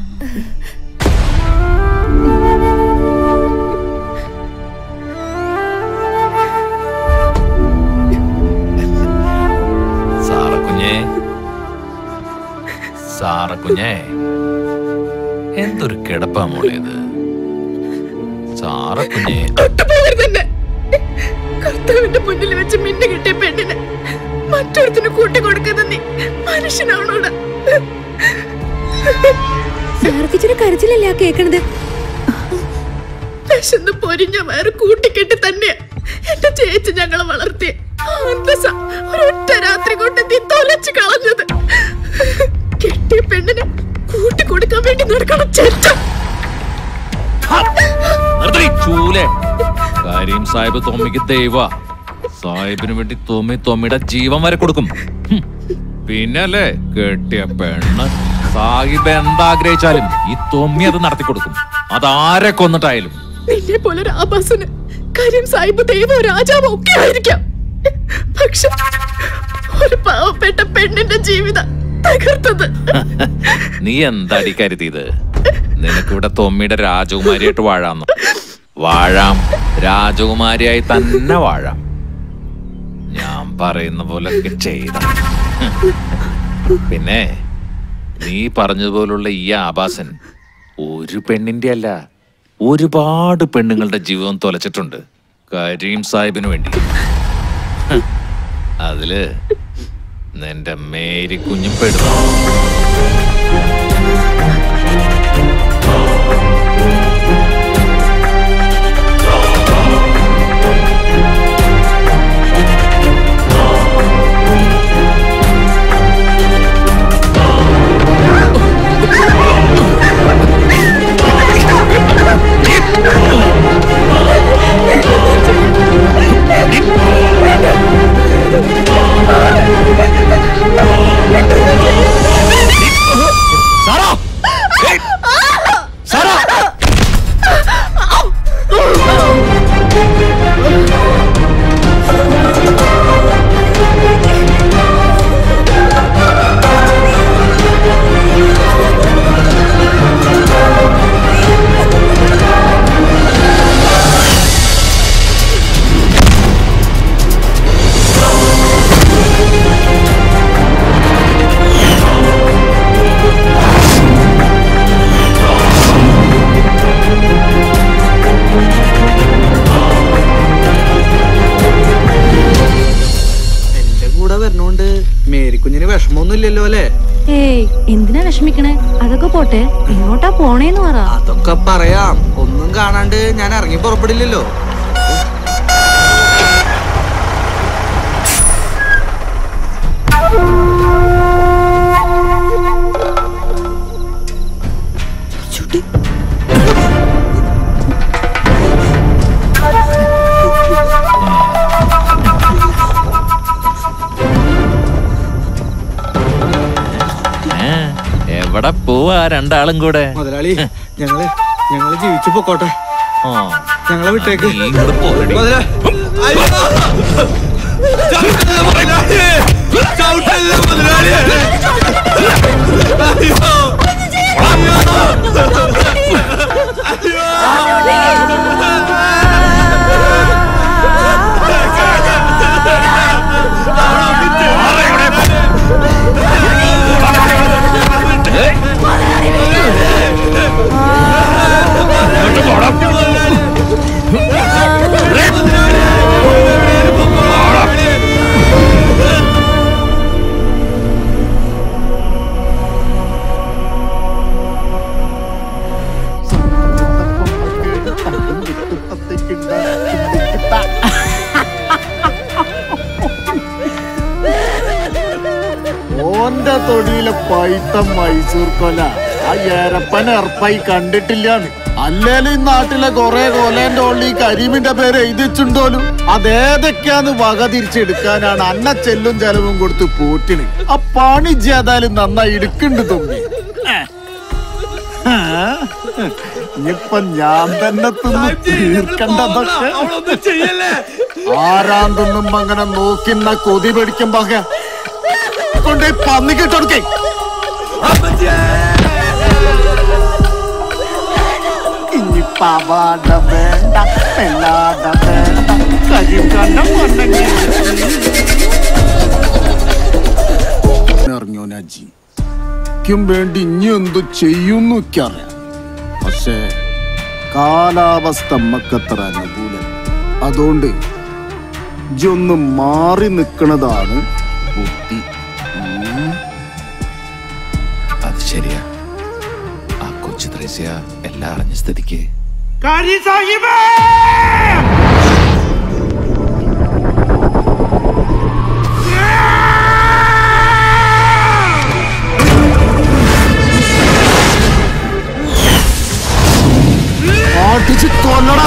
H: സാറക്കുഞ്ഞേ, എന്തൊരു കിടപ്പാ മോളേത്. സാറക്കുഞ്ഞേ,
Q: കർത്താവിന്റെ മുന്നിൽ വെച്ച് മിന്നു കിട്ടിയ പെണ്ണിന് മറ്റൊരുത്തിന് കൂട്ടി കൊടുക്കുന്ന നീ മനുഷ്യനാണോടാ?
C: സാർക്കിച്ചൊരു കരച്ചിലല്ലേ ആ കേക്കണത്?
Q: വിശന്ന് പൊരിഞ്ഞ വയറ് കൂട്ടിക്കെട്ടി തന്നെയാ എന്റെ ചേച്ചി ഞങ്ങളെ വളർത്തിയ. ഒരൊറ്റ രാത്രി കൊണ്ട് നീ തൊലച്ചു കളഞ്ഞത്. കെട്ടിയ പെണ്ണിന് കൂട്ടി കൊടുക്കാൻ വേണ്ടി നടക്കണം ചേച്ചൻ.
H: കാര്യം സാഹിബ് തൊമ്മിക്ക് ദൈവ. സാഹിബിന് വേണ്ടി തൊമ്മിയുടെ ജീവൻ വരെ കൊടുക്കും. പിന്നെ അല്ലേ കെട്ടിയ പെണ്ണ്. സാഹിബ് എന്താഗ്രഹിച്ചാലും ഈ തൊമ്മി അത് നടത്തി കൊടുക്കും. അതാരെ കൊന്നിട്ടായാലും.
Q: നിന്നെ പോലെ ഒരു ആഭാസന് കാര്യം സാഹിബ് ദൈവോ രാജാവോ ഒക്കെ ആയിരിക്കാം. പക്ഷെ ഒരു പാവപ്പെട്ട പെണ്ണിന്റെ ജീവിതം തകർത്തത്.
H: നീ എന്താടി കരുതിയത്? നിനക്കിവിടെ തൊമ്മിയുടെ രാജകുമാരിയായിട്ട് വാഴാന്ന്. വാഴാം, രാജകുമാരിയായി തന്നെ വാഴാം. ഞാൻ പറയുന്ന പോലൊക്കെ ചെയ്ത. പിന്നെ നീ പറഞ്ഞതുപോലുള്ള ഈ ആഭാസൻ ഒരു പെണ്ണിന്റെ അല്ല, ഒരുപാട് പെണ്ണുങ്ങളുടെ ജീവിതം തൊലച്ചിട്ടുണ്ട് കരീം സാഹിബിന് വേണ്ടി. അതില് നിന്റെ മേരി കുഞ്ഞും പെടുന്നു.
I: മേരിക്കുഞ്ഞിന് വിഷമമൊന്നുമില്ലല്ലോ അല്ലേ?
D: ഏയ്, എന്തിനാ വിഷമിക്കണേ? അതൊക്കെ പോട്ടെ, എങ്ങോട്ടാ പോണേന്ന് പറ.
I: അതൊക്കെ പറയാം. ഒന്നും കാണാണ്ട് ഞാൻ ഇറങ്ങി പുറപ്പെടില്ലല്ലോ.
H: എവിടെ പോവാ രണ്ടാളും കൂടെ?
I: മുതലാളി, ഞങ്ങള് ജീവിച്ചു പൊക്കോട്ടെ. ഞങ്ങളെ വിട്ടേക്ക്.
M: ചവിട്ടല്ലേ
N: ഓന്റെ തൊടിയിലെ പൈത്ത മൈസൂർ കൊല ആ ഏരപ്പൻ എറപ്പായി കണ്ടിട്ടില്ലാന്ന്. അല്ലേലും ഈ നാട്ടിലെ കൊറേ കൊലേന്റെ ഉള്ളിൽ കരീമിന്റെ പേര് എഴുതിച്ചുണ്ടോലും അതേതൊക്കെയാന്ന് വക തിരിച്ചെടുക്കാനാണ് അന്ന ചെല്ലും ചെലവും കൊടുത്ത് പോറ്റിന്. ആ പണി ചെയ്താലും നന്നായി എടുക്കുന്നുണ്ട് തുമ്പി. ഇനിയിപ്പൊ ഞാൻ തന്നെ തിന്ന് തീർക്കണ്ടതൊക്കെ ആരാൻ തിന്നുമ്പോ അങ്ങനെ നോക്കിന്ന കൊതി പിടിക്കുമ്പോ കൊണ്ടേ പന്നിക്കിട്ടൊടുക്കേ. ഇനിയിപ്പ അവാട വേണ്ട എല്ലാട വേണ്ട കരിങ്കണ്ണം ഇറങ്ങിയോ നജി ക്കും വേണ്ടി ഇനി എന്തു ചെയ്യുന്നു അറിയാം. പക്ഷേ കാലാവസ്ഥ നമ്മക്കത്ര അനുകൂലം. അതുകൊണ്ട് ഇജൊന്ന് മാറി നിൽക്കണതാണ് ബുദ്ധി.
H: അത് ശരിയാ. ആ കൊച്ചു ത്രേസ്യ എല്ലാം അറിഞ്ഞ സ്ഥിതിക്ക്
N: അടിച്ച് കൊല്ലണം.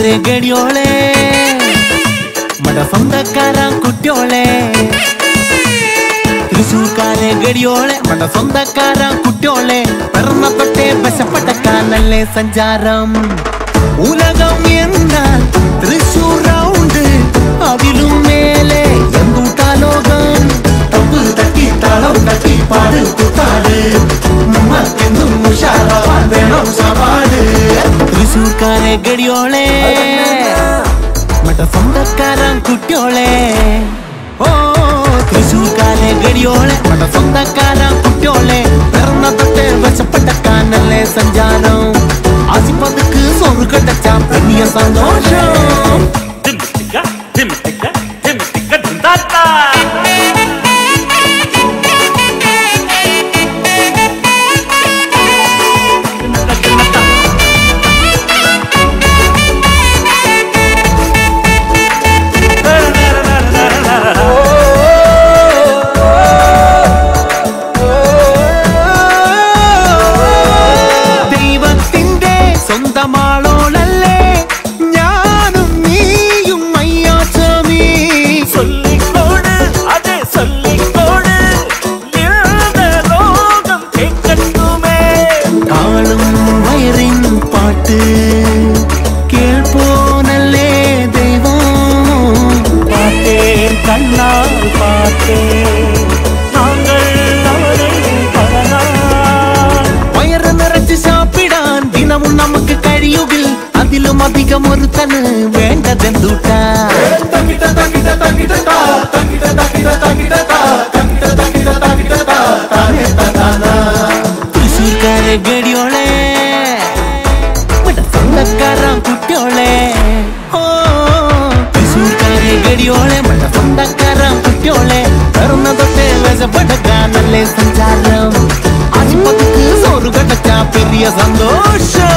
G: തൃശൂർക്കാരെ ഗടിയോളെ മട സ്വന്തക്കാരാ കുട്ടിയോളെ തൃശൂർക്കാരെ ഗടിയോളെ മട സ്വന്തക്കാരാ കുട്ടിയോളെ പിറന്ന തൊട്ടേ വശപ്പെട്ടക്കാനല്ലേ സഞ്ചാരം ഉലകം എന്നാൽ തൃശൂർ റൗണ്ട് അതിലും മേലെ എന്തുട്ടാ ലോകം തപ്പ് തട്ടി താളം തട്ടി പാട് കുത്താട് നമ്മക്കെന്നും ഉഷാറാവാൻ വേണം സവാട് തൃശൂർക്കാരെ ഗടിയോളെ മട സ്വന്തക്കാരാ കുട്ടിയോളെ ഓ തൃശൂർക്കാരെ ഗടിയോളെ മട സ്വന്തക്കാരാ കുട്ടിയോളെ പിറന്ന തൊട്ടേ വശപ്പെട്ടക്കാനല്ലേ സഞ്ചാരം ആസിപ്പതുക്ക് സോറ് കടച്ചാ വലിയ സന്തോഷം ദൈവത്തിന്റെ സ്വന്തമാളോളല്ലേ ഞാനും നീയും അയ്യാച്ചമീ
T: சொல்லிக்கோடு அதே சொல்லிக்கோடு இந்த லோகம் கேட்கட்டுமே
G: താളും വയറിൻ പാട്ട് കേൾപ്പോനല്ലേ ദൈവം
T: பார்த்தே கண்ணால் பார்த்தே நாங்கள் அவரை பலனாள்
G: വയറ് നിറച്ച് സാപ്പിടാൻ ദിനവും നമുക്ക് കഴിയുകിൽ അതിലും അധികം ഒരുത്തന് വേണ്ടതെന്തൂട്ടാ തൃശൂർക്കാരെ ഗടിയോളെ സ്വന്തക്കാരാ കുട്ടിയോളെ ഓ തൃശൂർക്കാരെ ഗടിയോളെ മഴ സ്വന്തക്കാരാ കുട്ടിയോളെ പിറന്ന തൊട്ടേ വശപ്പെട്ടക്കാനല്ലേ സഞ്ചാരം ആശുപത്രിക്ക് സോറ് കടച്ചാ പെരിയ സന്തോഷം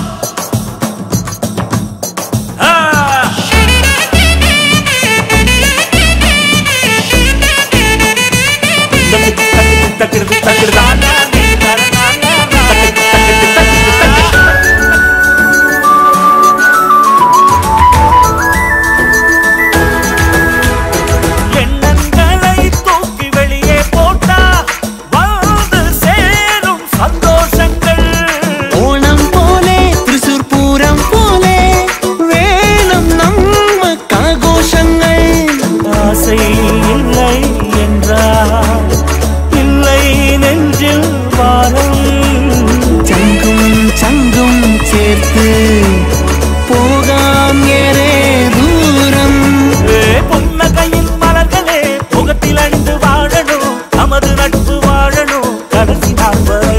T: எண்ணங்களை தூக்கி வெளியே போட்டா வந்து சேரும் சந்தோஷங்கள்
G: ഓണം പോലെ തൃശൂർ പൂരം പോലെ വേണം നമ്മക്കാഘോഷങ്ങൾ
T: ஆசை இல்லை என்றால் இல்லை நெஞ்சில் வாரம்
G: ചങ്കും ചങ്കും ചേർത്ത് പോകാം ഏറെ ദൂരം
T: புன்னகையின் மலர்களே முகத்தில் அணிந்து வாழணும் நமது நட்பு வாழணும் கடைசி நாள் வரை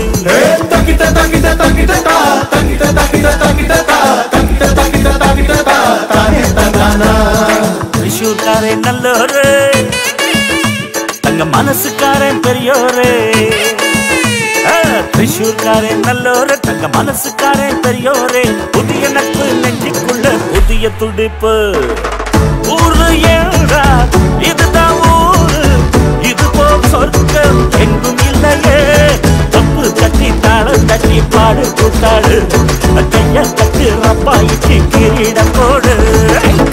T: தൃശൂர்காரன் நல்லோரு தங்க மனசுக்காரன் பெரியோரு தൃശൂர்காரன் நல்லோரு தங்க மனசுக்காரன் பெரியோரே புதிய நட்பு நெஞ்சுக்குள்ள புதிய துடிப்பு ஊரு ஏறா இதுதான் ஊரு இது போல் சொர்க்கம் எங்கும் இல்லையே தப்பு தட்டி தாளம் தட்டி பாடு கூத்தாடு கைய தட்டு ரப்பாய்க்கு கிரீடம் போடு